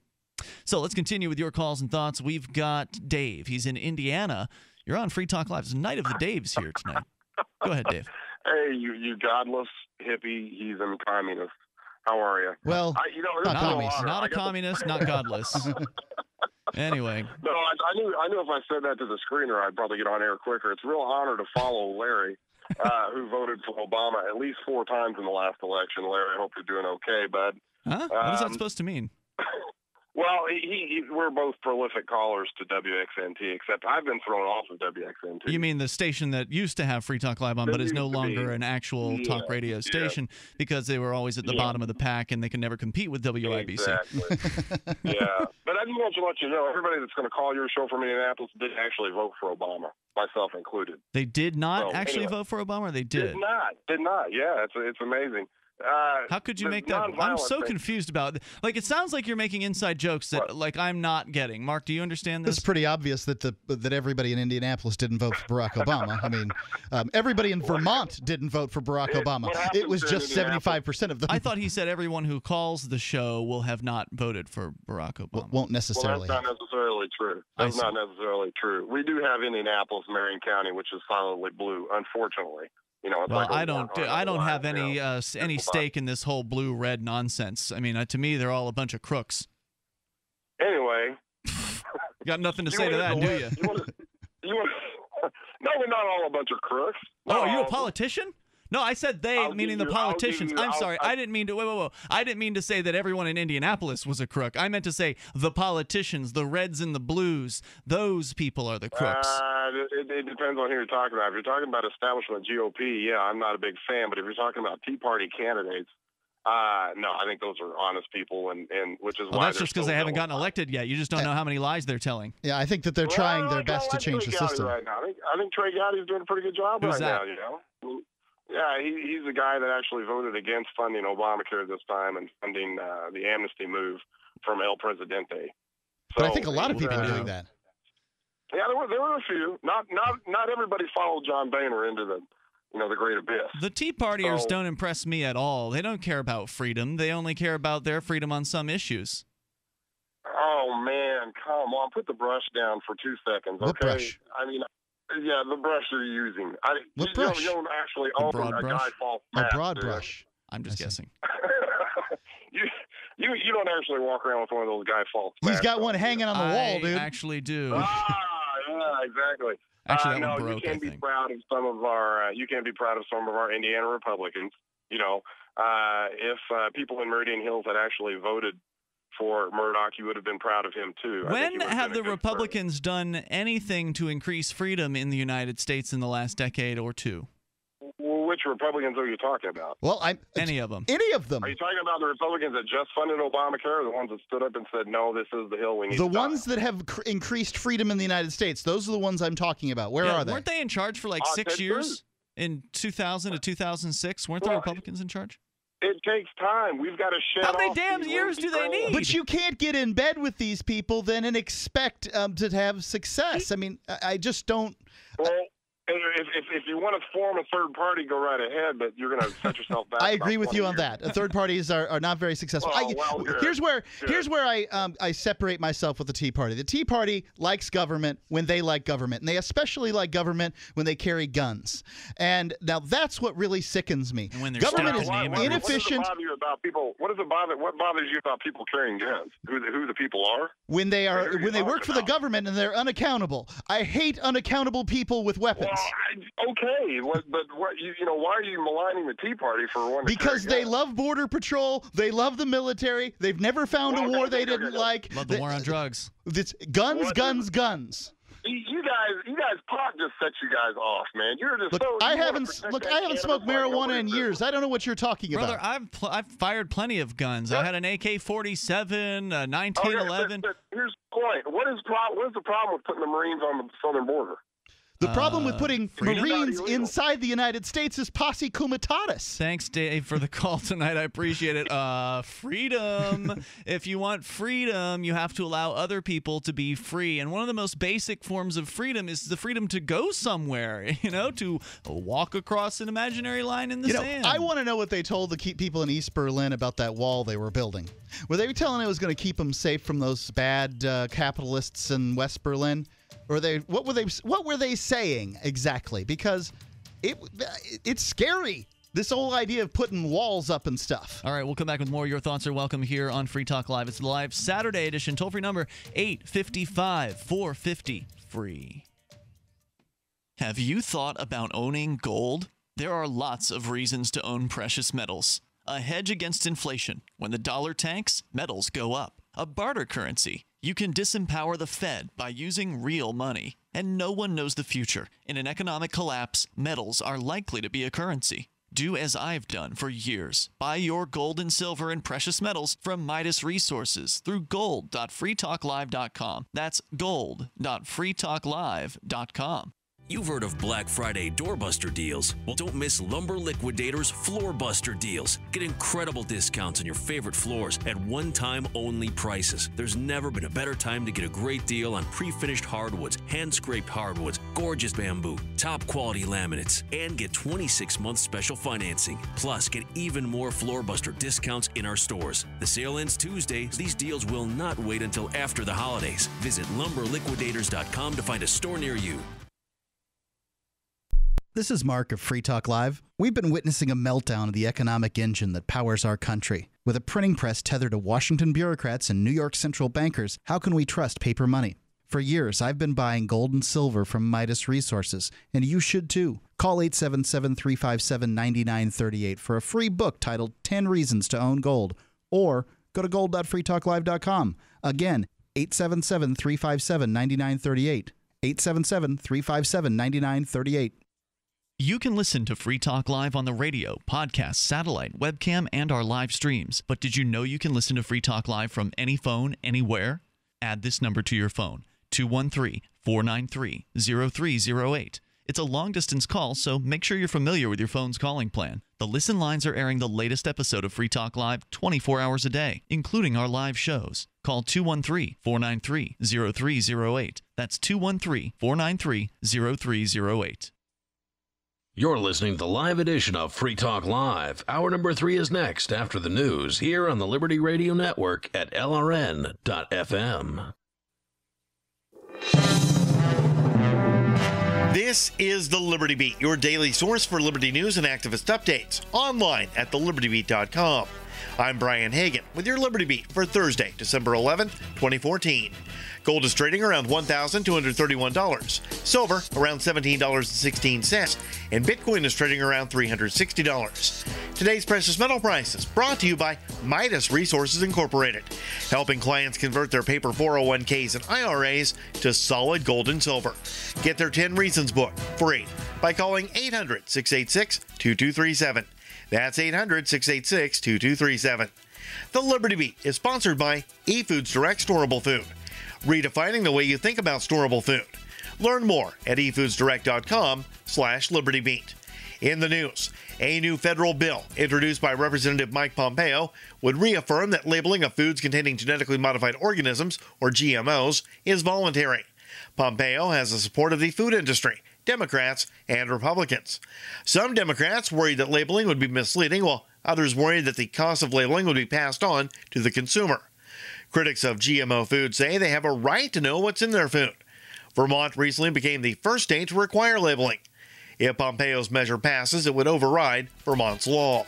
So let's continue with your calls and thoughts. We've got Dave. He's in Indiana. You're on Free Talk Live. It's Night of the Daves here tonight. Go ahead, Dave. Hey, you, you godless, hippie, heathen, communist. How are you? Well, I, you know, not, a, communist, lot of, not a communist, the... not godless. Anyway. No, I, I knew I knew if I said that to the screener, I'd probably get on air quicker. It's a real honor to follow Larry, uh, who voted for Obama at least four times in the last election. Larry, I hope you're doing okay, bud. Huh? What is that Um, supposed to mean? Well, he, he, we're both prolific callers to W X N T, except I've been thrown off of W X N T. You mean the station that used to have Free Talk Live on, That but is no used to longer be. an actual Yeah, talk radio yeah. station because they were always at the Yeah. bottom of the pack and they could never compete with W I B C. Exactly. Yeah. But I just want to let you know, everybody that's going to call your show from Indianapolis did actually vote for Obama, myself included. They did not So, actually anyway. vote for Obama, or they did? Did not. Did not. Yeah, it's it's amazing. Uh, How could you the make that? I'm nonviolent so thing- confused about it. Like, it sounds like you're making inside jokes that, like, I'm not getting. Mark, do you understand this? It's pretty obvious that the that everybody in Indianapolis didn't vote for Barack Obama. I mean, um, everybody in Vermont didn't vote for Barack Obama. It was just seventy-five percent of them. I thought he said everyone who calls the show will have not voted for Barack Obama. Won't necessarily. Well, that's not necessarily true. I That's see. not necessarily true. We do have Indianapolis, Marion County, which is solidly blue, unfortunately. You know, it's Well, like a I don't. war on I the don't line, have you any know. uh, s- any stake in this whole blue-red nonsense. I mean, uh, to me, they're all a bunch of crooks. Anyway, You got nothing to you say to wanna that, go do with- you? You wanna, you wanna, no, we're not all a bunch of crooks. Oh, are you a No. politician? No, I said they, I'll meaning give the you- I'll give politicians. you- I'm I'll- sorry. I'll- I didn't mean to. Wait, wait, wait. I didn't mean to say that everyone in Indianapolis was a crook. I meant to say the politicians, the reds and the blues. Those people are the crooks. Uh, it, it depends on who you're talking about. If you're talking about establishment G O P, yeah, I'm not a big fan. But if you're talking about Tea Party candidates, uh, no, I think those are honest people, and, and which is well, why that's they're just because still they haven't going. gotten elected yet. You just don't know how many lies they're telling. Yeah, I think that they're Well, trying I their like- best I to like change Trey the Gowdy system. right now. I think I think Trey Gowdy's doing a pretty good job Who's right that? now. You know. Yeah, he, he's the guy that actually voted against funding Obamacare this time and funding uh, the amnesty move from El Presidente. But I So think a lot of he's, people are uh, doing that. Yeah, there were there were a few. Not not not everybody followed John Boehner into the you know the great abyss. The Tea Partiers So- don't impress me at all. They don't care about freedom. They only care about their freedom on some issues. Oh man, come on, put the brush down for two seconds, okay? What brush? I mean, yeah, the brush you're using. I, What you, brush? You don't actually The own broad a brush? guy false A mask, broad dude. brush. I'm just guessing. you, you you don't actually walk around with one of those guy false He's masks got on. one hanging on the wall, I dude. actually do. Ah, yeah, exactly. Actually, uh, that no, one broke, you I can be think. proud of some of our. Uh, you can be proud of some of our Indiana Republicans. You know, uh, if uh, people in Meridian Hills had actually voted for Murdoch, you would have been proud of him too. I think When he would have been a the good Republicans done anything to increase freedom in the United States in the last decade or two? Well, which Republicans are you talking about? Well, I'm Any of them. any of them. Are you talking about the Republicans that just funded Obamacare, or the ones that stood up and said, "No, this is the hill we need"? The to die ones that have cr- increased freedom in the United States, those are the ones I'm talking about. Where Yeah, are they? Weren't they in charge for like Uh, six Ted years? Cruz. In two thousand to two thousand six? Weren't the Well, Republicans in charge? It takes time. We've got to shed How many off damn these years do they lazy need? But you can't get in bed with these people then and expect um, to have success. I mean, I I just don't. Well, if, if, if you want to form a third party, go right ahead, but you're going to set yourself back. I about agree with twenty you on years. that. Third parties are, are not very successful. Well, I, well, good. here's where Good. here's where I um, I separate myself with the Tea Party. The Tea Party likes government when they like government, and they especially like government when they carry guns. And now that's what really sickens me. And when they're Government stacked is in name and inefficient What does it bother you about people? What does it bother? What bothers you about people carrying guns? Who the, who the people are? when they are Who are you when they work talking for the about? government and they're unaccountable. I hate unaccountable people with weapons. Well, I, okay, what, but what you you know? Why are you maligning the Tea Party for one? Because they love border patrol, they love the military. They've never found Well, a war okay, they okay, didn't okay. like. Love the They- war on drugs. It's guns, What guns, is- guns. You you guys, you guys, pot just sets you guys off, man. You're just Look, so. I you wanna haven't protect look. that I haven't cannabis smoked like marijuana nobody's in business. years. I don't know what you're talking Brother, about. I've pl- I've fired plenty of guns. I had an A K forty-seven, a nineteen eleven. Okay, but, but here's the point. What is pro- What is the problem with putting the Marines on the southern border? The problem with putting freedom? Marines inside the United States is posse comitatus. Thanks, Dave, for the call tonight. I appreciate it. Uh, freedom. If you want freedom, you have to allow other people to be free. And one of the most basic forms of freedom is the freedom to go somewhere, you know, to walk across an imaginary line in the you know, sand. I want to know what they told the keep people in East Berlin about that wall they were building. Were they telling it was going to keep them safe from those bad uh, capitalists in West Berlin? Or they what were they what were they saying exactly? Because it it's scary. This whole idea of putting walls up and stuff. All right, we'll come back with more. Your thoughts are welcome here on Free Talk Live. It's the live Saturday edition. Toll free number eight five five, four five zero, free. Have you thought about owning gold? There are lots of reasons to own precious metals. A hedge against inflation. When the dollar tanks, metals go up. A barter currency. You can disempower the Fed by using real money. And no one knows the future. In an economic collapse, metals are likely to be a currency. Do as I've done for years. Buy your gold and silver and precious metals from Midas Resources through gold dot free talk live dot com. That's gold dot free talk live dot com. You've heard of Black Friday doorbuster deals. Well, don't miss Lumber Liquidators Floor Buster deals. Get incredible discounts on your favorite floors at one-time only prices. There's never been a better time to get a great deal on pre-finished hardwoods, hand-scraped hardwoods, gorgeous bamboo, top-quality laminates, and get twenty-six month special financing. Plus, get even more Floor Buster discounts in our stores. The sale ends Tuesday. These deals will not wait until after the holidays. Visit lumber liquidators dot com to find a store near you. This is Mark of Free Talk Live. We've been witnessing a meltdown of the economic engine that powers our country. With a printing press tethered to Washington bureaucrats and New York central bankers, how can we trust paper money? For years, I've been buying gold and silver from Midas Resources, and you should too. Call eight seven seven, three five seven, nine nine three eight for a free book titled ten Reasons to Own Gold, or go to gold dot free talk live dot com. Again, eight seven seven, three five seven, nine nine three eight. eight seven seven, three five seven, nine nine three eight. You can listen to Free Talk Live on the radio, podcast, satellite, webcam, and our live streams. But did you know you can listen to Free Talk Live from any phone, anywhere? Add this number to your phone, two one three, four nine three, zero three zero eight. It's a long-distance call, so make sure you're familiar with your phone's calling plan. The listen lines are airing the latest episode of Free Talk Live twenty-four hours a day, including our live shows. Call two one three, four nine three, zero three zero eight. That's two one three, four nine three, zero three zero eight. You're listening to the live edition of Free Talk Live. Hour number three is next after the news here on the Liberty Radio Network at L R N dot F M. This is the Liberty Beat, your daily source for Liberty news and activist updates, online at the liberty beat dot com. I'm Brian Hagan with your Liberty Beat for Thursday, December eleventh, twenty fourteen. Gold is trading around one thousand two hundred thirty-one dollars, silver around seventeen dollars and sixteen cents, and Bitcoin is trading around three hundred sixty dollars. Today's precious metal prices brought to you by Midas Resources Incorporated, helping clients convert their paper four oh one k's and I R As to solid gold and silver. Get their ten Reasons book free by calling eight hundred, six eight six, two two three seven. That's eight hundred, six eight six, two two three seven. The Liberty Beat is sponsored by eFoods Direct Storable Food, redefining the way you think about storable food. Learn more at e foods direct dot com slash liberty beat. In the news, a new federal bill introduced by Representative Mike Pompeo would reaffirm that labeling of foods containing genetically modified organisms, or G M Os, is voluntary. Pompeo has the support of the food industry, Democrats, and Republicans. Some Democrats worried that labeling would be misleading, while others worried that the cost of labeling would be passed on to the consumer. Critics of G M O food say they have a right to know what's in their food. Vermont recently became the first state to require labeling. If Pompeo's measure passes, it would override Vermont's law.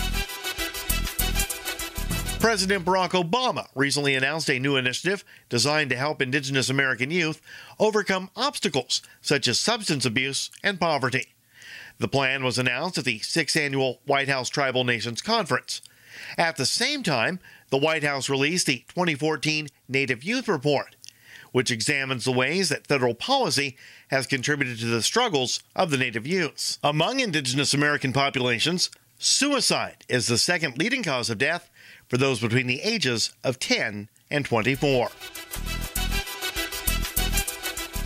President Barack Obama recently announced a new initiative designed to help Indigenous American youth overcome obstacles such as substance abuse and poverty. The plan was announced at the sixth Annual White House Tribal Nations Conference. At the same time, the White House released the twenty fourteen Native Youth Report, which examines the ways that federal policy has contributed to the struggles of the Native youths. Among Indigenous American populations, suicide is the second leading cause of death for those between the ages of ten and twenty-four.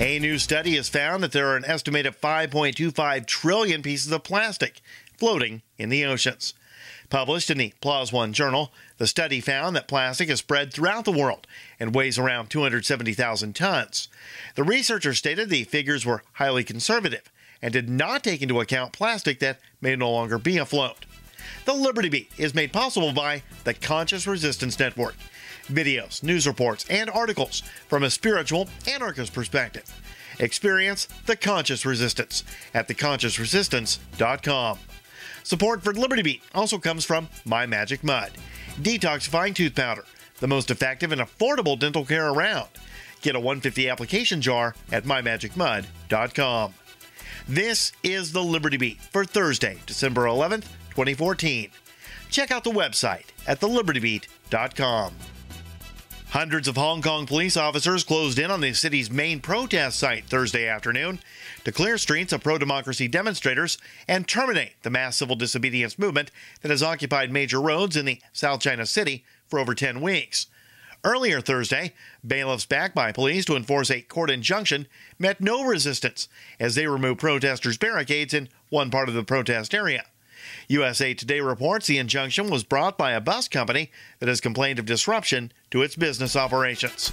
A new study has found that there are an estimated five point two five trillion pieces of plastic floating in the oceans. Published in the PLOS One journal, the study found that plastic is spread throughout the world and weighs around two hundred seventy thousand tons. The researchers stated the figures were highly conservative and did not take into account plastic that may no longer be afloat. The Liberty Beat is made possible by the Conscious Resistance Network. Videos, news reports, and articles from a spiritual anarchist perspective. Experience the Conscious Resistance at the conscious resistance dot com. Support for Liberty Beat also comes from My Magic Mud, detoxifying tooth powder, the most effective and affordable dental care around. Get a one hundred fifty application jar at my magic mud dot com. This is the Liberty Beat for Thursday, December eleventh, twenty fourteen. Check out the website at the liberty beat dot com. Hundreds of Hong Kong police officers closed in on the city's main protest site Thursday afternoon to clear streets of pro-democracy demonstrators and terminate the mass civil disobedience movement that has occupied major roads in the South China City for over ten weeks. Earlier Thursday, bailiffs backed by police to enforce a court injunction met no resistance as they removed protesters' barricades in one part of the protest area. U S A Today reports the injunction was brought by a bus company that has complained of disruption to its business operations.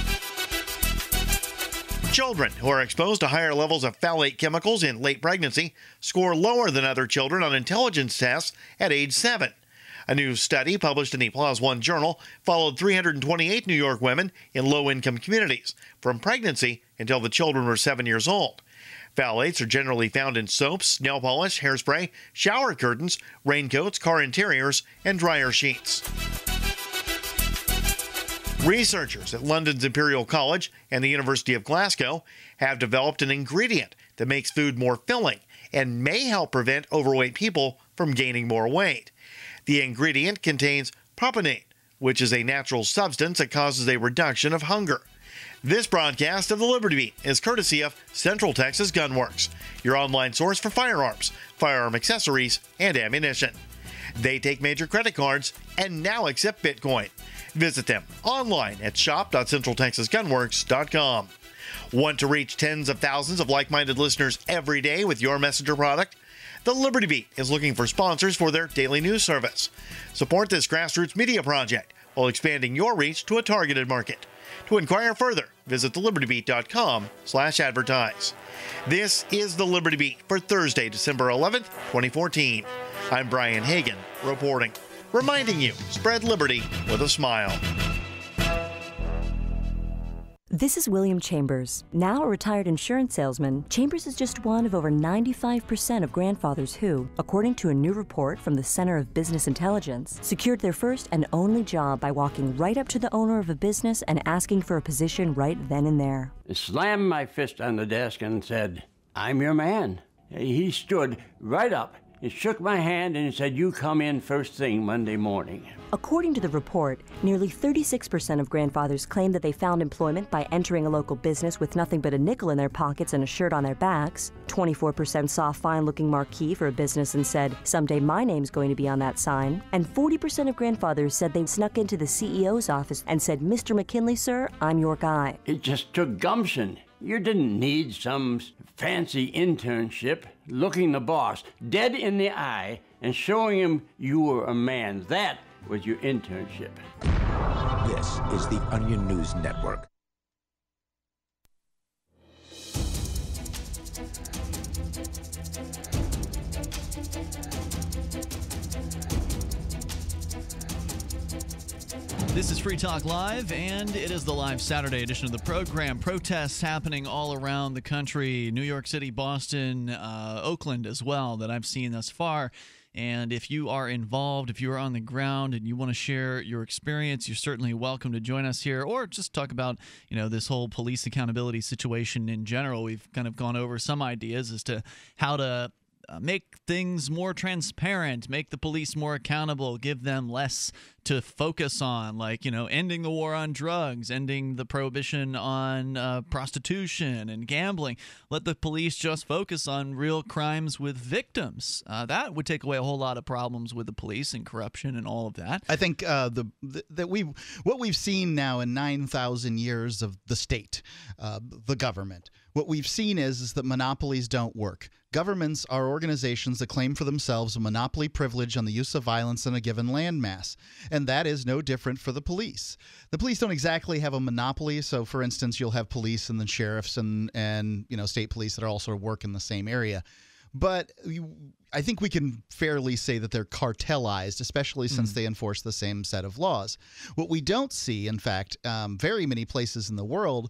Children who are exposed to higher levels of phthalate chemicals in late pregnancy score lower than other children on intelligence tests at age seven. A new study published in the PLOS One journal followed three hundred twenty-eight New York women in low-income communities from pregnancy until the children were seven years old. Phthalates are generally found in soaps, nail polish, hairspray, shower curtains, raincoats, car interiors, and dryer sheets. Researchers at London's Imperial College and the University of Glasgow have developed an ingredient that makes food more filling and may help prevent overweight people from gaining more weight. The ingredient contains propionate, which is a natural substance that causes a reduction of hunger. This broadcast of the Liberty Beat is courtesy of Central Texas Gunworks, your online source for firearms, firearm accessories, and ammunition. They take major credit cards and now accept Bitcoin. Visit them online at shop dot central texas gunworks dot com. Want to reach tens of thousands of like-minded listeners every day with your messenger product? The Liberty Beat is looking for sponsors for their daily news service. Support this grassroots media project while expanding your reach to a targeted market. To inquire further, visit the liberty beat dot com slash advertise. This is the Liberty Beat for Thursday, December eleventh, twenty fourteen. I'm Brian Hagan, reporting, reminding you, spread liberty with a smile. This is William Chambers. Now a retired insurance salesman, Chambers is just one of over ninety-five percent of grandfathers who, according to a new report from the Center of Business Intelligence, secured their first and only job by walking right up to the owner of a business and asking for a position right then and there. I slammed my fist on the desk and said, "I'm your man." He stood right up. He shook my hand and he said, "You come in first thing Monday morning." According to the report, nearly thirty-six percent of grandfathers claim that they found employment by entering a local business with nothing but a nickel in their pockets and a shirt on their backs. twenty-four percent saw a fine-looking marquee for a business and said, "Someday my name's going to be on that sign." And forty percent of grandfathers said they snuck into the C E O's office and said, "Mister McKinley, sir, I'm your guy." It just took gumption. You didn't need some fancy internship. Looking the boss dead in the eye and showing him you were a man. That was your internship. This is the Onion News Network. This is Free Talk Live, and it is the live Saturday edition of the program. Protests happening all around the country, New York City, Boston, uh, Oakland as well, that I've seen thus far. And if you are involved, if you are on the ground and you want to share your experience, you're certainly welcome to join us here, or just talk about, you know, this whole police accountability situation in general. We've kind of gone over some ideas as to how to Uh, make things more transparent, make the police more accountable, give them less to focus on, like, you know, ending the war on drugs, ending the prohibition on uh, prostitution and gambling. Let the police just focus on real crimes with victims. Uh, that would take away a whole lot of problems with the police and corruption and all of that. I think uh, the, the that we what we've seen now in nine thousand years of the state, uh, the government, what we've seen is is that monopolies don't work. Governments are organizations that claim for themselves a monopoly privilege on the use of violence in a given landmass, and that is no different for the police. The police don't exactly have a monopoly. So, for instance, you'll have police and then sheriffs and and you know state police that are all sort of work in the same area. But I think we can fairly say that they're cartelized, especially since mm. they enforce the same set of laws. What we don't see, in fact, um, very many places in the world,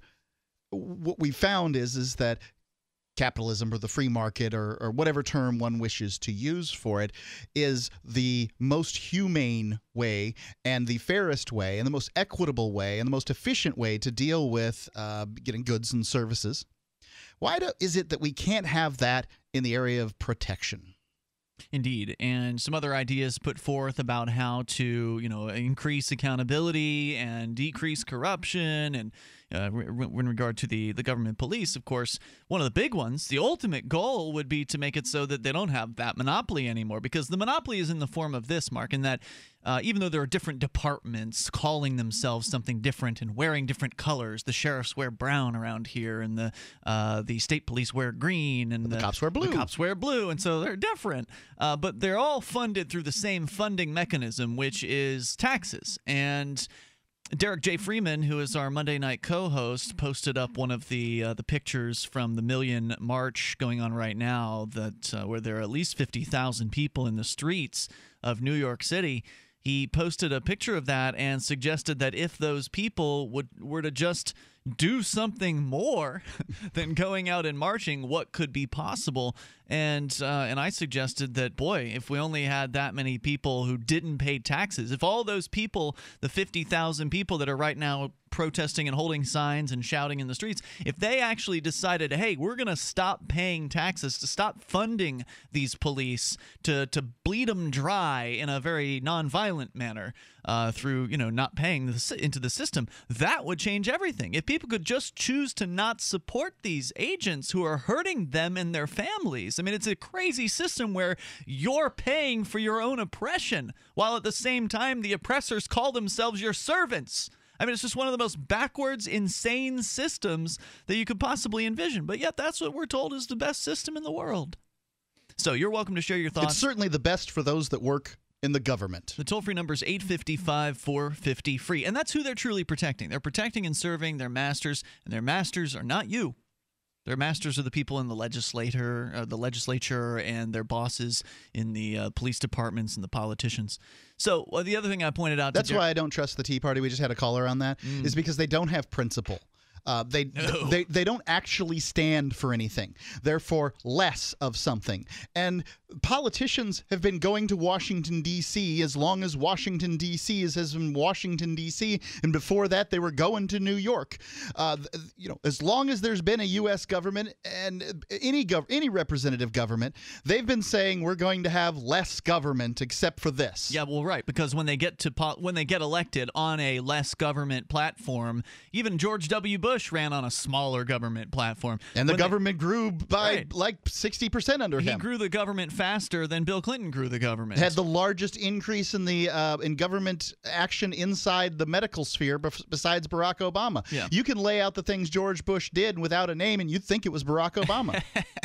what we found is is that capitalism or the free market or, or whatever term one wishes to use for it is the most humane way and the fairest way and the most equitable way and the most efficient way to deal with uh, getting goods and services. Why do, is it that we can't have that in the area of protection? Indeed, and some other ideas put forth about how to, you know, increase accountability and decrease corruption, and uh, in regard to the the government police, of course, one of the big ones, the ultimate goal would be to make it so that they don't have that monopoly anymore, because the monopoly is in the form of this, Mark, in that uh, even though there are different departments calling themselves something different and wearing different colors, the sheriffs wear brown around here, and the uh, the state police wear green, and the, the cops wear blue. The cops wear blue, and so they're different. Uh, but they're all funded through the same funding mechanism, which is taxes. And Derek J. Freeman, who is our Monday night co-host, posted up one of the uh, the pictures from the Million March going on right now, that uh, where there are at least fifty thousand people in the streets of New York City. He posted a picture of that and suggested that if those people would were to just do something more than going out and marching, what could be possible? And uh, and I suggested that, boy, if we only had that many people who didn't pay taxes, if all those people, the fifty thousand people that are right now protesting and holding signs and shouting in the streets, if they actually decided, hey, we're going to stop paying taxes, to stop funding these police, to to bleed them dry in a very nonviolent manner uh, through, you know, not paying the, into the system, that would change everything. If people could just choose to not support these agents who are hurting them and their families. I mean, it's a crazy system where you're paying for your own oppression, while at the same time the oppressors call themselves your servants. I mean, it's just one of the most backwards, insane systems that you could possibly envision. But yet that's what we're told is the best system in the world. So you're welcome to share your thoughts. It's certainly the best for those that work in the government. The toll-free number is eight five five, four five zero, free. And that's who they're truly protecting. They're protecting and serving their masters, and their masters are not you. Their masters are the people in the legislator, uh, the legislature, and their bosses in the uh, police departments and the politicians. So uh, the other thing I pointed out... That's to why I don't trust the Tea Party. We just had a caller on that. Mm. Is because they don't have principle. Uh, they, no. they they don't actually stand for anything. Therefore, less of something. And politicians have been going to Washington, D C as long as Washington, D C is has been Washington, D C And before that, they were going to New York. Uh, you know, as long as there's been a U S government and any gov any representative government, they've been saying we're going to have less government except for this. Yeah, well, right, because when they get to po when they get elected on a less government platform, even George W. Bush ran on a smaller government platform. And the when government they, grew by right. like sixty percent under he him. He grew the government faster than Bill Clinton grew the government. Had the largest increase in the uh, in government action inside the medical sphere besides Barack Obama. Yeah. You can lay out the things George Bush did without a name and you'd think it was Barack Obama.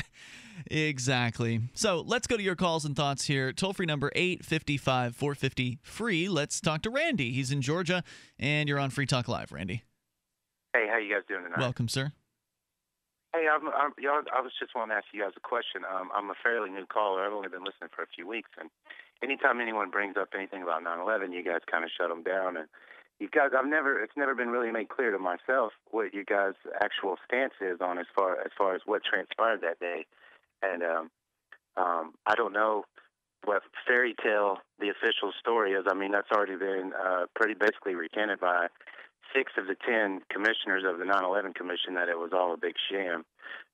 Exactly. So let's go to your calls and thoughts here. Toll-free number eight five five, four five zero, free. Let's talk to Randy. He's in Georgia, and you're on Free Talk Live, Randy. Hey, how you guys doing tonight? Welcome, sir. Hey, I'm, I'm, y'all, I was just wanting to ask you guys a question. Um, I'm a fairly new caller. I've only been listening for a few weeks, and anytime anyone brings up anything about nine eleven, you guys kind of shut them down. And you guys, I've never, it's never been really made clear to myself what you guys' actual stance is on as far as far as what transpired that day. And um, um, I don't know what fairy tale the official story is. I mean, that's already been uh, pretty basically recanted by six of the ten commissioners of the nine eleven Commission that it was all a big sham.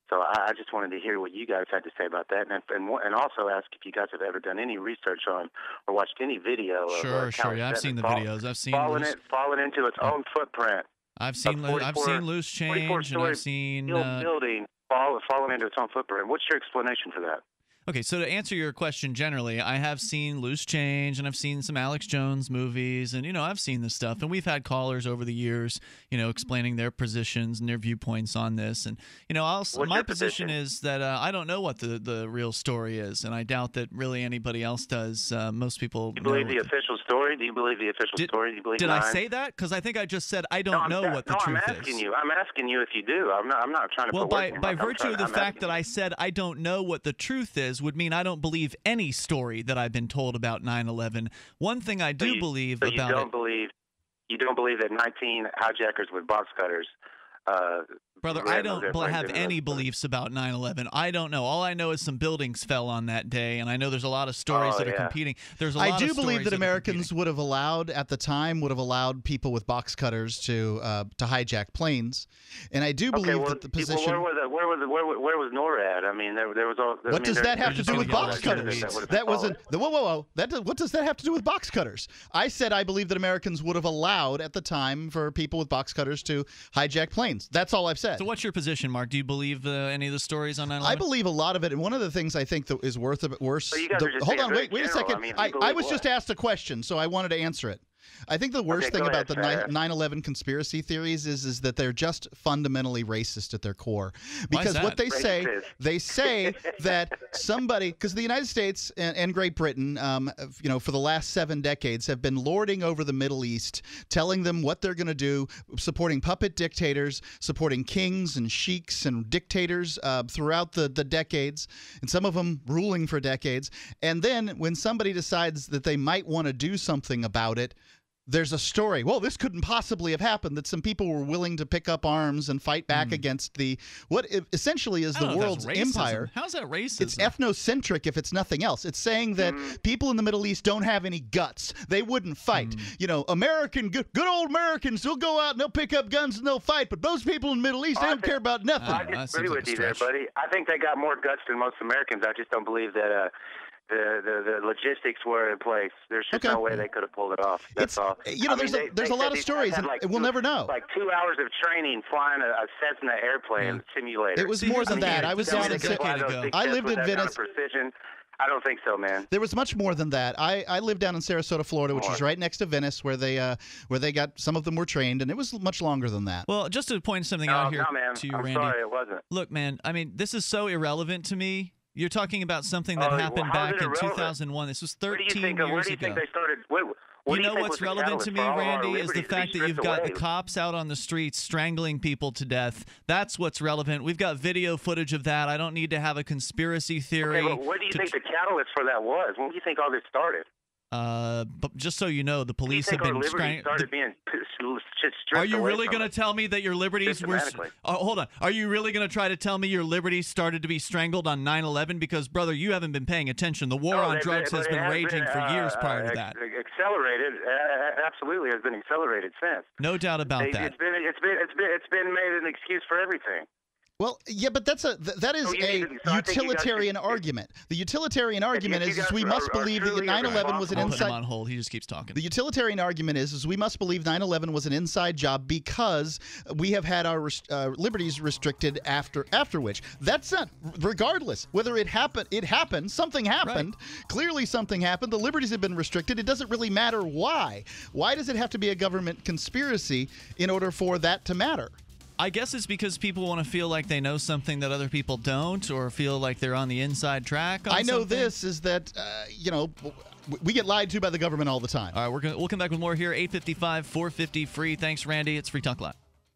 So I, I just wanted to hear what you guys had to say about that, and and, and also ask if you guys have ever done any research on or watched any video of Sure, uh, sure. Yeah, I've seen the fall, videos. I've seen falling, loose, it, falling into its own footprint. I've seen lo- I've seen loose change, and I've seen uh, building fall, falling into its own footprint. What's your explanation for that? Okay, so to answer your question generally, I have seen Loose Change, and I've seen some Alex Jones movies, and, you know, I've seen this stuff. And we've had callers over the years, you know, explaining their positions and their viewpoints on this. And, you know, I'll, my position is that uh, I don't know what the, the real story is, and I doubt that really anybody else does. Uh, most people Do you believe know the official story? Do you believe the official Did- story? Do you believe Did I mine? say that? Because I think I just said I don't no, I'm know sa- what the no, truth I'm asking is. you. I'm asking you if you do. I'm not. I'm not trying to. Well, put by words in your by mouth. I'm virtue trying- of the I'm fact asking that I said I don't know what the truth is would mean I don't believe any story that I've been told about nine eleven. One thing I do So you- believe so you about don't it, believe you don't believe that nineteen hijackers with box cutters. Uh, brother, ran I those don't bel- airplanes have into any those- beliefs about nine eleven. I don't know. All I know is some buildings fell on that day, and I know there's a lot of stories Oh, that are yeah. competing. There's a I lot do of believe stories that are Americans would have allowed, at the time, would have allowed people with box cutters to uh, to hijack planes, and I do believe okay, well, that the well, position. where was the, where was the, where, where was NORAD? I mean, there, there was all. I What mean, does there- that have to there's do just with all box that cutters? that would've That been wasn't. The, whoa, whoa, whoa! That does, what does that have to do with box cutters? I said I believe that Americans would have allowed at the time for people with box cutters to hijack planes. That's all I've said. So what's your position, Mark? Do you believe uh, any of the stories on nine eleven? I believe a lot of it, and one of the things I think that is worth a bit worse. But you guys the- are just hold being on, very wait, wait a general. second. I mean, I, you believe I was what? just asked a question, so I wanted to answer it. I think the worst Okay, thing go about ahead, the Sarah. nine eleven conspiracy theories is is that they're just fundamentally racist at their core. Why is Because that? what they say, Racist. they say that somebody, because the United States and, and Great Britain, um, you know, for the last seven decades have been lording over the Middle East, telling them what they're going to do, supporting puppet dictators, supporting kings and sheiks and dictators uh, throughout the, the decades, and some of them ruling for decades. And then when somebody decides that they might want to do something about it, there's a story. Well, this couldn't possibly have happened. That some people were willing to pick up arms and fight back against the what essentially is I don't the know if world's that's racism. empire. How's that racist? It's ethnocentric if it's nothing else. It's saying that people in the Middle East don't have any guts. They wouldn't fight. You know, American good, good old Americans, they'll go out and they'll pick up guns and they'll fight. But those people in the Middle East, they don't care about nothing. I disagree with you there, buddy. I think they got more guts than most Americans. I just don't believe that uh, the, the the logistics were in place. There's just Okay. no way they could have pulled it off. That's all. you know, I there's mean, a- they- there's they a lot said of these stories, guys had and like we'll two- never know. Like two hours of training flying a, a Cessna airplane simulator. It was more than that. I was Tell me down they in could Sa- fly those big I jets lived with in that kind Venice. of precision. I don't think so, man. There was much more than that. I, I lived down in Sarasota, Florida, which is right next to Venice, where they uh where they got some of them were trained, and it was much longer than that. Well, just to point something No, out here no, man. to you, I'm Randy. sorry, it wasn't. Look, man, I mean, this is so irrelevant to me. You're talking about something that Oh, well, happened how is back it in irrelevant? two thousand one. This was Where do you thirteen think? Where years do you ago. think they started? What, what you do know think what's was the relevant to catalyst me, for all of our Randy, is the liberties to be fact that you've stripped got away? the cops out on the streets strangling people to death. That's what's relevant. We've got video footage of that. I don't need to have a conspiracy theory. Okay, well, what do you to think the catalyst for that was? When do you think all this started? Uh, but just so you know, the Do you police have think our been liberties strang- started being p- just stripped Are you away really from going to us? tell me that your liberties were? Systematically. Oh, hold on. Are you really going to try to tell me your liberties started to be strangled on nine eleven? Because, brother, you haven't been paying attention. The war No, on they- drugs they- has but it been raging for uh, years prior uh, to that. ex- Accelerated, uh, absolutely, has been accelerated since. No doubt about They- that. It's been, it's been, it's been, it's been made an excuse for everything. Well, yeah, but that's a th- that is So you a need to- so I think you guys utilitarian should- argument. The utilitarian argument you is, is guys we are- must are believe that truly nine eleven was an I'll put him inside. on hold. He just keeps talking. The utilitarian argument is, is we must believe nine eleven was an inside job because we have had our res- uh, liberties restricted after after which. That's not, regardless whether it happened. It happened. Something happened. Clearly, something happened. The liberties have been restricted. It doesn't really matter why. Why does it have to be a government conspiracy in order for that to matter? I guess it's because people want to feel like they know something that other people don't, or feel like they're on the inside track. On I know something. this is that uh, you know w- we get lied to by the government all the time. All right, we're gonna we'll come back with more here. eight fifty-five, four fifty, free. Thanks, Randy. It's Free Talk Live.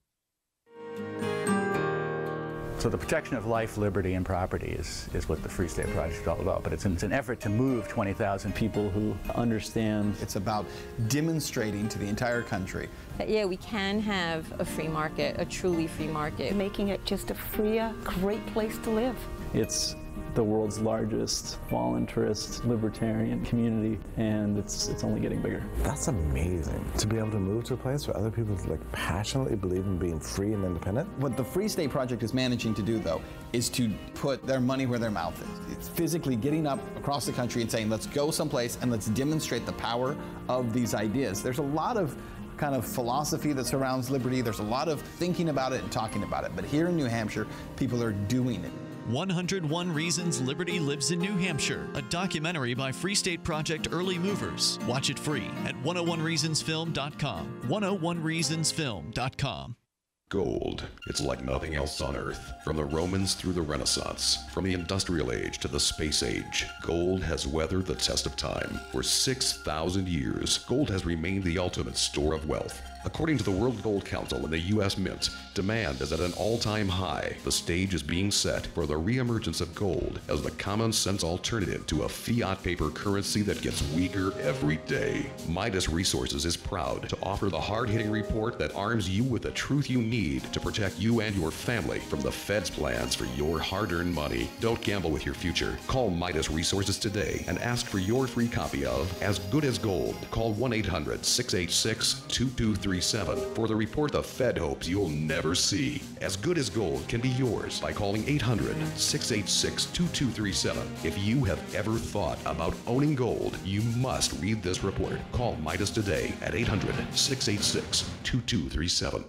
So the protection of life, liberty, and property is, is what the Free State Project is all about. But it's, it's an effort to move twenty thousand people who understand. It's about demonstrating to the entire country. Yeah, we can have a free market, a truly free market. Making it just a freer, great place to live. It's the world's largest voluntarist libertarian community, and it's it's only getting bigger. That's amazing. To be able to move to a place where other people like passionately believe in being free and independent. What the Free State Project is managing to do, though, is to put their money where their mouth is. It's physically getting up across the country and saying, let's go someplace and let's demonstrate the power of these ideas. There's a lot of kind of philosophy that surrounds liberty. There's a lot of thinking about it and talking about it. But here in New Hampshire, people are doing it. one hundred one Reasons Liberty Lives in New Hampshire, a documentary by Free State Project Early Movers. Watch it free at one oh one reasons film dot com. one oh one reasons film dot com. Gold. It's like nothing else on Earth. From the Romans through the Renaissance, from the Industrial Age to the Space Age, gold has weathered the test of time. For six thousand years, gold has remained the ultimate store of wealth. According to the World Gold Council and the U S Mint, demand is at an all-time high. The stage is being set for the reemergence of gold as the common-sense alternative to a fiat paper currency that gets weaker every day. Midas Resources is proud to offer the hard-hitting report that arms you with the truth you need to protect you and your family from the Fed's plans for your hard-earned money. Don't gamble with your future. Call Midas Resources today and ask for your free copy of As Good as Gold. Call one eight hundred, six eight six, two two three seven for the report the Fed hopes you'll never see. As Good as Gold can be yours by calling eight hundred, six eight six, two two three seven. If you have ever thought about owning gold, you must read this report. Call Midas today at eight hundred, six eight six, two two three seven.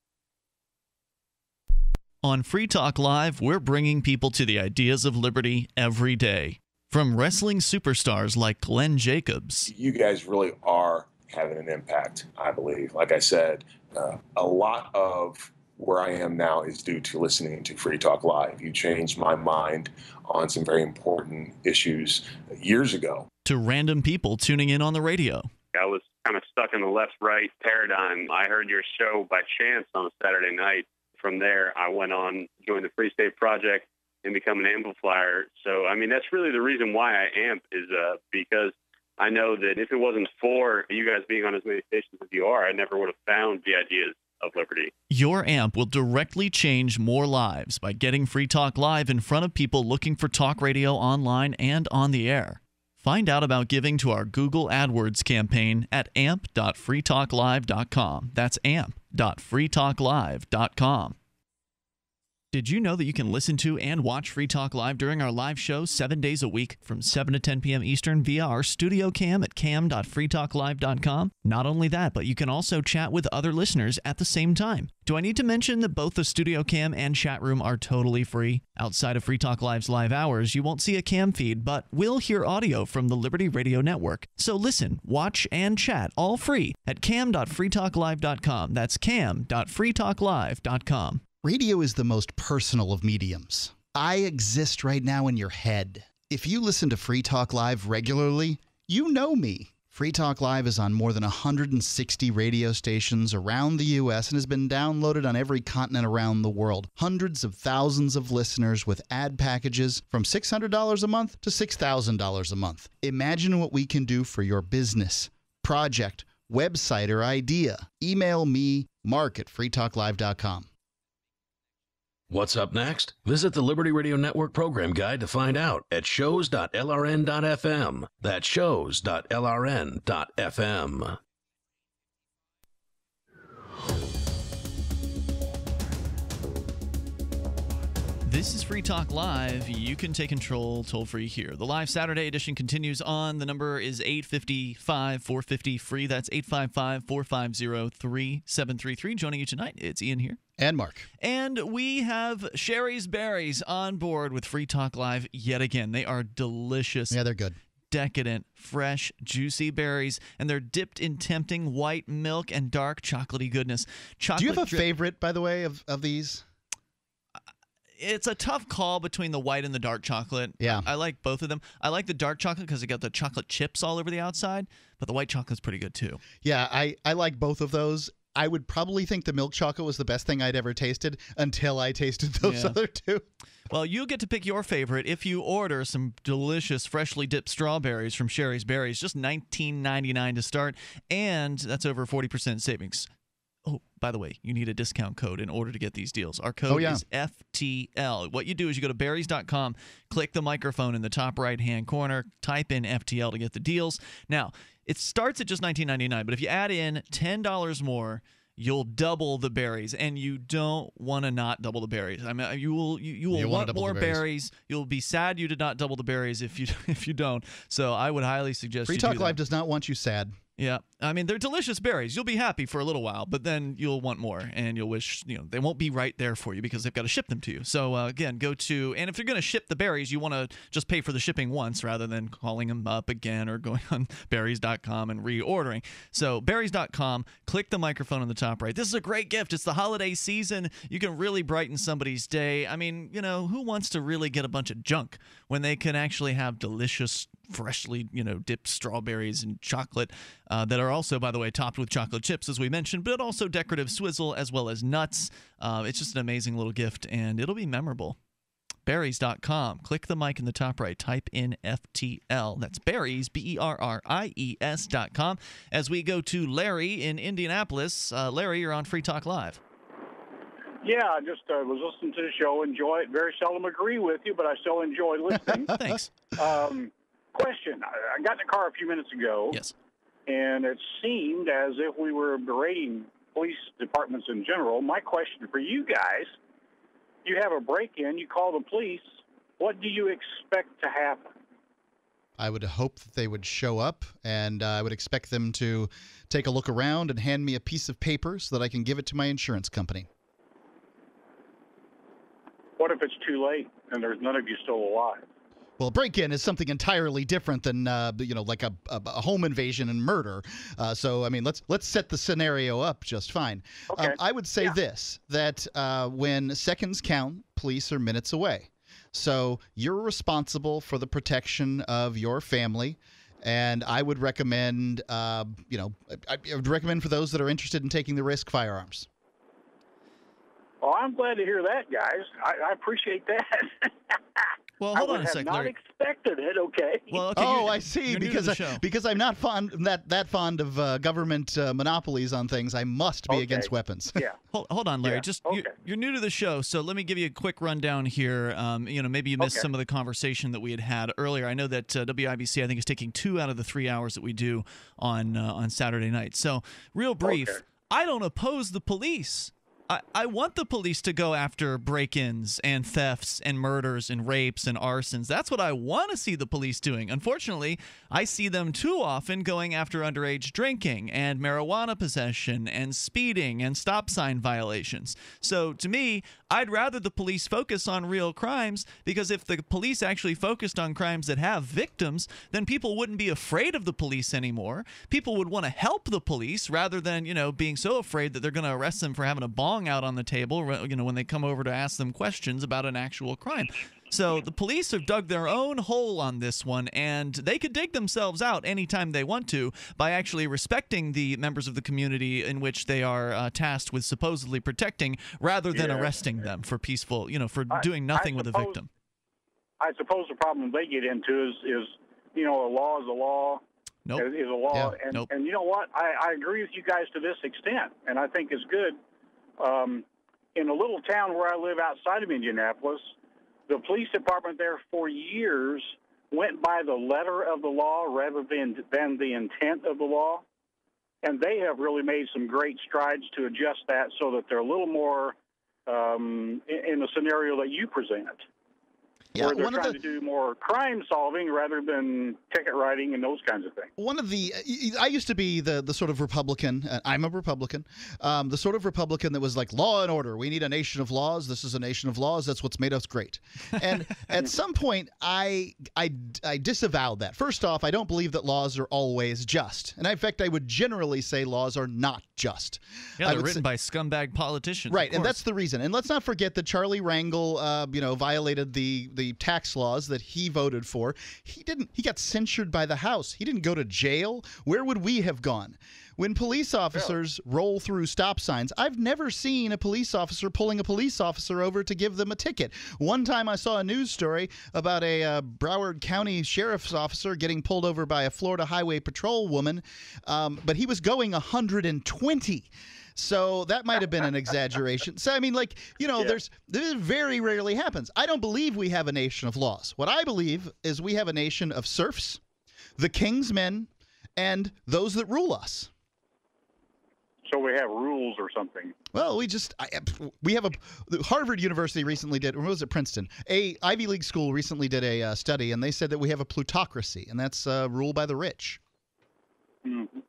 On Free Talk Live, we're bringing people to the ideas of liberty every day. From wrestling superstars like Glenn Jacobs. You guys really are having an impact, I believe. Like I said, uh, a lot of where I am now is due to listening to Free Talk Live. You changed my mind on some very important issues years ago. To random people tuning in on the radio. I was kind of stuck in the left-right paradigm. I heard your show by chance on a Saturday night. From there, I went on, joined the Free State Project, and become an amplifier. So, I mean, that's really the reason why I amp is uh, because I know that if it wasn't for you guys being on as many stations as you are, I never would have found the ideas of liberty. Your amp will directly change more lives by getting Free Talk Live in front of people looking for talk radio online and on the air. Find out about giving to our Google AdWords campaign at amp dot free talk live dot com. That's amp dot free talk live dot com. Did you know that you can listen to and watch Free Talk Live during our live show seven days a week from seven to ten p.m. Eastern via our studio cam at cam dot free talk live dot com? Not only that, but you can also chat with other listeners at the same time. Do I need to mention that both the studio cam and chat room are totally free? Outside of Free Talk Live's live hours, you won't see a cam feed, but will hear audio from the Liberty Radio Network. So listen, watch, and chat all free at cam dot free talk live dot com. That's cam dot free talk live dot com. Radio is the most personal of mediums. I exist right now in your head. If you listen to Free Talk Live regularly, you know me. Free Talk Live is on more than one hundred sixty radio stations around the U S and has been downloaded on every continent around the world. Hundreds of thousands of listeners with ad packages from six hundred dollars a month to six thousand dollars a month. Imagine what we can do for your business, project, website, or idea. Email me, mark at free talk live dot com. What's up next? Visit the Liberty Radio Network program guide to find out at shows dot l r n dot f m. That's shows dot l r n dot f m. This is Free Talk Live. You can take control toll-free here. The live Saturday edition continues on. The number is eight five five, four five zero, free. That's eight five five, four five zero, three seven three three. Joining you tonight, it's Ian here. And Mark. And we have Sherry's Berries on board with Free Talk Live yet again. They are delicious. Yeah, they're good. Decadent, fresh, juicy berries, and they're dipped in tempting white milk and dark chocolatey goodness. Chocolate Do you have a drip- favorite, by the way, of, of these? It's a tough call between the white and the dark chocolate. Yeah. I like both of them. I like the dark chocolate because it got the chocolate chips all over the outside, but the white chocolate's pretty good too. Yeah, I, I like both of those. I would probably think the milk chocolate was the best thing I'd ever tasted until I tasted those Yeah. other two. Well, you'll get to pick your favorite if you order some delicious freshly dipped strawberries from Sherry's Berries. Just nineteen ninety-nine to start, and that's over forty percent savings. Oh, by the way, you need a discount code in order to get these deals. Our code Oh, yeah. is F T L. What you do is you go to berries dot com, click the microphone in the top right-hand corner, type in F T L to get the deals. Now, it starts at just nineteen ninety-nine, but if you add in ten dollars more, you'll double the berries, and you don't want to not double the berries. I mean, you will you, you will You wanna want double more the berries. berries. You'll be sad you did not double the berries if you if you don't. So I would highly suggest Free you Talk do that. Live does not want you sad. Yeah, I mean they're delicious berries. You'll be happy for a little while, but then you'll want more, and you'll wish you know they won't be right there for you because they've got to ship them to you. So uh, again, go to and if you're going to ship the berries, you want to just pay for the shipping once rather than calling them up again or going on berries dot com and reordering. So berries dot com, click the microphone on the top right. This is a great gift. It's the holiday season. You can really brighten somebody's day. I mean, you know, who wants to really get a bunch of junk when they can actually have delicious, freshly, you know, dipped strawberries and chocolate uh, that are also, by the way, topped with chocolate chips, as we mentioned, but also decorative swizzle as well as nuts. Uh, it's just an amazing little gift, and it'll be memorable. berries dot com. Click the mic in the top right. Type in F T L. That's berries, B E R R I E S dot com. As we go to Larry in Indianapolis. Uh, Larry, you're on Free Talk Live. Yeah, I just uh, was listening to the show, enjoy it. Very seldom agree with you, but I still enjoy listening. Thanks. Um, question. I I got in the car a few minutes ago. Yes. And it seemed as if we were berating police departments in general. My question for you guys, you have a break-in, you call the police, what do you expect to happen? I would hope that they would show up, and uh, I would expect them to take a look around and hand me a piece of paper so that I can give it to my insurance company. What if it's too late and there's none of you still alive? Well, break-in is something entirely different than uh, you know, like a, a, a home invasion and murder. Uh, so, I mean, let's let's set the scenario up just fine. Okay. Um, I would say Yeah. this: that uh, when seconds count, police are minutes away. So you're responsible for the protection of your family. And I would recommend, uh, you know, I, I would recommend for those that are interested in taking the risk, firearms. Well, I'm glad to hear that, guys. I, I appreciate that. Well, I hold would on a have second, not Larry. expected it, okay? Well, okay, oh, you're- I see. you're new to Because the I, show. because I'm not fond that that fond of uh, government uh, monopolies on things, I must be Okay. against weapons. Yeah. Hold, hold on, Larry. Yeah, Just you, you're new to the show, so let me give you a quick rundown here. Um, you know, maybe you missed Okay. some of the conversation that we had had earlier. I know that uh, W I B C, I think, is taking two out of the three hours that we do on uh, on Saturday night. So, real brief. Okay. I don't oppose the police. I, I want the police to go after break-ins and thefts and murders and rapes and arsons. That's what I want to see the police doing. Unfortunately, I see them too often going after underage drinking and marijuana possession and speeding and stop sign violations. So to me, I'd rather the police focus on real crimes, because if the police actually focused on crimes that have victims, then people wouldn't be afraid of the police anymore. People would want to help the police rather than, you know, being so afraid that they're going to arrest them for having a bong out on the table, you know, when they come over to ask them questions about an actual crime. So the police have dug their own hole on this one, and they could dig themselves out anytime they want to by actually respecting the members of the community in which they are uh, tasked with supposedly protecting, rather than Yeah. arresting them for peaceful, you know, for I- doing nothing I with a suppose- victim. I suppose the problem they get into is, is you know, a law is a law. Nope. Is, is a law. Yeah, and, nope. and you know what? I, I agree with you guys to this extent, and I think it's good. Um, in a little town where I live outside of Indianapolis, the police department there for years went by the letter of the law rather than, than the intent of the law. And they have really made some great strides to adjust that so that they're a little more um, in, in the scenario that you present. Yeah, where they're one of trying the- to do more crime solving rather than ticket writing and those kinds of things. One of the, I used to be the the sort of Republican. Uh, I'm a Republican. Um, the sort of Republican that was like law and order. We need a nation of laws. This is a nation of laws. That's what's made us great. And at some point, I, I I disavowed that. First off, I don't believe that laws are always just. And in fact, I would generally say laws are not just. Yeah, I they're would written say- by scumbag politicians. of Right, and course. that's the reason. And let's not forget that Charlie Rangel, uh, you know, violated the the tax laws that he voted for. He didn't. He got censured by the House. He didn't go to jail. Where would we have gone? When police officers roll through stop signs, I've never seen a police officer pulling a police officer over to give them a ticket. One time I saw a news story about a uh, Broward County sheriff's officer getting pulled over by a Florida Highway Patrol woman, um, but he was going one hundred twenty. So that might have been an exaggeration. So, I mean, like, you know, Yeah. there's this very rarely happens. I don't believe we have a nation of laws. What I believe is we have a nation of serfs, the king's men, and those that rule us. So we have rules or something. Well, we just I, we have a Harvard University recently did, or was it Princeton? A Ivy League school recently did a uh, study, and they said that we have a plutocracy, and that's uh, ruled by the rich. Mm-hmm.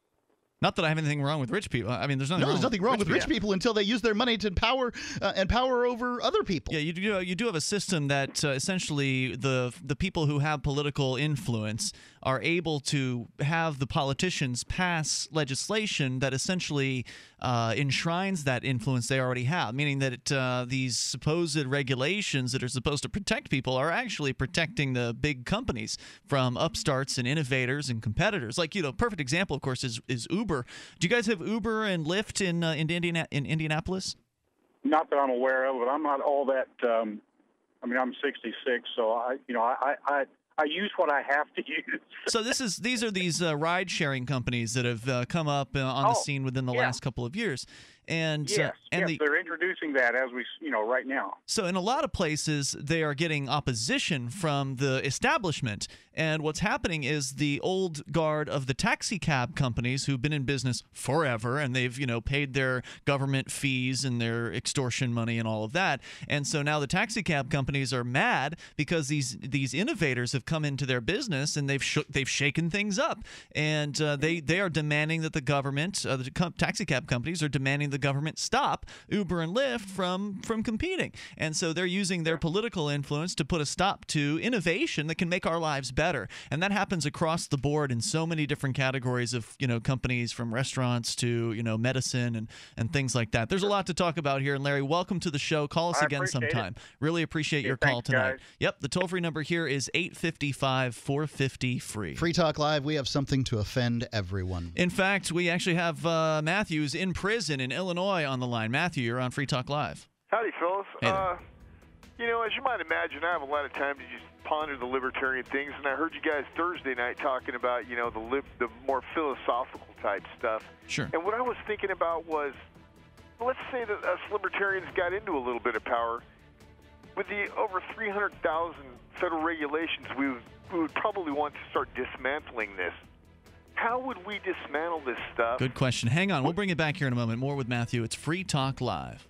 Not that I have anything wrong with rich people. I mean, there's nothing No, wrong there's nothing wrong with rich people. people until they use their money to empower uh, and power over other people. Yeah, you do. You do have a system that uh, essentially the the people who have political influence are able to have the politicians pass legislation that essentially uh, enshrines that influence they already have. Meaning that it, uh, these supposed regulations that are supposed to protect people are actually protecting the big companies from upstarts and innovators and competitors. Like, you know, perfect example, of course, is is Uber. Do you guys have Uber and Lyft in uh, in, Indiana, in Indianapolis? Not that I'm aware of, but I'm not all that. Um, I mean, I'm sixty-six, so I, you know, I, I, I use what I have to use. So this is these are these uh, ride-sharing companies that have uh, come up uh, on the Oh, scene within the yeah. last couple of years, and Yes, uh, and yes, the, they're introducing that as we, you know, right now. so in a lot of places they are getting opposition from the establishment, and what's happening is the old guard of the taxi cab companies who've been in business forever, and they've you know paid their government fees and their extortion money and all of that, and so now the taxi cab companies are mad because these these innovators have come into their business and they've shook they've shaken things up, and uh, they they are demanding that the government, uh, the com- taxi cab companies are demanding the government stop Uber and Lyft from from competing, and so they're using their political influence to put a stop to innovation that can make our lives better, and that happens across the board in so many different categories of you know companies, from restaurants to you know medicine and and things like that. There's a lot to talk about here, and Larry, welcome to the show. Call us I again appreciate it. sometime. Really appreciate Yeah, your call thanks, tonight. guys. Yep, the toll free number here is eight five five, four five zero, free. Free Talk Live, we have something to offend everyone. In fact, we actually have uh, Matthews in prison in Illinois on the line. Matthew, you're on Free Talk Live. Howdy, fellas. Hey there. uh, you know, as you might imagine, I have a lot of time to just ponder the libertarian things, and I heard you guys Thursday night talking about, you know, the lib- the more philosophical type stuff. Sure. And what I was thinking about was, let's say that us libertarians got into a little bit of power. With the over three hundred thousand federal regulations, we would, we would probably want to start dismantling this. How would we dismantle this stuff? Good question. Hang on. We'll bring it back here in a moment. More with Matthew. It's Free Talk Live.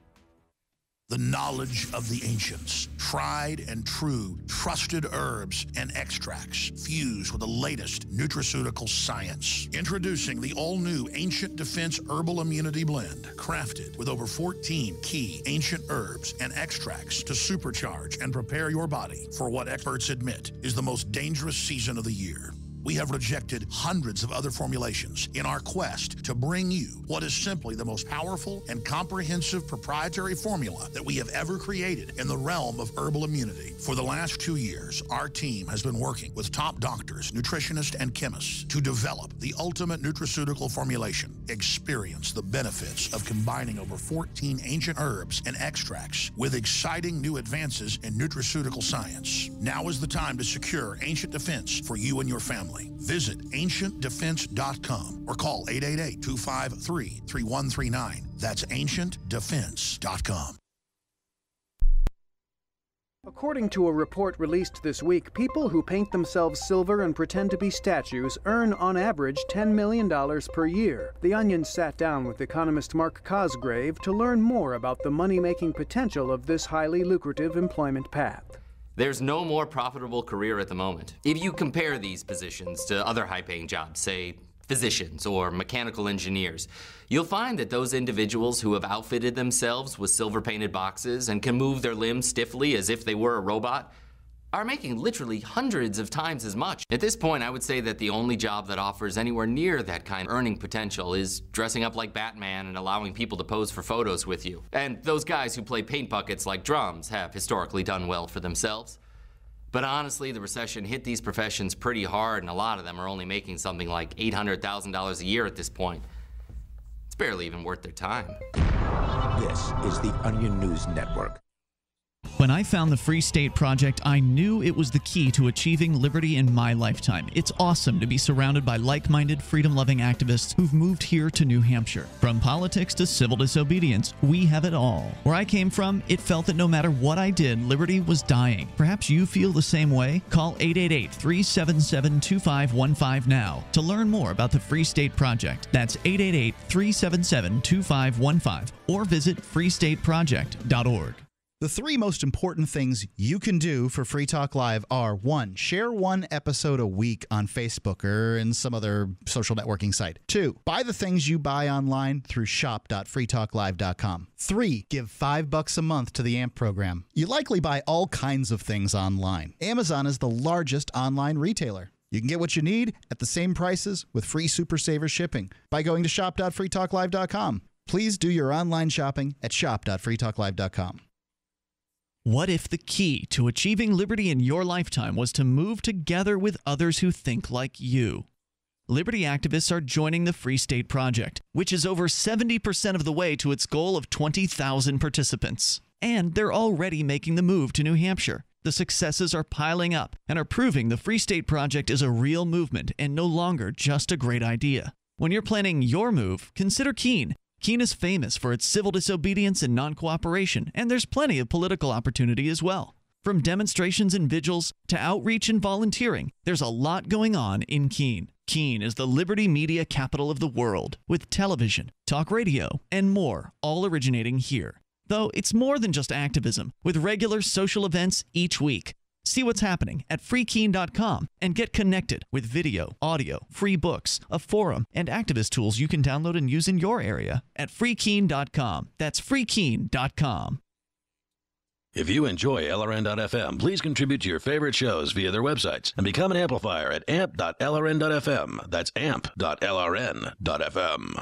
The knowledge of the ancients, tried and true, trusted herbs and extracts fused with the latest nutraceutical science. Introducing the all-new Ancient Defense Herbal Immunity Blend, crafted with over fourteen key ancient herbs and extracts to supercharge and prepare your body for what experts admit is the most dangerous season of the year. We have rejected hundreds of other formulations in our quest to bring you what is simply the most powerful and comprehensive proprietary formula that we have ever created in the realm of herbal immunity. For the last two years, our team has been working with top doctors, nutritionists, and chemists to develop the ultimate nutraceutical formulation. Experience the benefits of combining over fourteen ancient herbs and extracts with exciting new advances in nutraceutical science. Now is the time to secure Ancient Defense for you and your family. Visit ancient defense dot com or call eight eight eight, two five three, three one three nine. That's ancient defense dot com. According to a report released this week, people who paint themselves silver and pretend to be statues earn, on average, ten million dollars per year. The Onion sat down with economist Mark Cosgrave to learn more about the money-making potential of this highly lucrative employment path. There's no more profitable career at the moment. If you compare these positions to other high-paying jobs, say physicians or mechanical engineers, you'll find that those individuals who have outfitted themselves with silver-painted boxes and can move their limbs stiffly as if they were a robot are making literally hundreds of times as much. At this point, I would say that the only job that offers anywhere near that kind of earning potential is dressing up like Batman and allowing people to pose for photos with you. And those guys who play paint buckets like drums have historically done well for themselves. But honestly, the recession hit these professions pretty hard, and a lot of them are only making something like eight hundred thousand dollars a year at this point. It's barely even worth their time. This is the Onion News Network. When I found the Free State Project, I knew it was the key to achieving liberty in my lifetime. It's awesome to be surrounded by like-minded, freedom-loving activists who've moved here to New Hampshire. From politics to civil disobedience, we have it all. Where I came from, it felt that no matter what I did, liberty was dying. Perhaps you feel the same way? Call eight eight eight, three seven seven, two five one five now to learn more about the Free State Project. That's eight eight eight, three seven seven, two five one five or visit free state project dot org. The three most important things you can do for Free Talk Live are: one, share one episode a week on Facebook or in some other social networking site. Two, buy the things you buy online through shop dot free talk live dot com. Three, give five bucks a month to the A M P program. You likely buy all kinds of things online. Amazon is the largest online retailer. You can get what you need at the same prices with free Super Saver shipping by going to shop dot free talk live dot com. Please do your online shopping at shop dot free talk live dot com. What if the key to achieving liberty in your lifetime was to move together with others who think like you? Liberty activists are joining the Free State Project, which is over seventy percent of the way to its goal of twenty thousand participants. And they're already making the move to New Hampshire. The successes are piling up and are proving the Free State Project is a real movement and no longer just a great idea. When you're planning your move, consider Keene. Keene is famous for its civil disobedience and non-cooperation, and there's plenty of political opportunity as well. From demonstrations and vigils to outreach and volunteering, there's a lot going on in Keene. Keene is the liberty media capital of the world, with television, talk radio, and more, all originating here. Though it's more than just activism, with regular social events each week. See what's happening at free keene dot com and get connected with video, audio, free books, a forum, and activist tools you can download and use in your area at free keene dot com. That's free keene dot com. If you enjoy L R N dot F M, please contribute to your favorite shows via their websites and become an amplifier at amp dot L R N dot F M. That's amp dot L R N dot F M.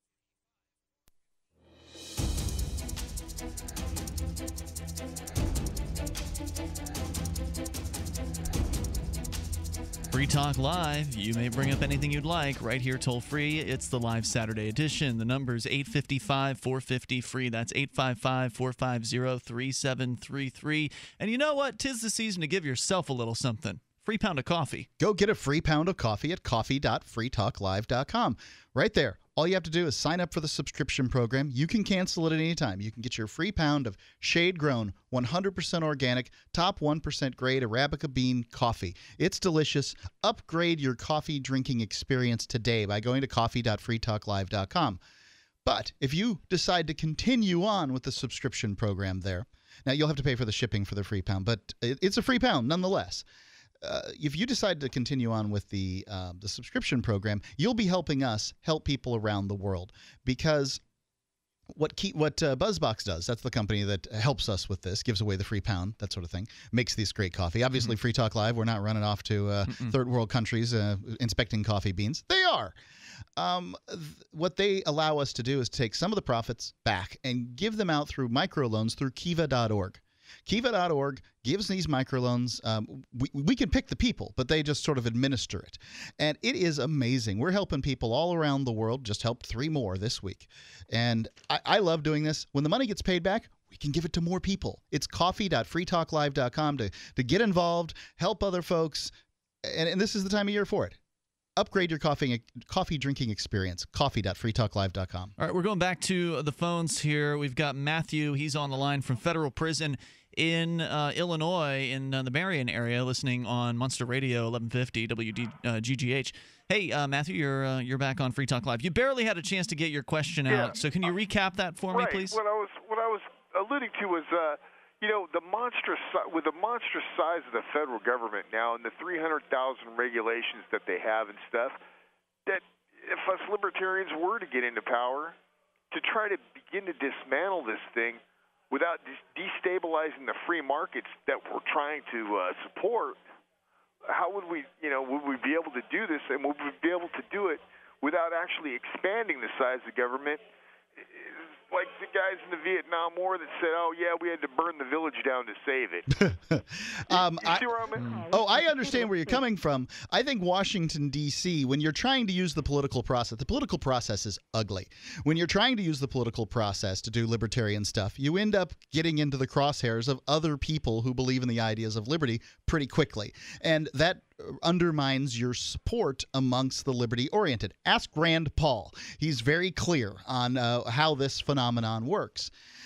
Free Talk Live. You may bring up anything you'd like right here toll free. It's the live Saturday edition. The number's eight five five, four five zero, free. That's eight five five, four five zero, three seven three three. And you know what? 'Tis the season to give yourself a little something. Free pound of coffee. Go get a free pound of coffee at coffee dot free talk live dot com. Right there. All you have to do is sign up for the subscription program. You can cancel it at any time. You can get your free pound of shade-grown, one hundred percent organic, top one percent grade Arabica bean coffee. It's delicious. Upgrade your coffee drinking experience today by going to coffee dot free talk live dot com. But if you decide to continue on with the subscription program there, now you'll have to pay for the shipping for the free pound, but it's a free pound nonetheless. Uh, if you decide to continue on with the uh, the subscription program, you'll be helping us help people around the world, because what key, what uh, BuzzBox does, that's the company that helps us with this, gives away the free pound, that sort of thing, makes this great coffee. Obviously, mm-hmm. Free Talk Live, we're not running off to uh, third world countries uh, inspecting coffee beans. They are. Um, th- what they allow us to do is take some of the profits back and give them out through microloans through kiva dot org. kiva dot org gives these microloans. Um, we, we can pick the people, but they just sort of administer it. And it is amazing. We're helping people all around the world. Just helped three more this week. And I, I love doing this. When the money gets paid back, we can give it to more people. It's coffee dot free talk live dot com to, to get involved, help other folks. And, and this is the time of year for it. Upgrade your coffee coffee drinking experience. coffee dot free talk live dot com. All right, we're going back to the phones here. We've got Matthew. He's on the line from federal prison in uh, Illinois, in uh, the Marion area, listening on Monster Radio eleven fifty W G G H. Hey, uh, Matthew, you're uh, you're back on Free Talk Live. You barely had a chance to get your question yeah. out, so can you recap that for right. me, please? What I was what I was alluding to was, uh, you know, the monstrous with the monstrous size of the federal government now and the three hundred thousand regulations that they have and stuff. That if us libertarians were to get into power, to try to begin to dismantle this thing without destabilizing the free markets that we're trying to uh, support, how would we, you know, would we be able to do this, and would we be able to do it without actually expanding the size of government? like the guys in the Vietnam War that said, "Oh yeah, we had to burn the village down to save it." um, you see where I'm at? Oh, I understand where you're coming from. I think Washington, D C, when you're trying to use the political process, the political process is ugly. When you're trying to use the political process to do libertarian stuff, you end up getting into the crosshairs of other people who believe in the ideas of liberty pretty quickly. And that undermines your support amongst the liberty-oriented. Ask Rand Paul. He's very clear on uh, how this phenomenon works.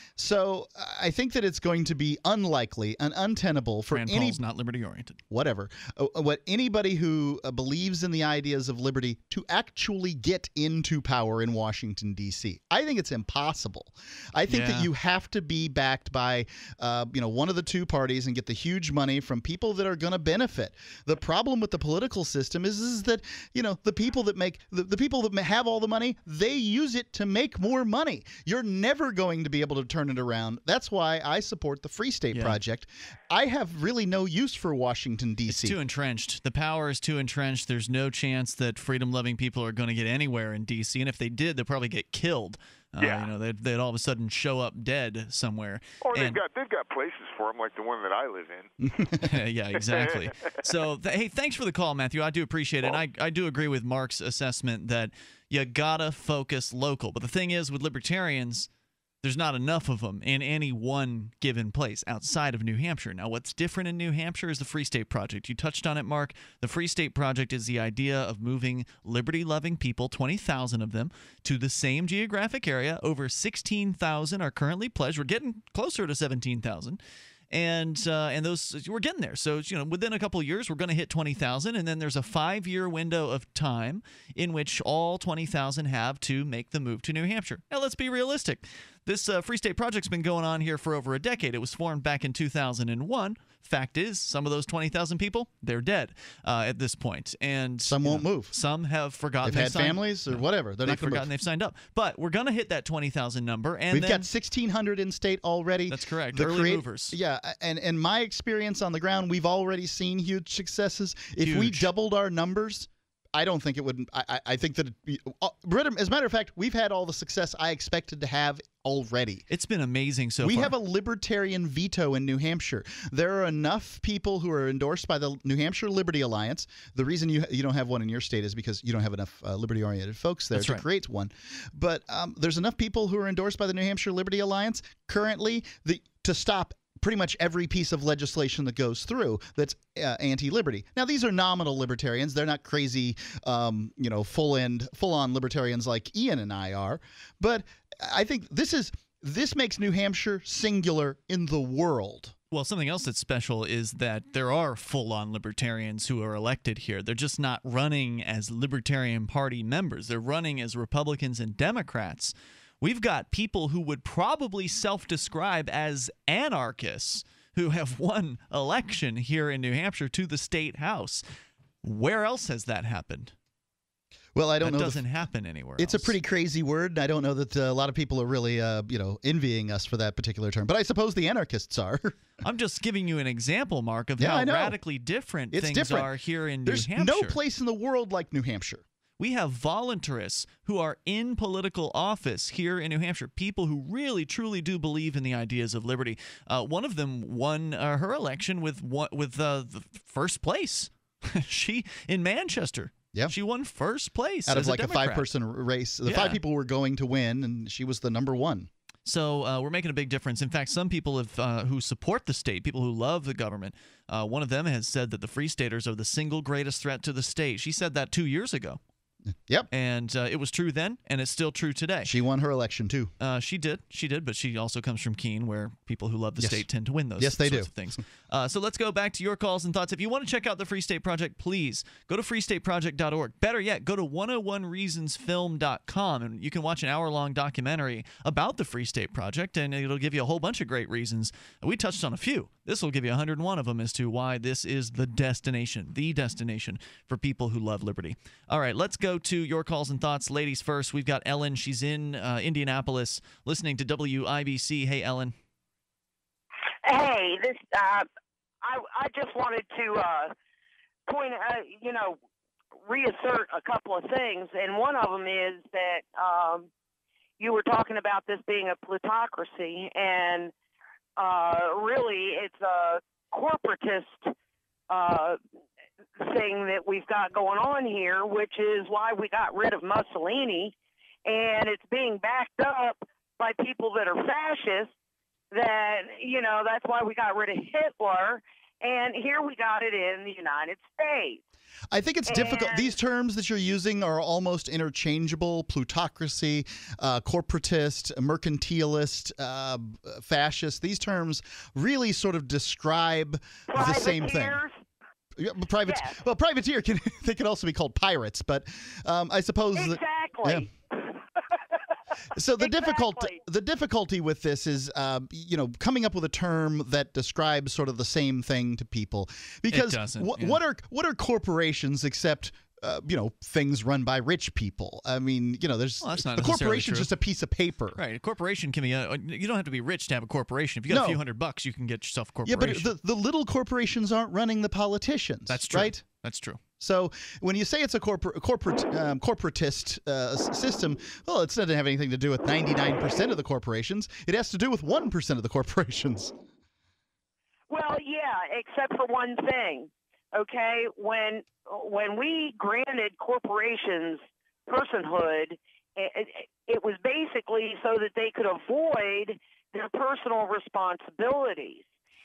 So I think that it's going to be unlikely and untenable for Rand any Paul's not liberty-oriented. Whatever. Uh, what anybody who uh, believes in the ideas of liberty to actually get into power in Washington, D C. I think it's impossible. I think Yeah. that you have to be backed by uh, you know, one of the two parties and get the huge money from people that are going to benefit. The problem with the political system is, is that, you know, the people that make the, the people that have all the money, they use it to make more money. You're never going to be able to turn it around. That's why I support the Free State Yeah. Project. I have really no use for Washington, D C. It's too entrenched. The power is too entrenched. There's no chance that freedom-loving people are going to get anywhere in D C, and if they did, they'd probably get killed. Uh, Yeah. You know, they'd, they'd all of a sudden show up dead somewhere. Or they've And- got they've got places for them, like the one that I live in. yeah, exactly. So, th- hey, thanks for the call, Matthew. I do appreciate it. And I, I do agree with Mark's assessment that you gotta focus local. But the thing is, with libertarians, there's not enough of them in any one given place outside of New Hampshire. Now, what's different in New Hampshire is the Free State Project. You touched on it, Mark. The Free State Project is the idea of moving liberty-loving people, twenty thousand of them, to the same geographic area. Over sixteen thousand are currently pledged. We're getting closer to seventeen thousand. And uh, and those we're getting there. So you know, within a couple of years, we're going to hit twenty thousand, and then there's a five-year window of time in which all twenty thousand have to make the move to New Hampshire. Now, let's be realistic. This uh, Free State Project's been going on here for over a decade. It was formed back in two thousand one. Fact is, some of those twenty thousand people, they're dead uh, at this point, and some won't know, move. Some have forgotten They've had signed, families or whatever. They're they've not going to forgotten move. they've signed up. But we're going to hit that twenty thousand number, and We've then, got sixteen hundred in state already. That's correct. The Early create- movers. Yeah, and and my experience on the ground, we've already seen huge successes. If we Huge. doubled our numbers, I don't think it would. I, I- I think that, it'd be, uh, as a matter of fact, we've had all the success I expected to have already. It's been amazing so we far. have a libertarian veto in New Hampshire. There are enough people who are endorsed by the New Hampshire Liberty Alliance. The reason you you don't have one in your state is because you don't have enough uh, liberty-oriented folks there That's to right. create one. But um, there's enough people who are endorsed by the New Hampshire Liberty Alliance currently the, to stop pretty much every piece of legislation that goes through that's uh, anti-liberty. Now, these are nominal libertarians. They're not crazy, um, you know, full-end, full-on libertarians like Ian and I are. But I think this is this makes New Hampshire singular in the world. Well, something else that's special is that there are full-on libertarians who are elected here. They're just not running as Libertarian Party members. They're running as Republicans and Democrats. We've got people who would probably self-describe as anarchists who have won election here in New Hampshire to the state house. Where else has that happened? Well, I don't that know. doesn't happen anywhere It's else. a pretty crazy word, and I don't know that uh, a lot of people are really, uh, you know, envying us for that particular term. But I suppose the anarchists are. I'm just giving you an example, Mark, of Yeah, how I know. radically different It's things different. are here in There's New Hampshire. no place in the world like New Hampshire. We have voluntarists who are in political office here in New Hampshire, people who really, truly do believe in the ideas of liberty. Uh, one of them won uh, her election with one, with uh, the first place. She in Manchester. Yeah, she won first place Out of as like a, a Democrat. five-person race. The Yeah. five people were going to win, and she was the number one. So uh, we're making a big difference. In fact, some people have, uh, who support the state, people who love the government, uh, one of them has said that the Free Staters are the single greatest threat to the state. She said that two years ago. Yep. And uh, it was true then, and it's still true today. She won her election, too. Uh, she did. She did, but she also comes from Keene, where people who love the Yes. state tend to win those Yes, they sorts do. of things. Uh, so let's go back to your calls and thoughts. If you want to check out the Free State Project, please go to free state project dot org. Better yet, go to one oh one reasons film dot com, and you can watch an hour-long documentary about the Free State Project, and it'll give you a whole bunch of great reasons. We touched on a few. This will give you one hundred one of them as to why this is the destination, the destination for people who love liberty. All right, let's go to your calls and thoughts. Ladies first. We've got Ellen. She's in uh, Indianapolis listening to W I B C. Hey, Ellen. Hey, this uh, I I just wanted to uh, point, uh, you know, reassert a couple of things, and one of them is that um, you were talking about this being a plutocracy, and uh, really it's a corporatist uh, thing that we've got going on here, which is why we got rid of Mussolini, and it's being backed up by people that are fascists. That, you know, that's why we got rid of Hitler, and here we got it in the United States. I think it's and, difficult. These terms that you're using are almost interchangeable. Plutocracy, uh, corporatist, mercantilist, uh, fascist. These terms really sort of describe the same thing. Yeah, private, yes. Well, privateer, can, they can also be called pirates, but um, I suppose... Exactly. That, yeah. So the exactly. difficulty the difficulty with this is, um, you know, coming up with a term that describes sort of the same thing to people. Because it doesn't, wh- yeah. what are what are corporations except, uh, you know, things run by rich people? I mean, you know, there's Well, that's not a necessarily corporation's true. just a piece of paper. Right. A corporation can be, a, you don't have to be rich to have a corporation. If you got No. a few hundred bucks, you can get yourself a Yeah, corporation. but the, the little corporations aren't running the politicians. That's true. Right? That's true. So when you say it's a corporate, corporate, um, corporatist uh, s- system, well, it doesn't have anything to do with ninety-nine percent of the corporations. It has to do with one percent of the corporations. Well, yeah, except for one thing. Okay, when when we granted corporations personhood, it, it was basically so that they could avoid their personal responsibilities.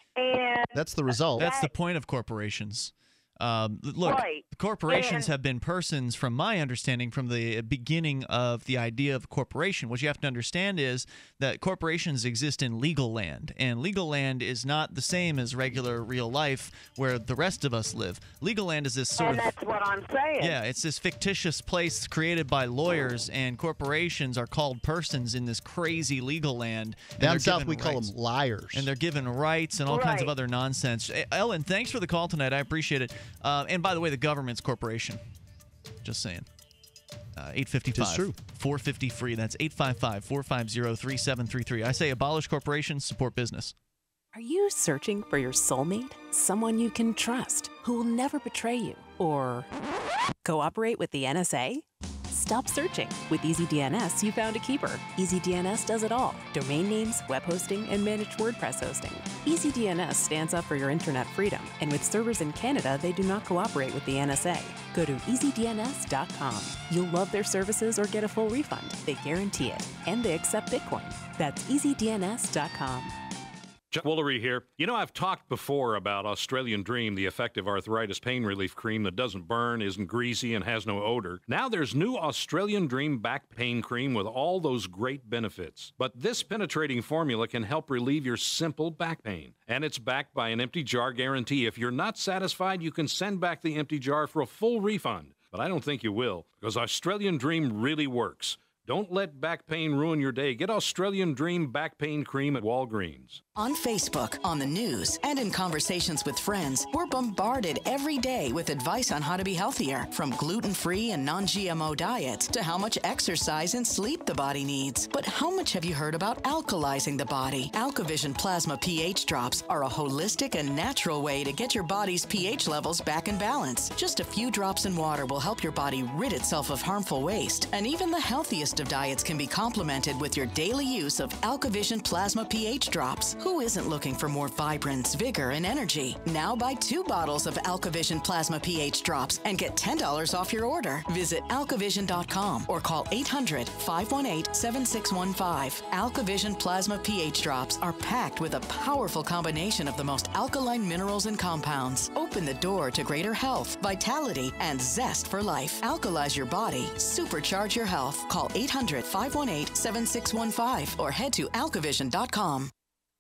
And that's the result. That's the point of corporations. Um, look, Right. corporations And- have been persons, from my understanding, from the beginning of the idea of corporation. What you have to understand is that corporations exist in legal land, and legal land is not the same as regular real life where the rest of us live. Legal land is this sort and of that's what I'm saying. yeah, it's this fictitious place created by lawyers, and corporations are called persons in this crazy legal land. and Down they're south, given we call rights. them liars. And they're given rights and all kinds of Right. other nonsense. Eh, Ellen, thanks for the call tonight. I appreciate it. Uh, and by the way, the government's corporation. Just saying. Uh, eight five five, It's true. four fifty free. That's eight five five, four five zero, three seven three three. I say abolish corporations, support business. Are you searching for your soulmate? Someone you can trust, who will never betray you? Or cooperate with the N S A? Stop searching. With EasyDNS, you found a keeper. EasyDNS does it all. Domain names, web hosting, and managed WordPress hosting. EasyDNS stands up for your internet freedom. And with servers in Canada, they do not cooperate with the N S A. Go to easy D N S dot com. You'll love their services or get a full refund. They guarantee it. And they accept Bitcoin. That's easy D N S dot com. Chuck Woolery here. You know, I've talked before about Australian Dream, the effective arthritis pain relief cream that doesn't burn, isn't greasy, and has no odor. Now there's new Australian Dream back pain cream with all those great benefits. But this penetrating formula can help relieve your simple back pain. And it's backed by an empty jar guarantee. If you're not satisfied, you can send back the empty jar for a full refund. But I don't think you will, because Australian Dream really works. Don't let back pain ruin your day. Get Australian Dream back pain cream at Walgreens. On Facebook, on the news, and in conversations with friends, we're bombarded every day with advice on how to be healthier, from gluten-free and non-G M O diets to how much exercise and sleep the body needs. But how much have you heard about alkalizing the body? AlkaVision Plasma pH drops are a holistic and natural way to get your body's pH levels back in balance. Just a few drops in water will help your body rid itself of harmful waste, and even the healthiest of diets can be complemented with your daily use of AlkaVision Plasma pH drops. Who isn't looking for more vibrance, vigor, and energy? Now buy two bottles of AlkaVision Plasma pH drops and get ten dollars off your order. Visit alkavision dot com or call eight hundred, five one eight, seven six one five. AlkaVision Plasma pH drops are packed with a powerful combination of the most alkaline minerals and compounds. Open the door to greater health, vitality, and zest for life. Alkalize your body. Supercharge your health. Call eight hundred, five one eight, seven six one five or head to alkavision dot com.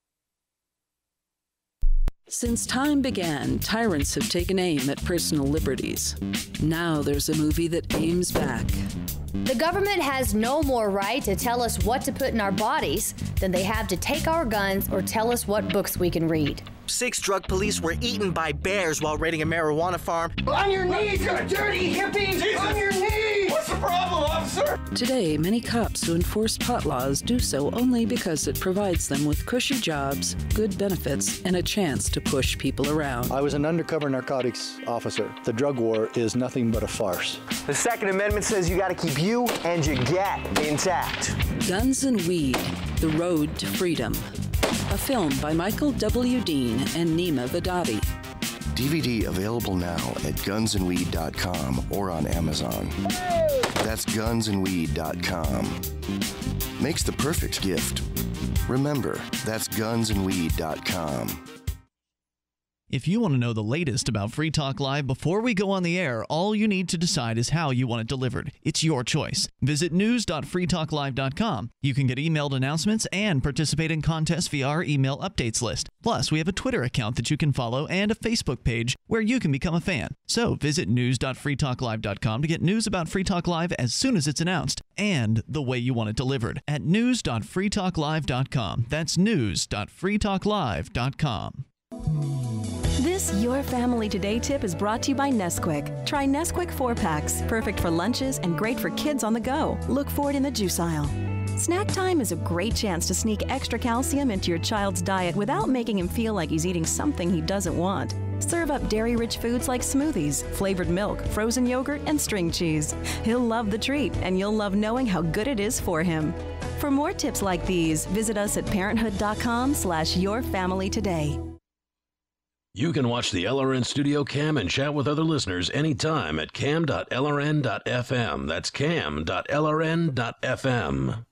Since time began, tyrants have taken aim at personal liberties. Now there's a movie that aims back. The government has no more right to tell us what to put in our bodies than they have to take our guns or tell us what books we can read. Six drug police were eaten by bears while raiding a marijuana farm. On your knees, you dirty hippies! Jesus. On your knees! What's the problem, officer? Today, many cops who enforce pot laws do so only because it provides them with cushy jobs, good benefits, and a chance to push people around. I was an undercover narcotics officer. The drug war is nothing but a farce. The Second Amendment says you got to keep you and your gat intact. Guns and Weed, The Road to Freedom. A film by Michael W. Dean and Nima Vadadi. D V D available now at guns and weed dot com or on Amazon. That's guns and weed dot com. Makes the perfect gift. Remember, that's guns and weed dot com. If you want to know the latest about Free Talk Live before we go on the air, all you need to decide is how you want it delivered. It's your choice. Visit news dot free talk live dot com. You can get emailed announcements and participate in contests via our email updates list. Plus, we have a Twitter account that you can follow and a Facebook page where you can become a fan. So visit news dot free talk live dot com to get news about Free Talk Live as soon as it's announced and the way you want it delivered at news dot free talk live dot com. That's news dot free talk live dot com. This Your Family Today tip is brought to you by Nesquik. Try Nesquik four packs, perfect for lunches and great for kids on the go. Look for it in the juice aisle. Snack time is a great chance to sneak extra calcium into your child's diet without making him feel like he's eating something he doesn't want. Serve up dairy-rich foods like smoothies, flavored milk, frozen yogurt, and string cheese. He'll love the treat, and you'll love knowing how good it is for him. For more tips like these, visit us at parenthood dot com slash your family today. You can watch the L R N Studio Cam and chat with other listeners anytime at cam dot L R N dot F M. That's cam dot L R N dot F M.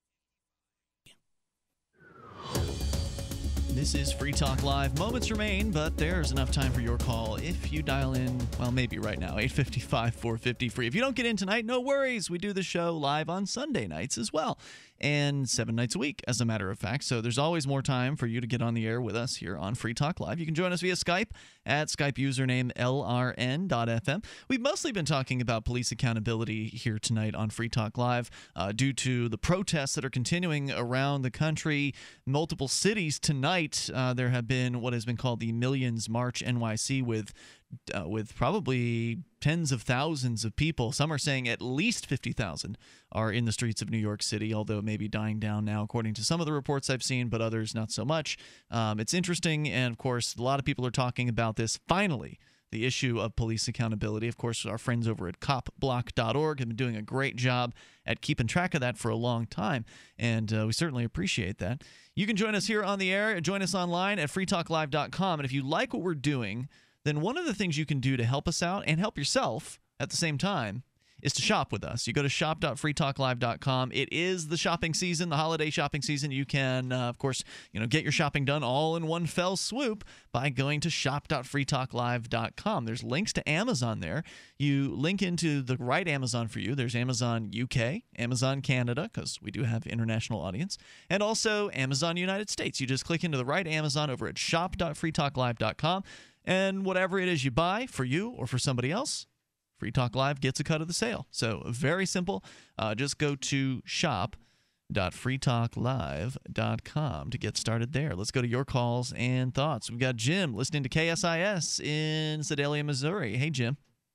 This is Free Talk Live. Moments remain, but there's enough time for your call if you dial in, well, maybe right now, eight five five, four five zero, free. If you don't get in tonight, no worries. We do the show live on Sunday nights as well, and seven nights a week, as a matter of fact. So there's always more time for you to get on the air with us here on Free Talk Live. You can join us via Skype at Skype username L R N dot F M. We've mostly been talking about police accountability here tonight on Free Talk Live uh, due to the protests that are continuing around the country. Multiple cities tonight, uh, there have been what has been called the Millions March N Y C with Uh, with probably tens of thousands of people. Some are saying at least fifty thousand are in the streets of New York City, although it may be dying down now, according to some of the reports I've seen, but others not so much. Um, it's interesting, and of course, a lot of people are talking about this. Finally, the issue of police accountability. Of course, our friends over at cop block dot org have been doing a great job at keeping track of that for a long time, and uh, we certainly appreciate that. You can join us here on the air. Join us online at free talk live dot com, and if you like what we're doing, then one of the things you can do to help us out and help yourself at the same time is to shop with us. You go to shop dot free talk live dot com. It is the shopping season, the holiday shopping season. You can, uh, of course, you know, get your shopping done all in one fell swoop by going to shop dot free talk live dot com. There's links to Amazon there. You link into the right Amazon for you. There's Amazon U K, Amazon Canada, because we do have international audience, and also Amazon United States. You just click into the right Amazon over at shop dot free talk live dot com, and whatever it is you buy for you or for somebody else, Free Talk Live gets a cut of the sale. So very simple. Uh, just go to shop dot free talk live dot com to get started there. Let's go to your calls and thoughts. We've got Jim listening to K S I S in Sedalia, Missouri. Hey, Jim.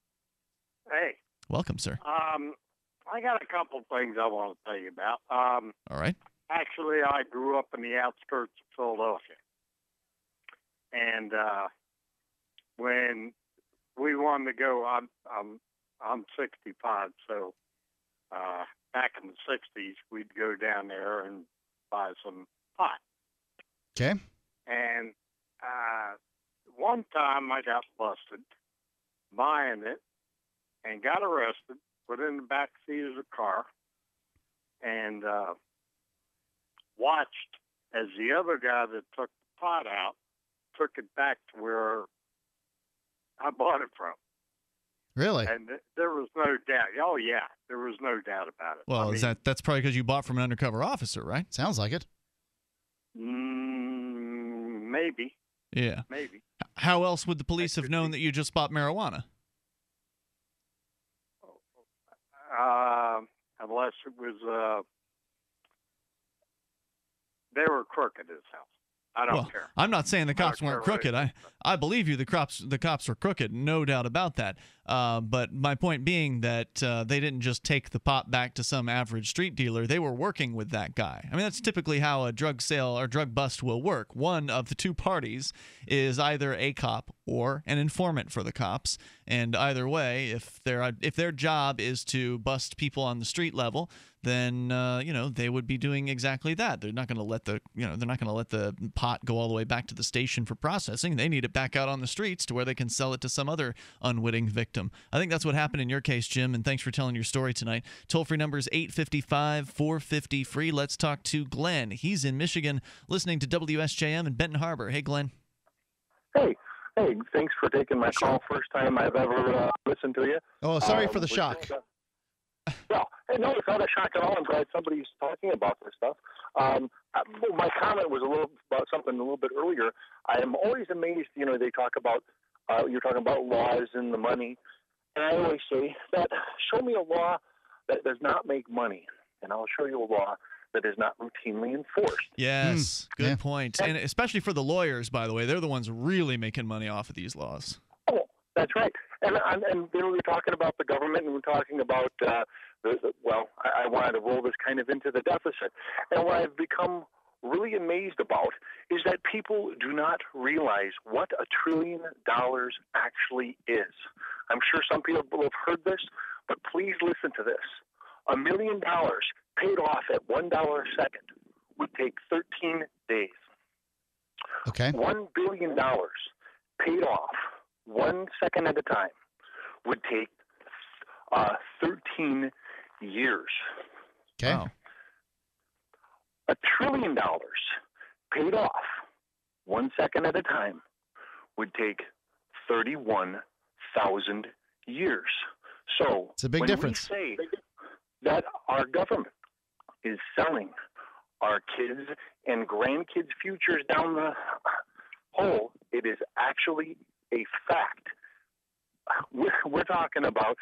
Hey. Welcome, sir. Um, I got a couple things I want to tell you about. Um, All right. Actually, I grew up in the outskirts of Philadelphia. And uh, when we wanted to go, I'm I'm I'm sixty-five, so uh, back in the sixties, we'd go down there and buy some pot. Okay. And uh, one time I got busted buying it and got arrested, put in the back seat of the car, and uh, watched as the other guy that took the pot out took it back to where I bought it from. Really? And th- there was no doubt. Oh, yeah, there was no doubt about it. Well, I is mean, that that's probably because you bought from an undercover officer, right? Sounds like it. Mm, maybe. Yeah. Maybe. How else would the police have known that you just bought marijuana? Uh, unless it was, uh, they were crooked as hell. I don't well, care. I'm not saying the cops I weren't care crooked. I, I believe you. The cops the cops were crooked, no doubt about that. Uh, but my point being that uh, they didn't just take the pot back to some average street dealer. They were working with that guy. I mean, that's typically how a drug sale or drug bust will work. One of the two parties is either a cop or an informant for the cops. And either way, if their if their job is to bust people on the street level, then uh, you know they would be doing exactly that. They're not going to let the you know they're not going to let the pot go all the way back to the station for processing. They need it back out on the streets to where they can sell it to some other unwitting victim. I think that's what happened in your case, Jim. And thanks for telling your story tonight. Toll free number is eight five five, four five zero, free. Let's talk to Glenn. He's in Michigan, listening to W S J M in Benton Harbor. Hey, Glenn. Hey. Hey, thanks for taking my call. First time I've ever uh, listened to you. Oh, sorry um, for the shock. Uh, well, hey, no, it's not a shock at all. I'm glad somebody's talking about this stuff. Um, uh, my comment was a little about something a little bit earlier. I am always amazed. You know, they talk about uh, you're talking about laws and the money, and I always say that show me a law that does not make money, and I'll show you a law that is not routinely enforced. Yes, Hmm. good Yeah. point. And especially for the lawyers, by the way, they're the ones really making money off of these laws. Oh, that's right. And and, and you know, we're talking about the government, and we're talking about uh, the, the well, I, I wanted to roll this kind of into the deficit. And what I've become really amazed about is that people do not realize what a trillion dollars actually is. I'm sure some people have heard this, but please listen to this. A million dollars paid off at one dollar a second would take thirteen days. Okay. One billion dollars paid off one second at a time would take uh, thirteen years. Okay. Wow. A trillion dollars paid off one second at a time would take thirty-one thousand years. So it's a big when difference. we say that our government is selling our kids and grandkids' futures down the hole, it is actually a fact. We're, we're talking about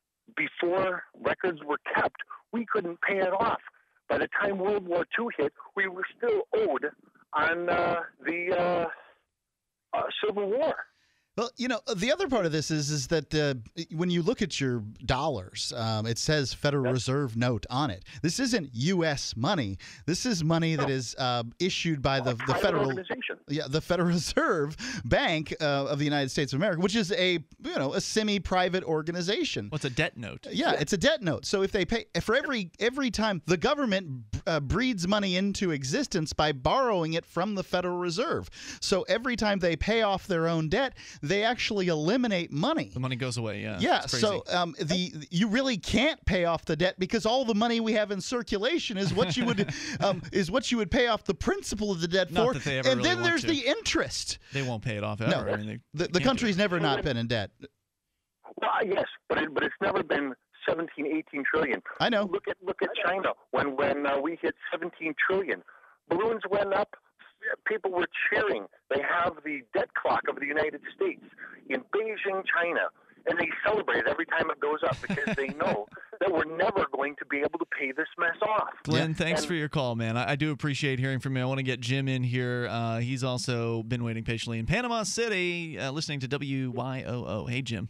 before records were kept, we couldn't pay it off. By the time World War Two hit, we were still owed on uh, the uh, uh, Civil War. Well, you know, the other part of this is is that uh, when you look at your dollars, um, it says Federal Reserve note on it. This isn't U S money. This is money that is uh, issued by the, the Federal yeah the Federal Reserve Bank uh, of the United States of America, which is a you know a semi-private organization. What's a debt note? Yeah, it's a debt note. So if they pay for every every time the government uh, breeds money into existence by borrowing it from the Federal Reserve. So every time they pay off their own debt, they actually eliminate money. The money goes away, yeah. Yeah, It's crazy. so um, the you really can't pay off the debt because all the money we have in circulation is what you would um, is what you would pay off the principal of the debt Not for. that they ever and really then want there's to. the interest. They won't pay it off ever. No, I mean, they the, the can't do country's it. never not been in debt. Well, yes, but it, but it's never been seventeen, eighteen trillion. I know. Look at look at China when when uh, we hit seventeen trillion. Balloons went up. People were cheering. They have the debt clock of the United States in Beijing, China, and they celebrate every time it goes up because they know that we're never going to be able to pay this mess off. Glenn, thanks And- for your call, man. I, I do appreciate hearing from you. I want to get Jim in here. Uh, he's also been waiting patiently in Panama City, uh, listening to W Y O O. Hey, Jim.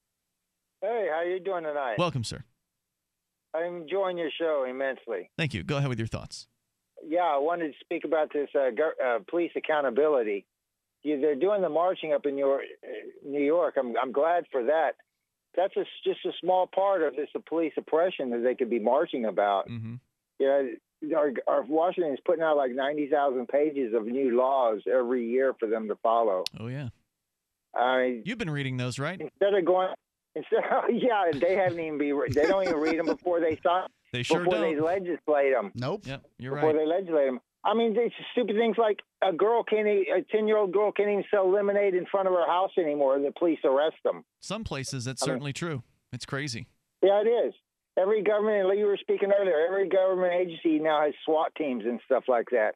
Hey, how you doing tonight? Welcome, sir. I'm enjoying your show immensely. Thank you. Go ahead with your thoughts. Yeah, I wanted to speak about this uh, go- uh, police accountability. Yeah, they're doing the marching up in your, uh, New York. I'm I'm glad for that. That's a, just a small part of this uh, police oppression that they could be marching about. Mm-hmm. Yeah, our, our Washington is putting out like ninety thousand pages of new laws every year for them to follow. Oh, yeah. I mean, You've been reading those, right? instead of going, instead, yeah, they haven't even be. They don't even read them before they sign. They sure before don't. they legislate them. Nope. Yep, you're before right. they legislate them. I mean, it's stupid things like a girl can't, e- a ten-year-old girl can't even sell lemonade in front of her house anymore. The police arrest them. Some places, that's I mean- certainly true. It's crazy. Yeah, it is. Every government, like you were speaking earlier, every government agency now has SWAT teams and stuff like that.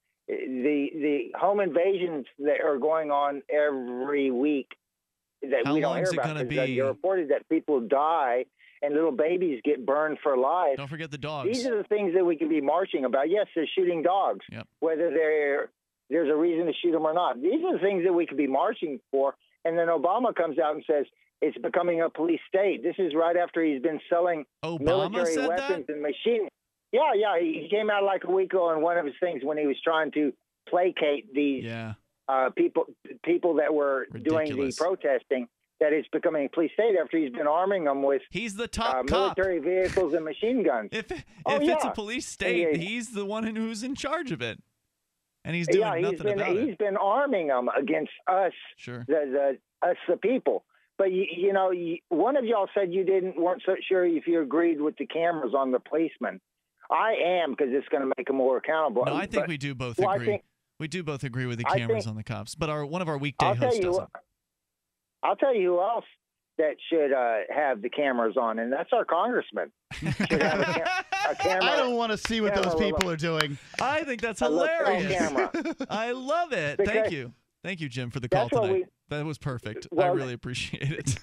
The the home invasions that are going on every week that How we don't long hear is it about. gonna 'cause, uh, be? You're reported that people die and little babies get burned for life. Don't forget the dogs. These are the things that we can be marching about. Yes, they're shooting dogs, Yep. whether they're, there's a reason to shoot them or not. These are the things that we could be marching for. And then Obama comes out and says it's becoming a police state. This is right after he's been selling Obama military said weapons and machine. Yeah, yeah. He came out like a week ago on one of his things when he was trying to placate these Yeah. uh, people people that were doing the Ridiculous. protesting. that it's becoming a police state after he's been arming them with he's the top uh, cop. military vehicles and machine guns. If if oh, it's yeah. a police state, he, he's the one who's in charge of it, and he's doing yeah, he's nothing been, about he's it. been arming them against us, sure. the, the us the people. But you, you know, you, one of y'all said you didn't weren't so sure if you agreed with the cameras on the policemen. I am, because it's going to make them more accountable. No, I think but, we do both well, agree. I think, we do both agree with the I cameras think, on the cops, but our one of our weekday I'll hosts tell you, doesn't. I'll tell you who else that should uh, have the cameras on, and that's our congressman. Should have a, cam- a camera. I don't want to see what those people are doing. I think that's A look- hilarious. camera. I love it. Because Thank you. Thank you, Jim, for the call that's what tonight. we- That was perfect. I Well- really appreciate it.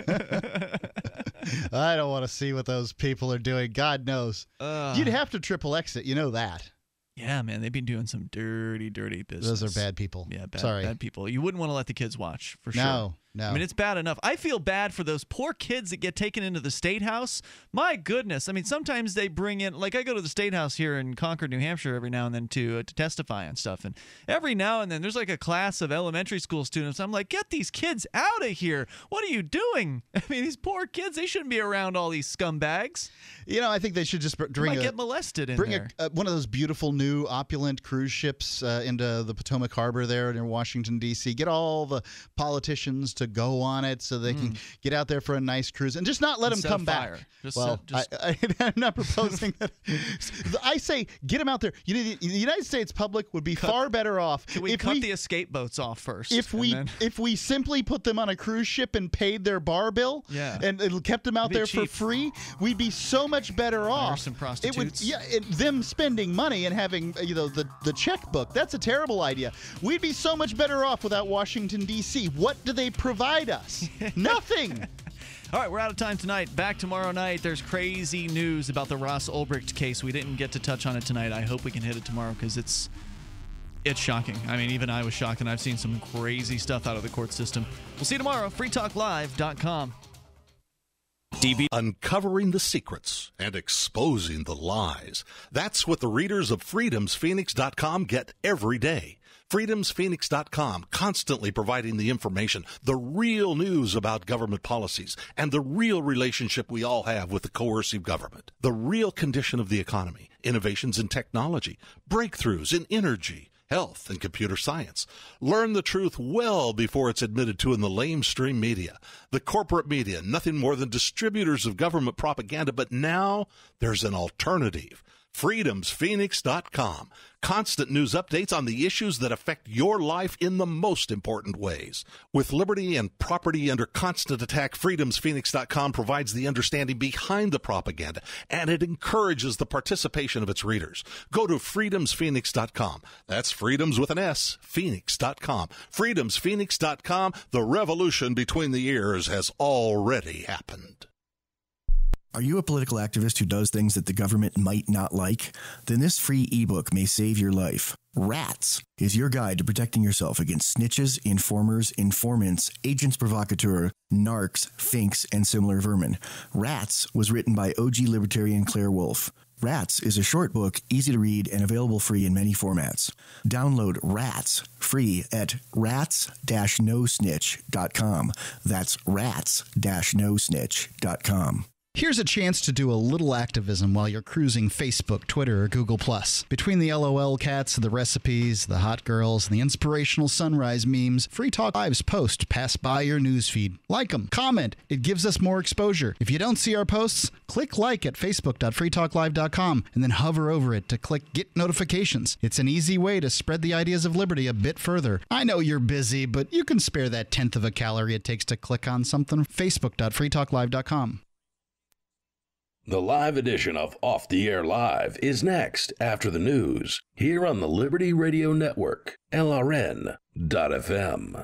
I don't want to see what those people are doing. God knows. Uh, You'd have to triple exit. You know that. Yeah, man, they've been doing some dirty, dirty business. Those are bad people. Yeah, bad, Sorry. bad people. You wouldn't want to let the kids watch, for sure. No, no. I mean, it's bad enough. I feel bad for those poor kids that get taken into the State House. My goodness. I mean, sometimes they bring in, like I go to the State House here in Concord, New Hampshire every now and then to, uh, to testify and stuff. And every now and then there's like a class of elementary school students. I'm like, get these kids out of here. What are you doing? I mean, these poor kids, they shouldn't be around all these scumbags. You know, I think they should just br- They bring might a, get molested in bring there. a, uh, one of those beautiful new opulent cruise ships uh, into the Potomac Harbor there in Washington, D C Get all the politicians to go on it so they can get out there for a nice cruise and just not let Instead them come of back. fire. Just, well, uh, just- I, I, I'm not proposing that. I say get them out there. You know, the, the United States public would be Cut- far better off Can we if cut we the escape boats off first? if and we then- if we simply put them on a cruise ship and paid their bar bill, Yeah. and it kept them out It'd be there cheap. for free, we'd be so much better off. some It would, prostitutes. yeah, it, them spending money and having uh, you know the the checkbook. That's a terrible idea. We'd be so much better off without Washington D C What do they provide us? Nothing. All right, we're out of time tonight. Back tomorrow night. There's crazy news about the Ross Ulbricht case. We didn't get to touch on it tonight. I hope we can hit it tomorrow because it's it's shocking. I mean, even I was shocked, and I've seen some crazy stuff out of the court system. We'll see you tomorrow. free talk live dot com. D B Uncovering the secrets and exposing the lies. That's what the readers of freedoms phoenix dot com get every day. freedoms phoenix dot com, constantly providing the information, the real news about government policies, and the real relationship we all have with the coercive government. The real condition of the economy, innovations in technology, breakthroughs in energy, health, and computer science. Learn the truth well before it's admitted to in the lamestream media. The corporate media, nothing more than distributors of government propaganda, but now there's an alternative. freedoms phoenix dot com. Constant news updates on the issues that affect your life in the most important ways. With liberty and property under constant attack, freedoms phoenix dot com provides the understanding behind the propaganda, and it encourages the participation of its readers. Go to freedoms phoenix dot com. That's freedoms with an S, phoenix dot com. freedoms phoenix dot com. The revolution between the ears has already happened. Are you a political activist who does things that the government might not like? Then this free ebook may save your life. Rats is your guide to protecting yourself against snitches, informers, informants, agents provocateur, narcs, finks, and similar vermin. Rats was written by O G libertarian Claire Wolfe. Rats is a short book, easy to read, and available free in many formats. Download Rats free at rats dash no snitch dot com. That's rats dash no snitch dot com. Here's a chance to do a little activism while you're cruising Facebook, Twitter, or Google plus. Between the LOL cats, the recipes, the hot girls, and the inspirational sunrise memes, Free Talk Live's posts pass by your newsfeed. Like them, comment. It gives us more exposure. If you don't see our posts, click like at facebook dot free talk live dot com and then hover over it to click Get Notifications. It's an easy way to spread the ideas of liberty a bit further. I know you're busy, but you can spare that tenth of a calorie it takes to click on something. facebook dot free talk live dot com. The live edition of Off the Air Live is next after the news here on the Liberty Radio Network, L R N dot F M.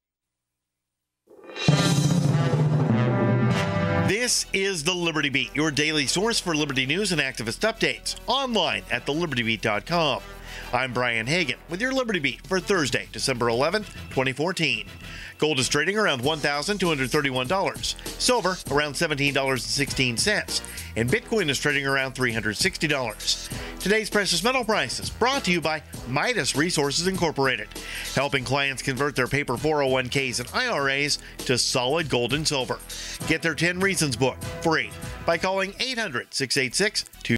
This is the Liberty Beat, your daily source for liberty news and activist updates, online at the liberty beat dot com. I'm Brian Hagan with your Liberty Beat for Thursday, December eleventh, twenty fourteen. Gold is trading around one thousand two hundred thirty-one dollars. Silver around seventeen dollars and sixteen cents. And Bitcoin is trading around three hundred sixty dollars. Today's precious metal prices brought to you by Midas Resources Incorporated, helping clients convert their paper four oh one k's and I R As to solid gold and silver. Get their ten Reasons book free by calling eight hundred, six eight six, two